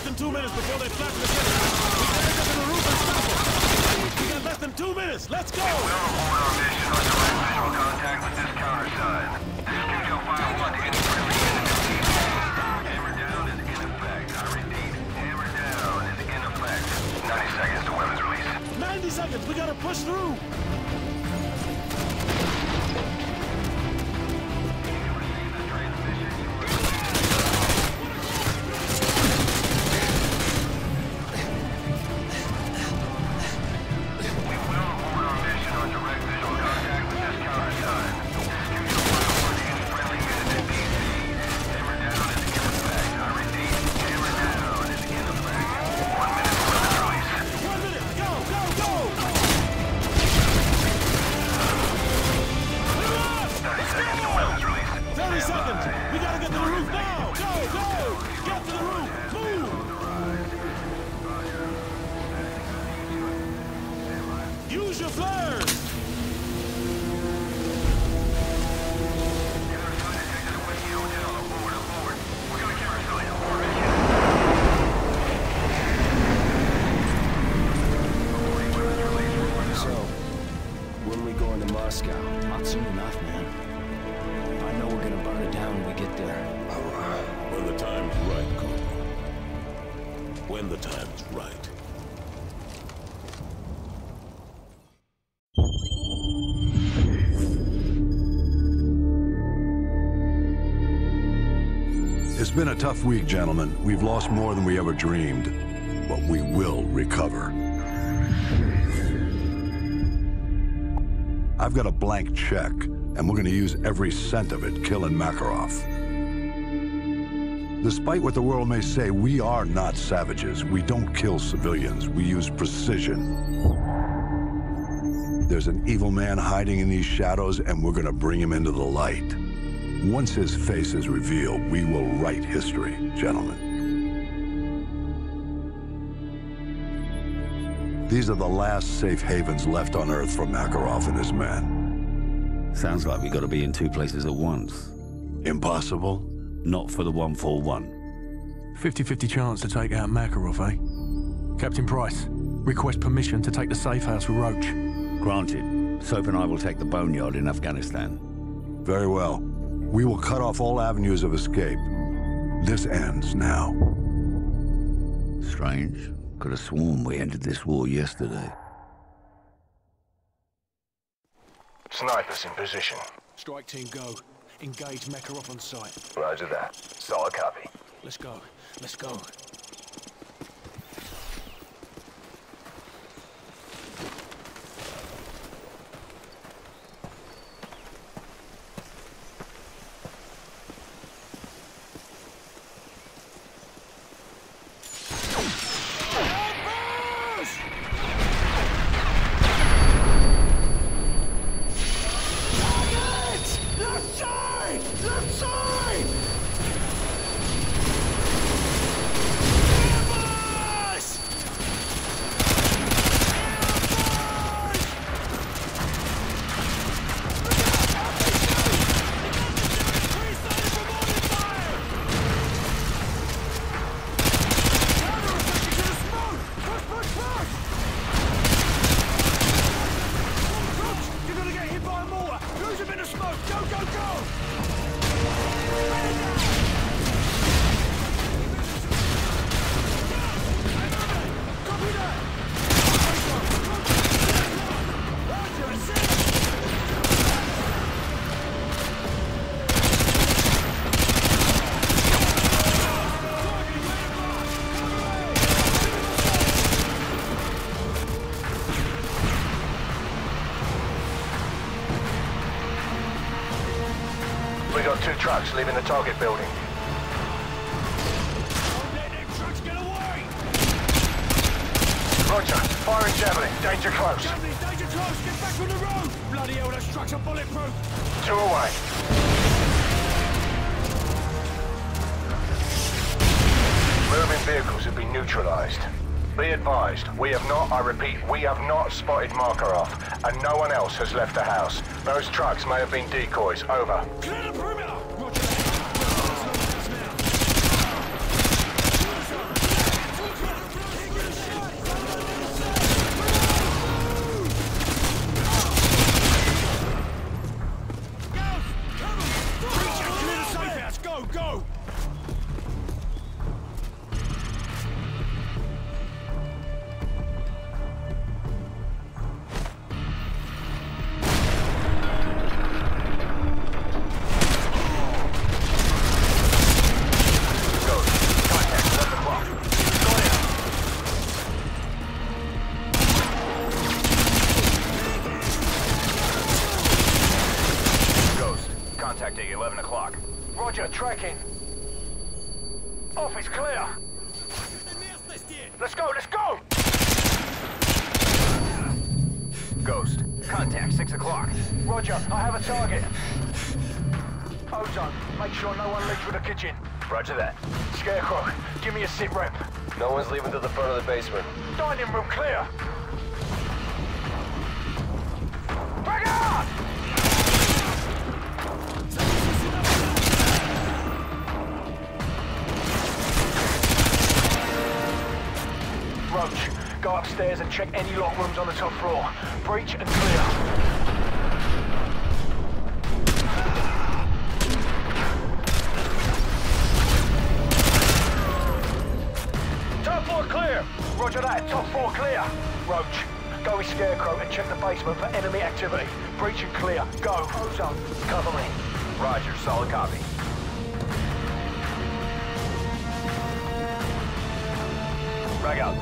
than 2 minutes before they flatten the city. We gotta get to the roof and stop them. We got less than 2 minutes. Let's go! We'll hold our mission on direct visual contact with this counterside. Studio Fire 1 to any friendly enemy. Hammer down is in effect. I repeat, hammer down is in effect. 90 seconds to weapons release. 90 seconds. We gotta push through. Use your flares! So, when we going to Moscow? Not soon enough, man. I know we're gonna burn it down when we get there. When the time's right, Corporal. When the time's right. It's been a tough week, gentlemen. We've lost more than we ever dreamed, but we will recover. I've got a blank check, and we're gonna use every cent of it killing Makarov. Despite what the world may say, we are not savages. We don't kill civilians. We use precision. There's an evil man hiding in these shadows, and we're gonna bring him into the light. Once his face is revealed, we will write history, gentlemen. These are the last safe havens left on Earth for Makarov and his men. Sounds like we gotta be in two places at once. Impossible? Not for the 141. 50-50 chance to take out Makarov, eh? Captain Price, request permission to take the safe house with Roach. Granted. Soap and I will take the boneyard in Afghanistan. Very well. We will cut off all avenues of escape. This ends now. Strange. Could have sworn we ended this war yesterday. Snipers in position. Strike team go. Engage Makarov on sight. Roger that. Solid copy. Let's go. Let's go. We got 2 trucks leaving the target building. Roger. Firing javelin. Danger close. Javelin, danger close. Get back on the road. Bloody hell, those trucks are bulletproof. 2 away. Moving vehicles have been neutralized. Be advised, we have not, I repeat, we have not spotted Makarov, and no one else has left the house. Those trucks may have been decoys. Over. Clear the perimeter. Roger, tracking. Office clear. Let's go, let's go! Ghost, contact, 6 o'clock. Roger, I have a target. Ozone, make sure no one leaves for the kitchen. Roger that. Scarecrow, give me a sit rep. No one's leaving to the front of the basement. Dining room clear. Back out! Roach, go upstairs and check any lock rooms on the top floor. Breach and clear. Top floor clear! Roger that, top floor clear. Roach, go with Scarecrow and check the basement for enemy activity. Breach and clear. Go. Ozone, cover me. Roger, solid copy. Frag out.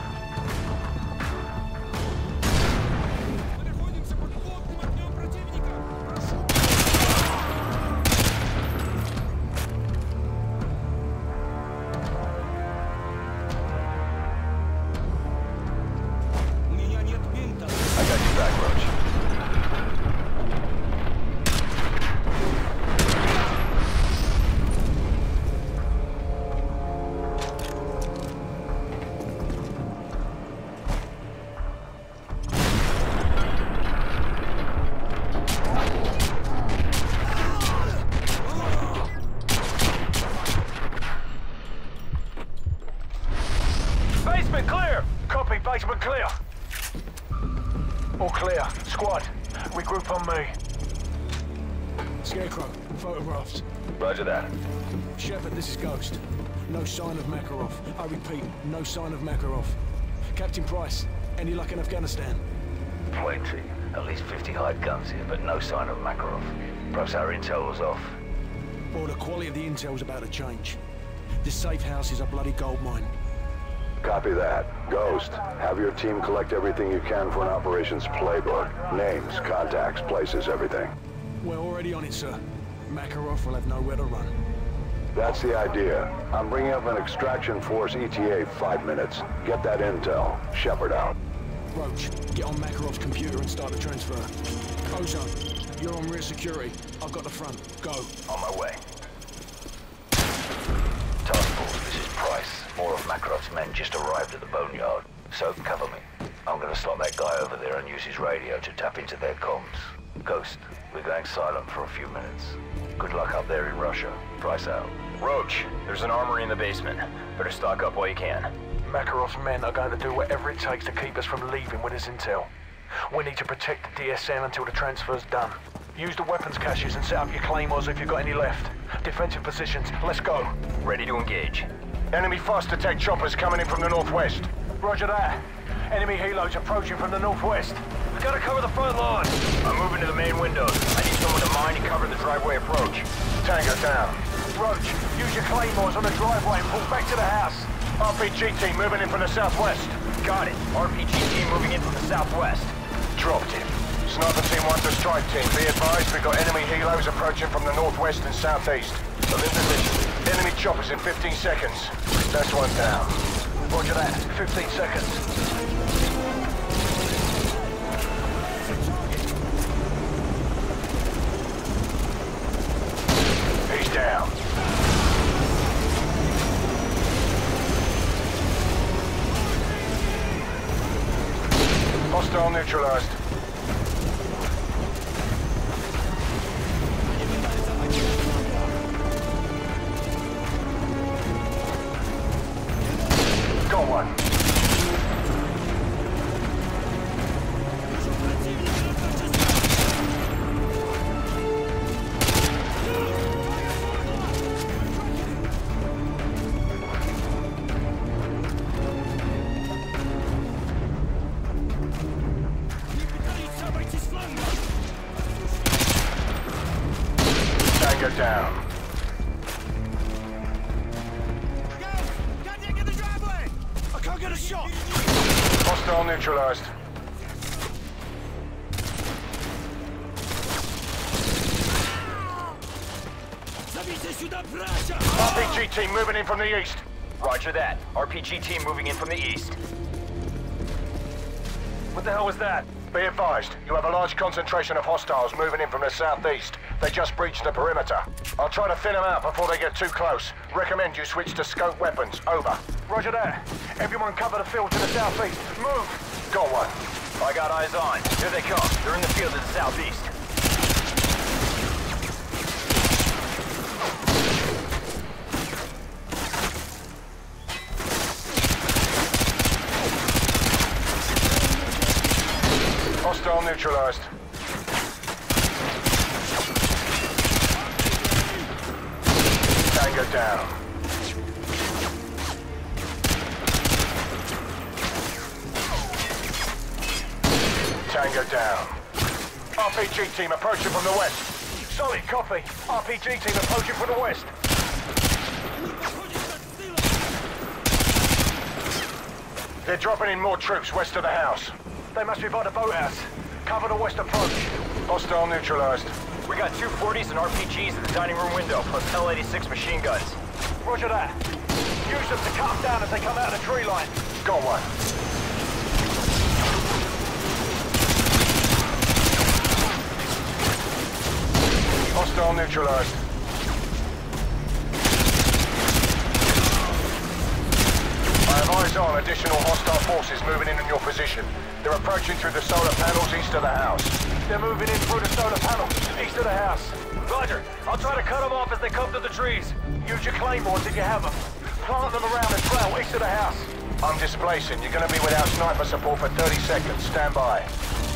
Basement clear! Copy, basement clear. All clear. Squad, regroup on me. Scarecrow, photographs. Roger that. Shepard, this is Ghost. No sign of Makarov. I repeat, no sign of Makarov. Captain Price, any luck in Afghanistan? Plenty. At least 50 hide guns here, but no sign of Makarov. Perhaps our intel was off. Or the quality of the intel's about to change. This safe house is a bloody gold mine. Copy that. Ghost, have your team collect everything you can for an operations playbook. Names, contacts, places, everything. We're already on it, sir. Makarov will have nowhere to run. That's the idea. I'm bringing up an extraction force ETA 5 minutes. Get that intel. Shepard out. Roach, get on Makarov's computer and start the transfer. Ozone, you're on rear security. I've got the front. Go. On my way. Task Force, this is Price. More of Makarov's men just arrived at the boneyard. So cover me. I'm gonna stop that guy over there and use his radio to tap into their comms. Ghost, we're going silent for a few minutes. Good luck up there in Russia. Price out. Roach, there's an armory in the basement. Better stock up while you can. Makarov's men are going to do whatever it takes to keep us from leaving with this intel. We need to protect the DSM until the transfer's done. Use the weapons caches and set up your claymores if you've got any left. Defensive positions, let's go. Ready to engage. Enemy fast attack choppers coming in from the northwest. Roger that. Enemy helos approaching from the northwest. We gotta cover the front line. I'm moving to the main windows. I need someone to mine and cover the driveway approach. Tango down. Roach, use your claymores on the driveway and pull back to the house. RPG team moving in from the southwest. Got it. RPG team moving in from the southwest. Dropped him. Sniper team wants a strike team. Be advised, we've got enemy helos approaching from the northwest and southeast. I'm in position. Enemy choppers in 15 seconds. That's one down. Roger that. 15 seconds. He's down. Hostile neutralized. Got one. Tango down. Get the driveway! I can't get a shot! Hostile neutralized. RPG team moving in from the east. Roger that. RPG team moving in from the east. What the hell was that? Be advised, you have a large concentration of hostiles moving in from the southeast. They just breached the perimeter. I'll try to thin them out before they get too close. Recommend you switch to scope weapons. Over. Roger that. Everyone cover the field to the southeast. Move! Got one. I got eyes on. Here they come. They're in the field to the southeast. Hostile neutralized. Tango down. Tango down. RPG team approaching from the west. Solid copy. RPG team approaching from the west. They're dropping in more troops west of the house. They must be by the boathouse. Cover the west approach. Hostile neutralized. We got 240s and RPGs in the dining room window, plus L-86 machine guns. Roger that. Use them to cut them down as they come out of the tree line. Got one. Hostile neutralized. I have eyes on additional hostile forces moving in your position. They're approaching through the solar panels east of the house. They're moving in through the solar panels, east of the house. Roger. I'll try to cut them off as they come through the trees. Use your claymores if you have them. Plant them around the trail east of the house. I'm displacing. You're going to be without sniper support for 30 seconds. Stand by.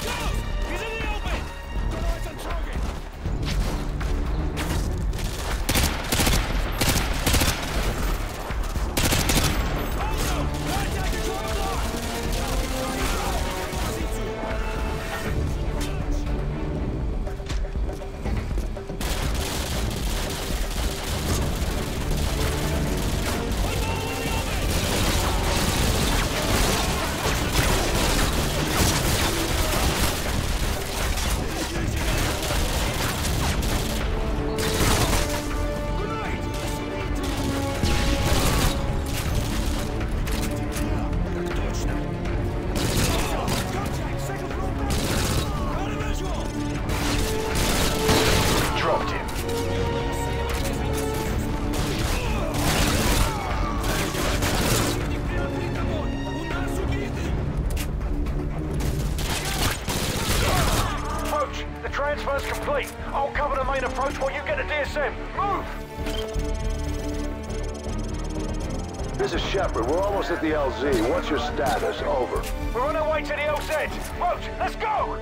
Transfer's complete. I'll cover the main approach while you get a DSM. Move! This is Shepard. We're almost at the LZ. What's your status? Over. We're on our way to the LZ. Roach, let's go!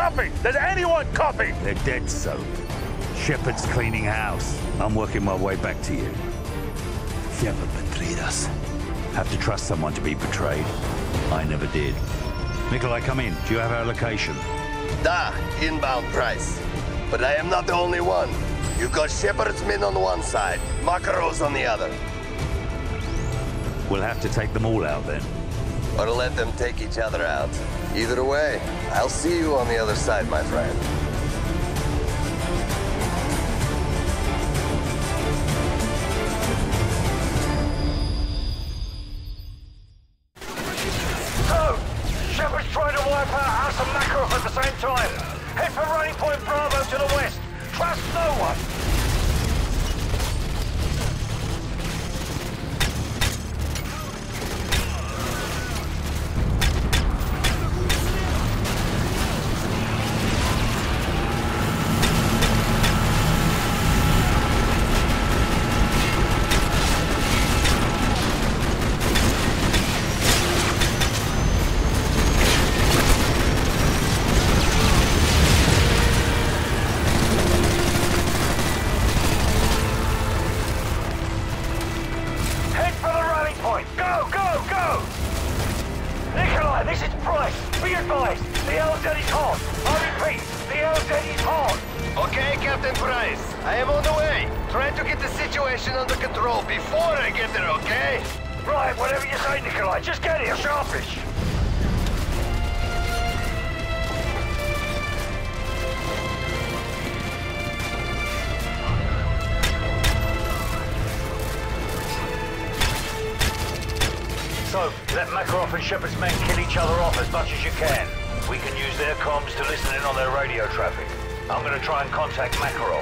copy? Does anyone copy? They're dead, Soap. Shepard's cleaning house. I'm working my way back to you. Shepard betrayed us. Have to trust someone to be betrayed. I never did. Nikolai, come in. Do you have our location? Da, inbound Price. But I am not the only one. You got Shepard's men on one side, Makarov's on the other. We'll have to take them all out then. Or let them take each other out. Either way, I'll see you on the other side, my friend. So, Shepard's trying to wipe out House and Makarov at the same time. Head for Running Point Bravo to the west. Trust no one. Let Makarov and Shepard's men kill each other off as much as you can. We can use their comms to listen in on their radio traffic. I'm gonna try and contact Makarov.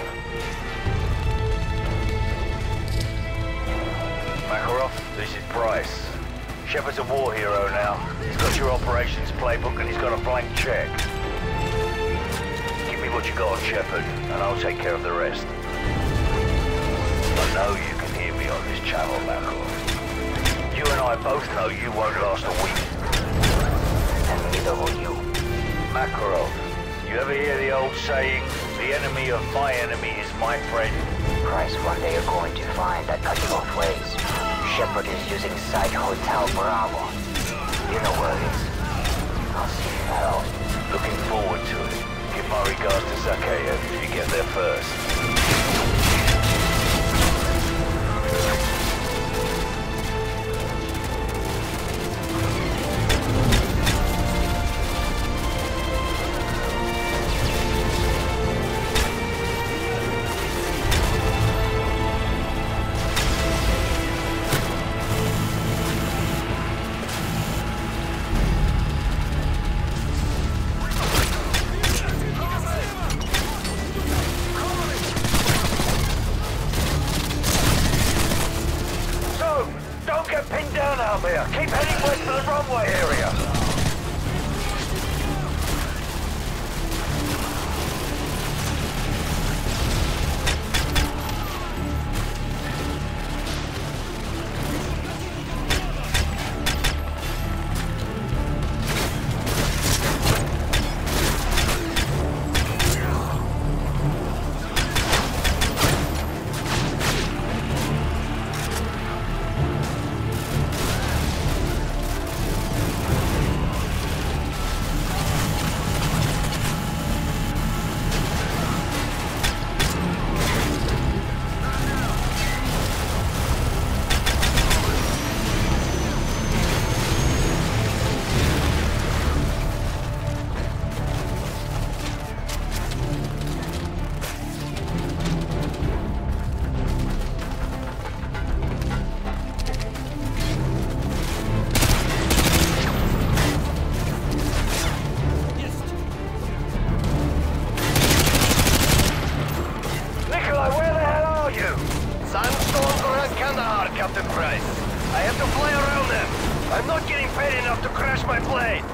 Makarov, this is Price. Shepard's a war hero now. He's got your operations playbook and he's got a blank check. Give me what you got, Shepard, and I'll take care of the rest. I know you can hear me on this channel, Makarov. You and I both know you won't last a week. And neither will you. Makarov, you ever hear the old saying, the enemy of my enemy is my friend? Price, one day you're going to find that cuts both ways. Shepard is using Site Hotel Bravo. You know where it is. I'll see you out. Looking forward to it. Give my regards to Zakhaev if you get there first. Keep heading west to the runway area. Captain Price. I have to fly around them. I'm not getting paid enough to crash my plane.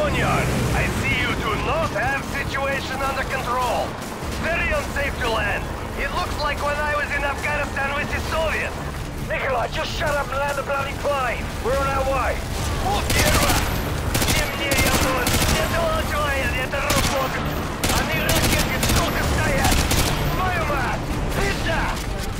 boneyard. I see you do not have situation under control. Very unsafe to land. It looks like when I was in Afghanistan with the Soviets. Nikolai, just shut up and land the bloody plane. We're on our way. Это лучше, это работа. Они ракеты столько стоят. Твою мать! Пизда!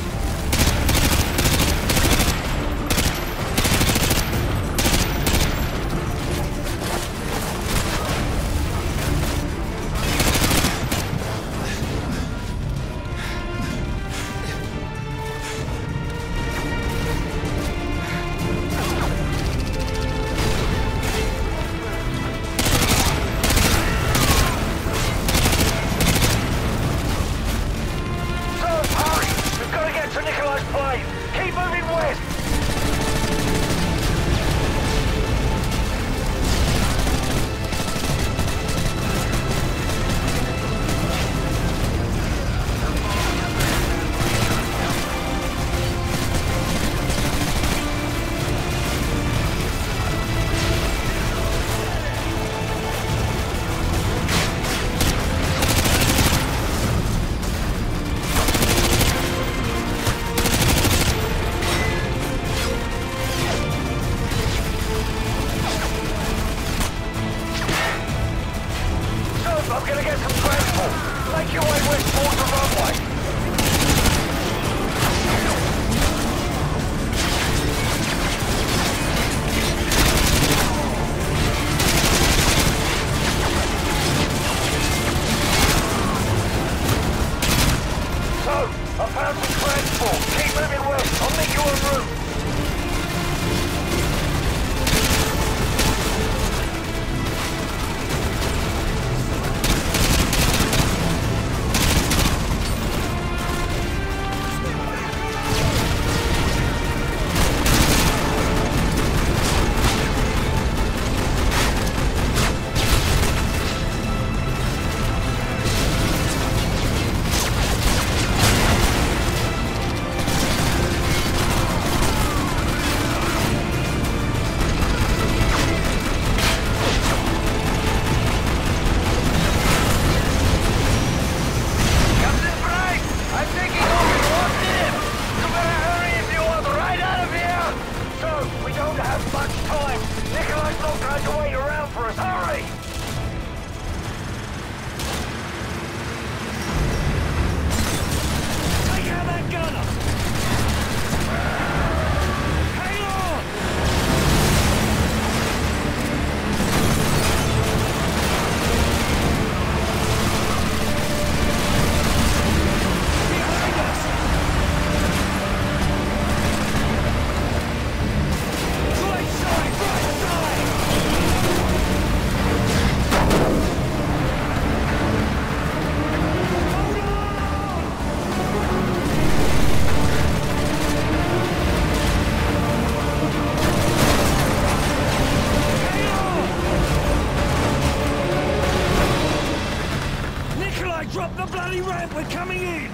Drop the bloody ramp, we're coming in!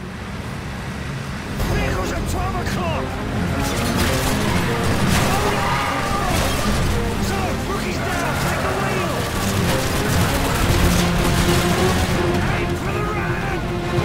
Vehicles at 12 o'clock! So, rookie's down, take the wheel! Aim for the ramp!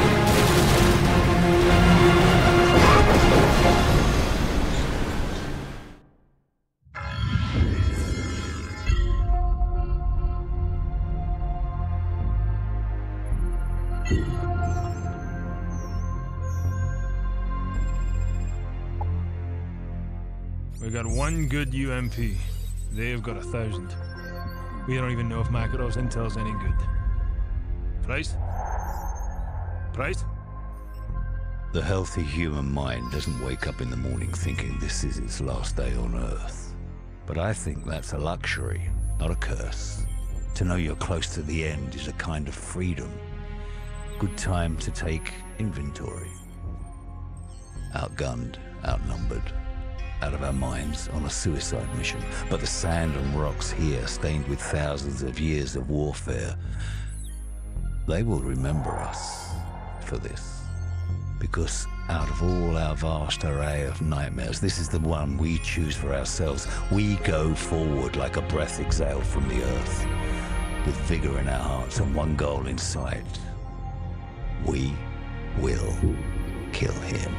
We got one good UMP. They've got 1,000. We don't even know if Makarov's intel's any good. Price? Price? The healthy human mind doesn't wake up in the morning thinking this is its last day on Earth. But I think that's a luxury, not a curse. To know you're close to the end is a kind of freedom. Good time to take inventory. Outgunned, outnumbered, out of our minds on a suicide mission. But the sand and rocks here, stained with thousands of years of warfare, they will remember us for this. Because out of all our vast array of nightmares, this is the one we choose for ourselves. We go forward like a breath exhaled from the earth. with vigor in our hearts and one goal in sight. We will kill him.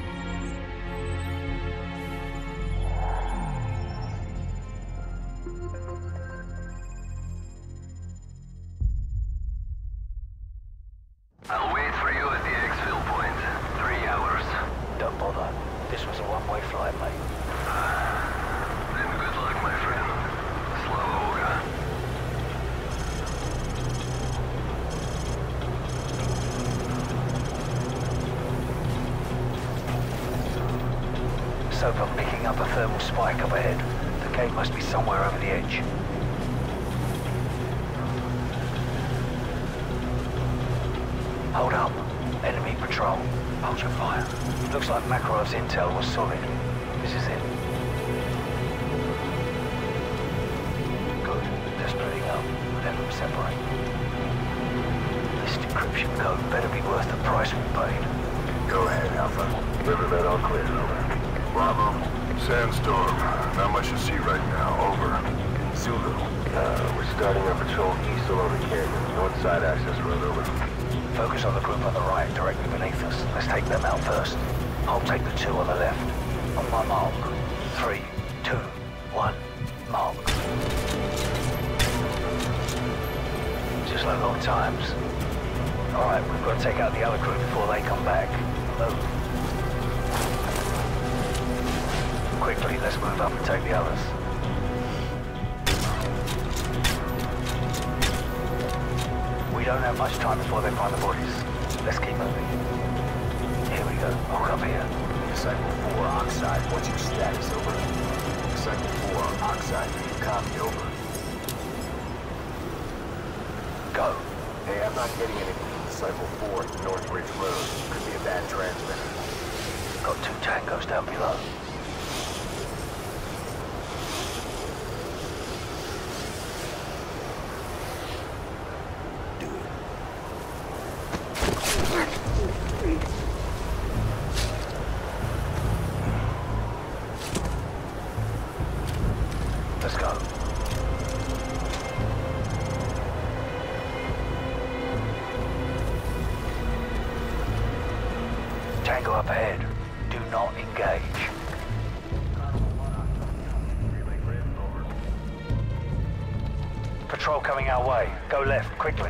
I'll wait for you at the exfil point. 3 hours. Don't bother. This was a one-way flight, mate. Then good luck, my friend. Slavoga. Soap, I'm picking up a thermal spike up ahead. The gate must be somewhere over the edge. Hold up. Enemy patrol. Hold your fire. Looks like Makarov's intel was solid. This is it. Good. They're splitting up. Let them separate. This decryption code better be worth the price we paid. Go ahead, Alpha. Riverbed all clear, over. Bravo. Sandstorm. Not much to see right now, over. Zulu. We're starting our patrol east along the canyon. North side access road, over. Focus on the group on the right, directly beneath us. Let's take them out first. I'll take the two on the left. On my mark. 3, 2, 1, mark. Just like old times. Alright, we've got to take out the other group before they come back. Move. Quickly, let's move up and take the others. We don't have much time before they find the bodies. Let's keep moving. Here we go. Walk up here. Disciple 4, Oxide. What's your status, over? Disciple 4, Oxide. Do you copy, over? Go. Hey, I'm not getting anything from Disciple 4 at the North Ridge Road. Could be a bad transmitter. Got 2 tangos down below. Let's go. Tango up ahead. Do not engage. Patrol coming our way. Go left, quickly.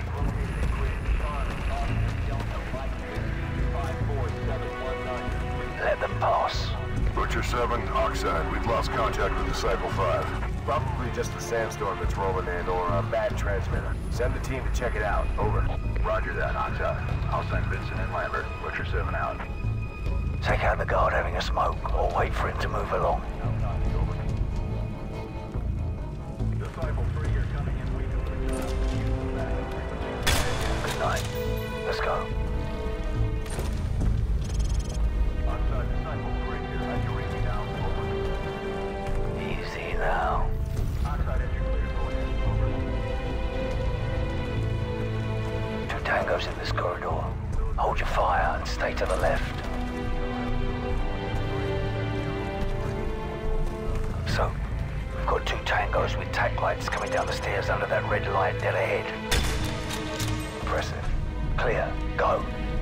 Let them pass. Butcher 7, Oxide. We've lost contact with Disciple 5. Probably just the sandstorm that's rolling in, or a bad transmitter. Send the team to check it out. Over. Roger that, Oxide. I'll send Vincent and Lambert. Butcher 7 out. Take out the guard having a smoke, or wait for him to move along. Good night. Let's go. Easy now. Two tangos in this corridor. Hold your fire and stay to the left. So, we've got 2 tangos with tack lights coming down the stairs under that red light dead ahead. Impressive. Clear. Go.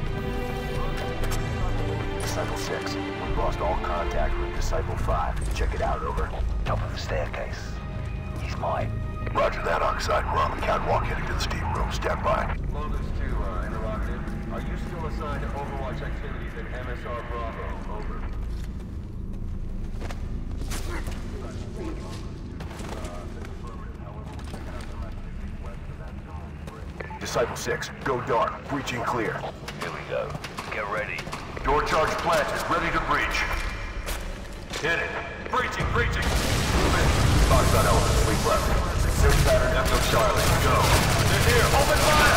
Disciple 6. We've lost all contact with Disciple 5. Check it out, over. Top of the staircase. He's mine. Roger that, Oxide. We're on the catwalk heading to the steam room. Stand by. Locus 2, interrogative. Are you still assigned to Overwatch activities at MSR Bravo? Over. Disciple 6, go dark. Breaching clear. Here we go. Get ready. Door charge planted. Ready to breach. Hit it. Breaching, breaching. Oxide element, sleep left. 6 pattern, Echo Charlie. Go. They're here. Open fire!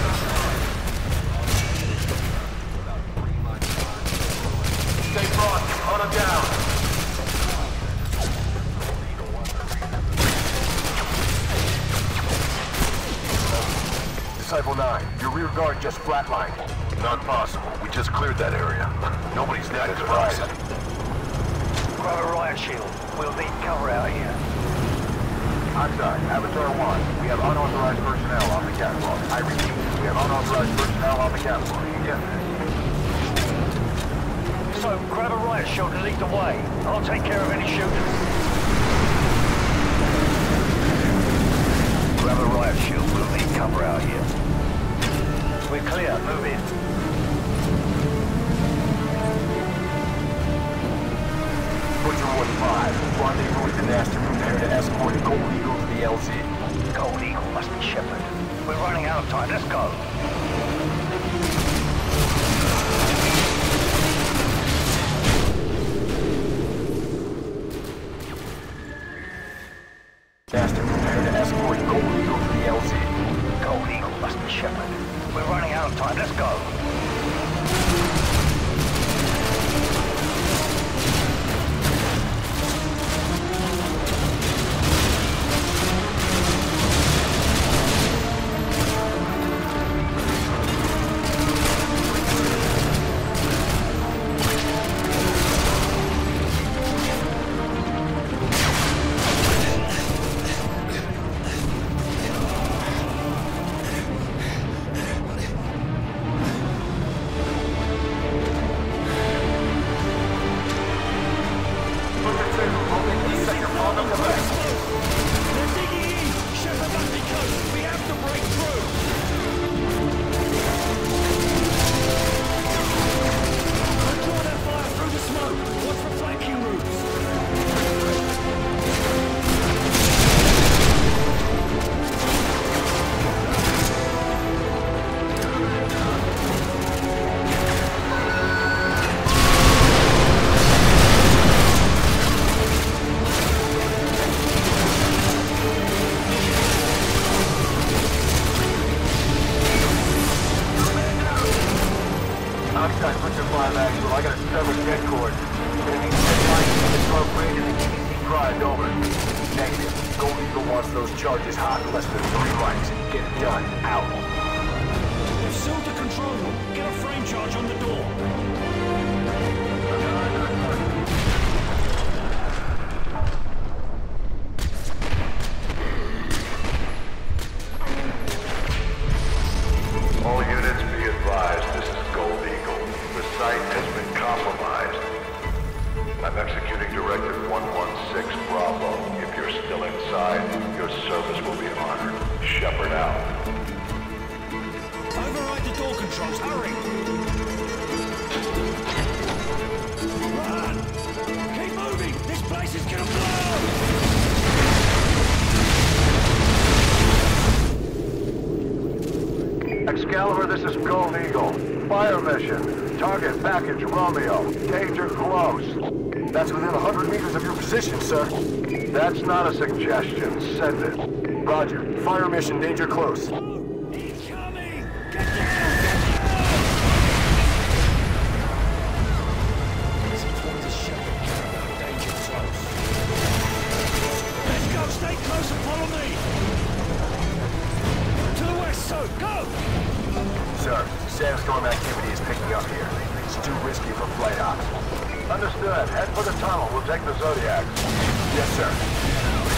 Stay front. Hunt them down. Disciple 9, your rear guard just flatlined. Not possible. We just cleared that area. Nobody's next to us. Grab a riot shield. We'll need cover out here. Oxide, Avatar 1. We have unauthorized personnel on the catwalk. I repeat, we have unauthorized personnel on the catwalk. You get this? So, grab a riot shield and lead the way. I'll take care of any shooters. Grab a riot shield. We'll need cover out here. We're clear. Move in. Butcher 1-5. Rendezvous with the Nasty. Prepare to escort Gold Eagle to the LZ. Gold Eagle must be Shepard. We're running out of time. Let's go. Nasty, prepare to escort Gold Eagle to the LZ. Gold Eagle must be Shepard. We're running out of time. Let's go. Excalibur, this is Gold Eagle. Fire mission. Target package Romeo. Danger close. That's within 100 meters of your position, sir. That's not a suggestion. Send it. Roger. Fire mission. Danger close. Sandstorm activity is picking up here. It's too risky for flight ops. Understood. Head for the tunnel. We'll take the Zodiacs. Yes, sir.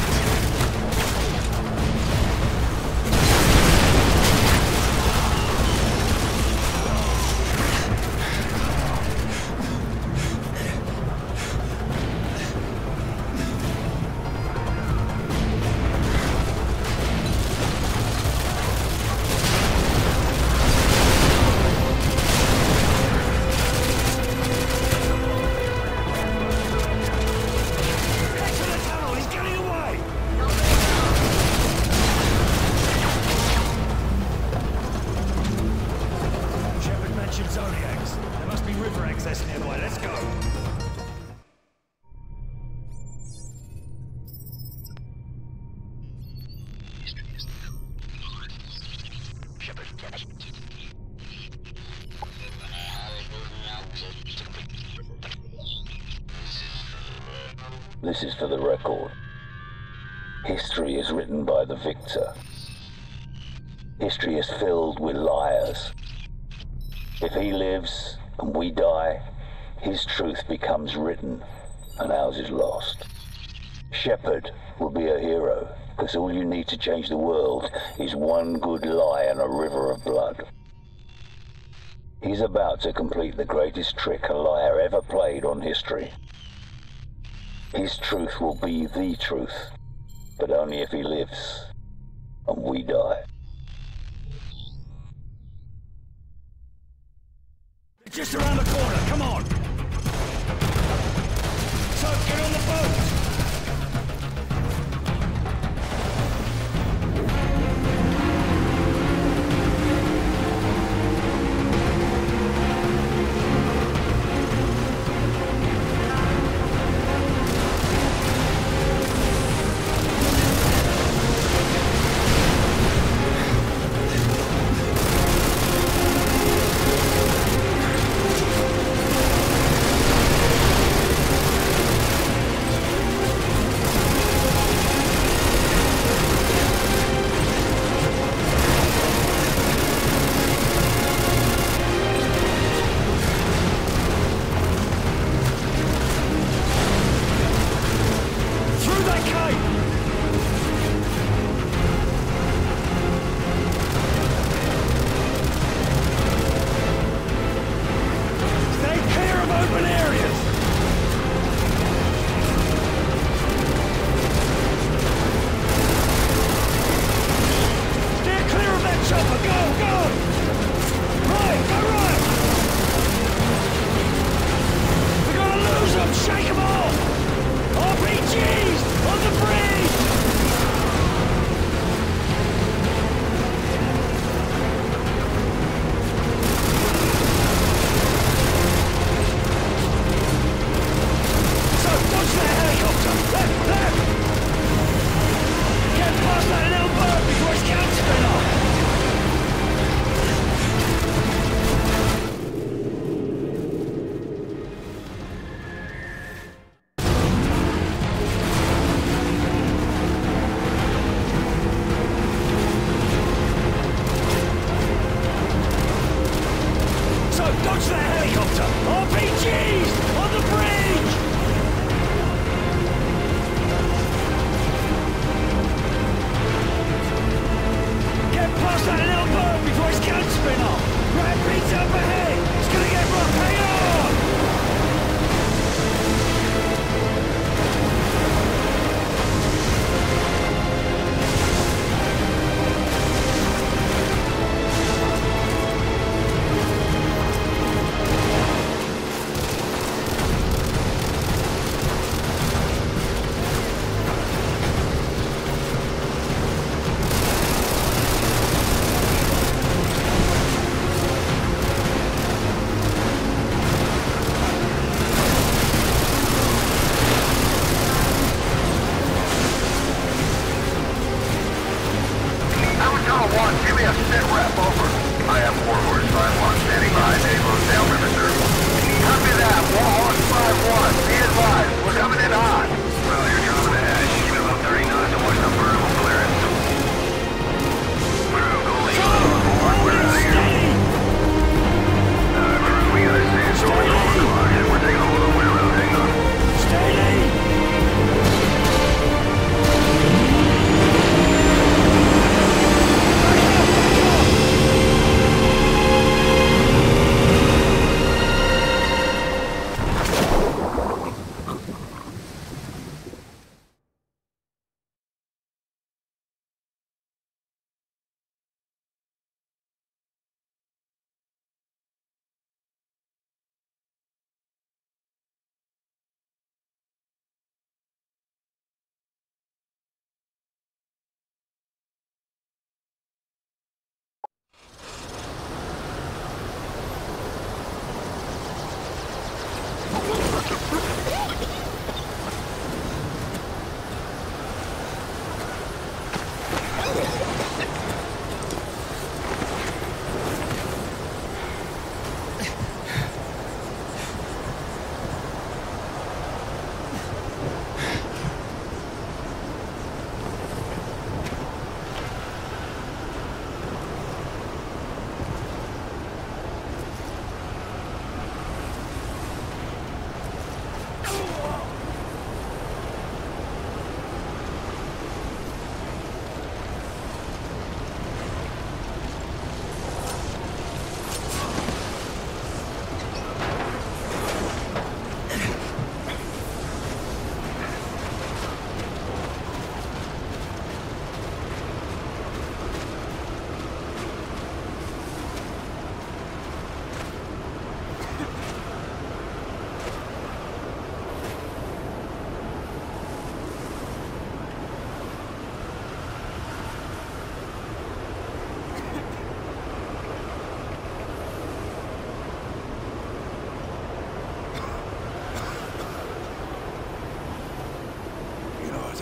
This is for the record. History is written by the victor. History is filled with liars. If he lives and we die, his truth becomes written and ours is lost. Shepard will be a hero Because all you need to change the world is one good lie and a river of blood. He's about to complete the greatest trick a liar ever played on history. His truth will be the truth, but only if he lives, and we die. It's just around the corner, come on! So, get on the boat!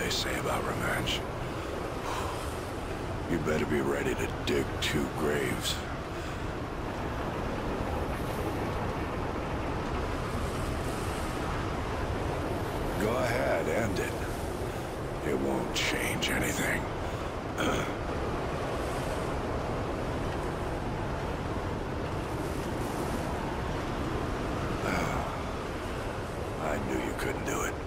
they say about revenge. You better be ready to dig 2 graves. Go ahead, end it. It won't change anything. I knew you couldn't do it.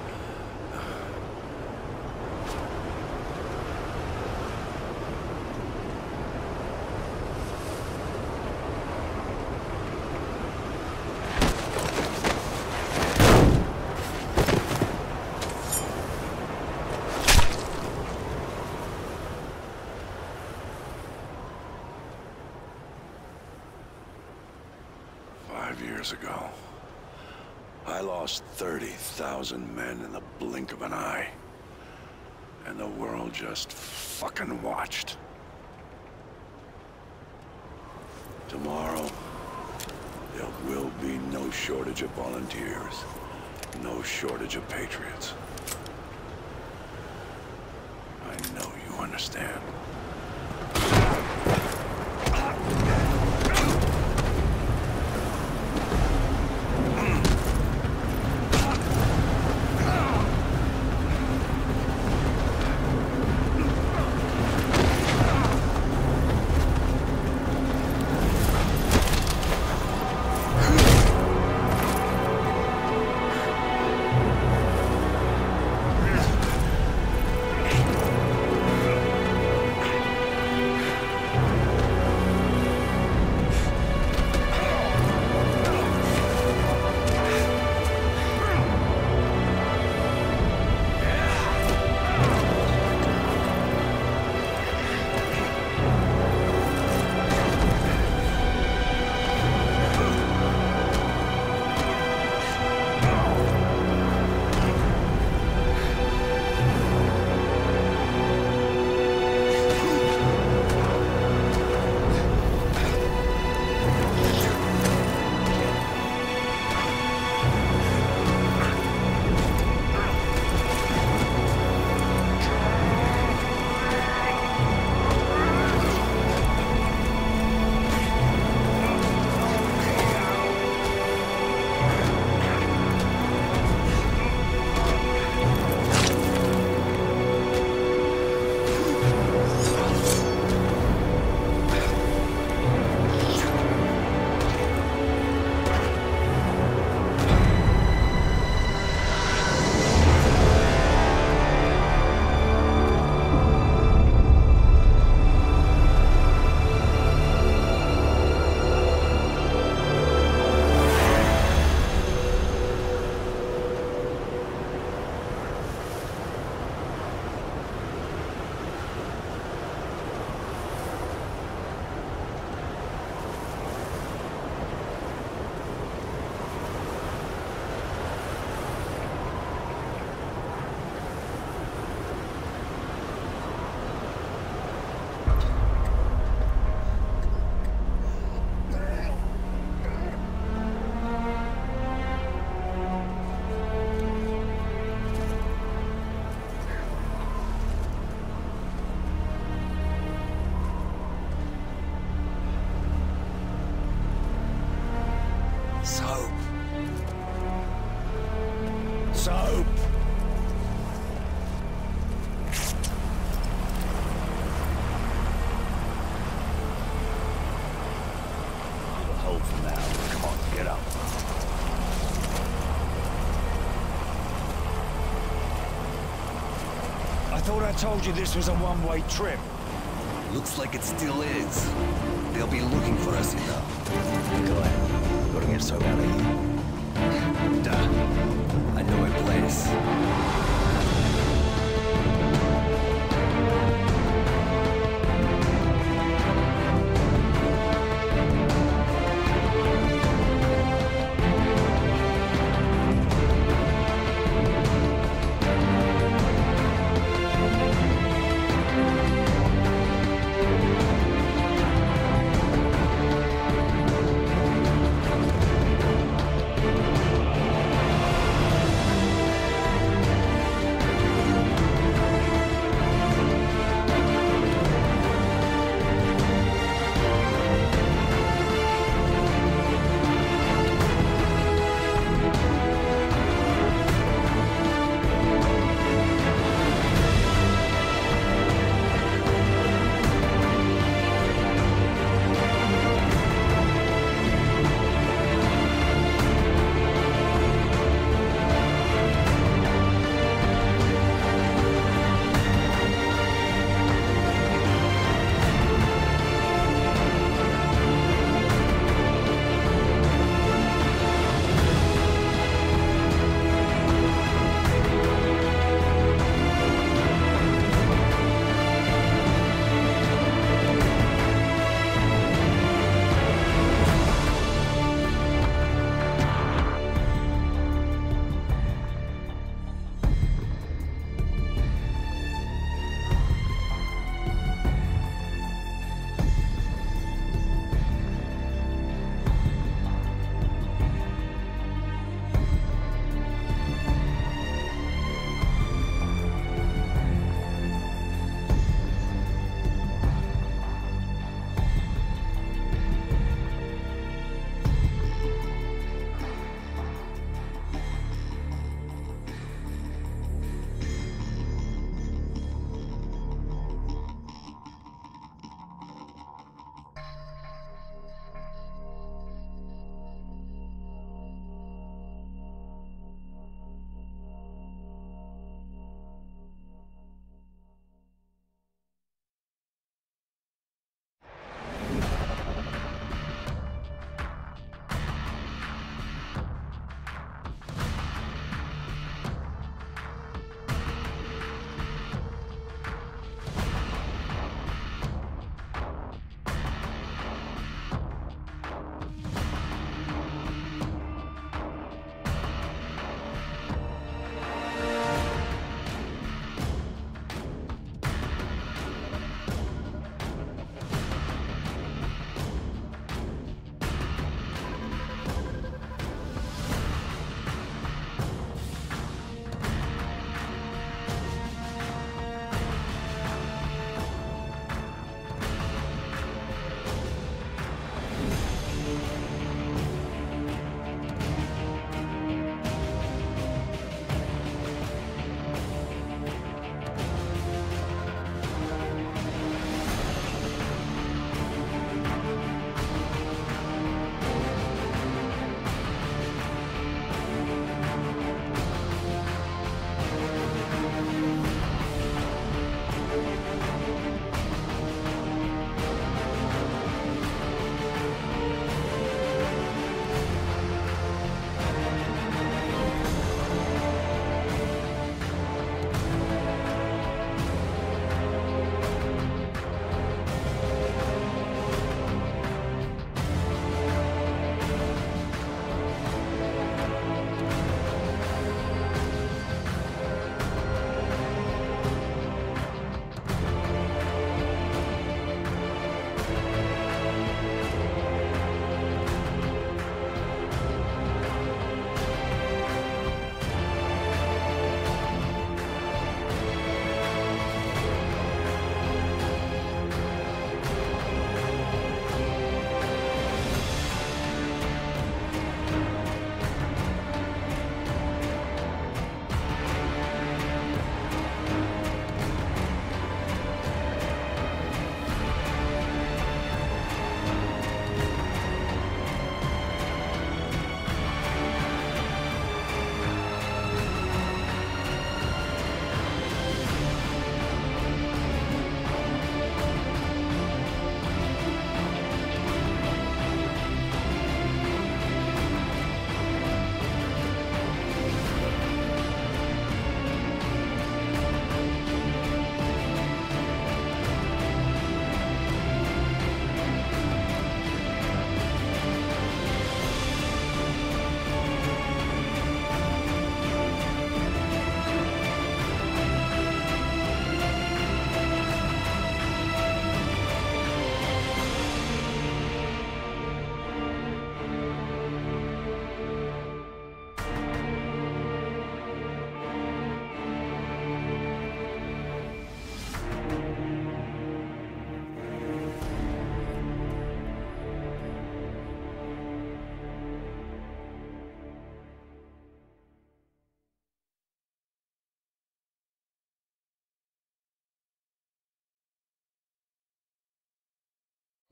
Years ago, I lost 30,000 men in the blink of an eye. And the world just fucking watched. Tomorrow, there will be no shortage of volunteers, no shortage of patriots. I know you understand. I thought I told you this was a one-way trip. Looks like it still is. They'll be looking for us, you know. Go ahead. We're gonna get so out of here. Duh. I know a place.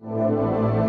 you.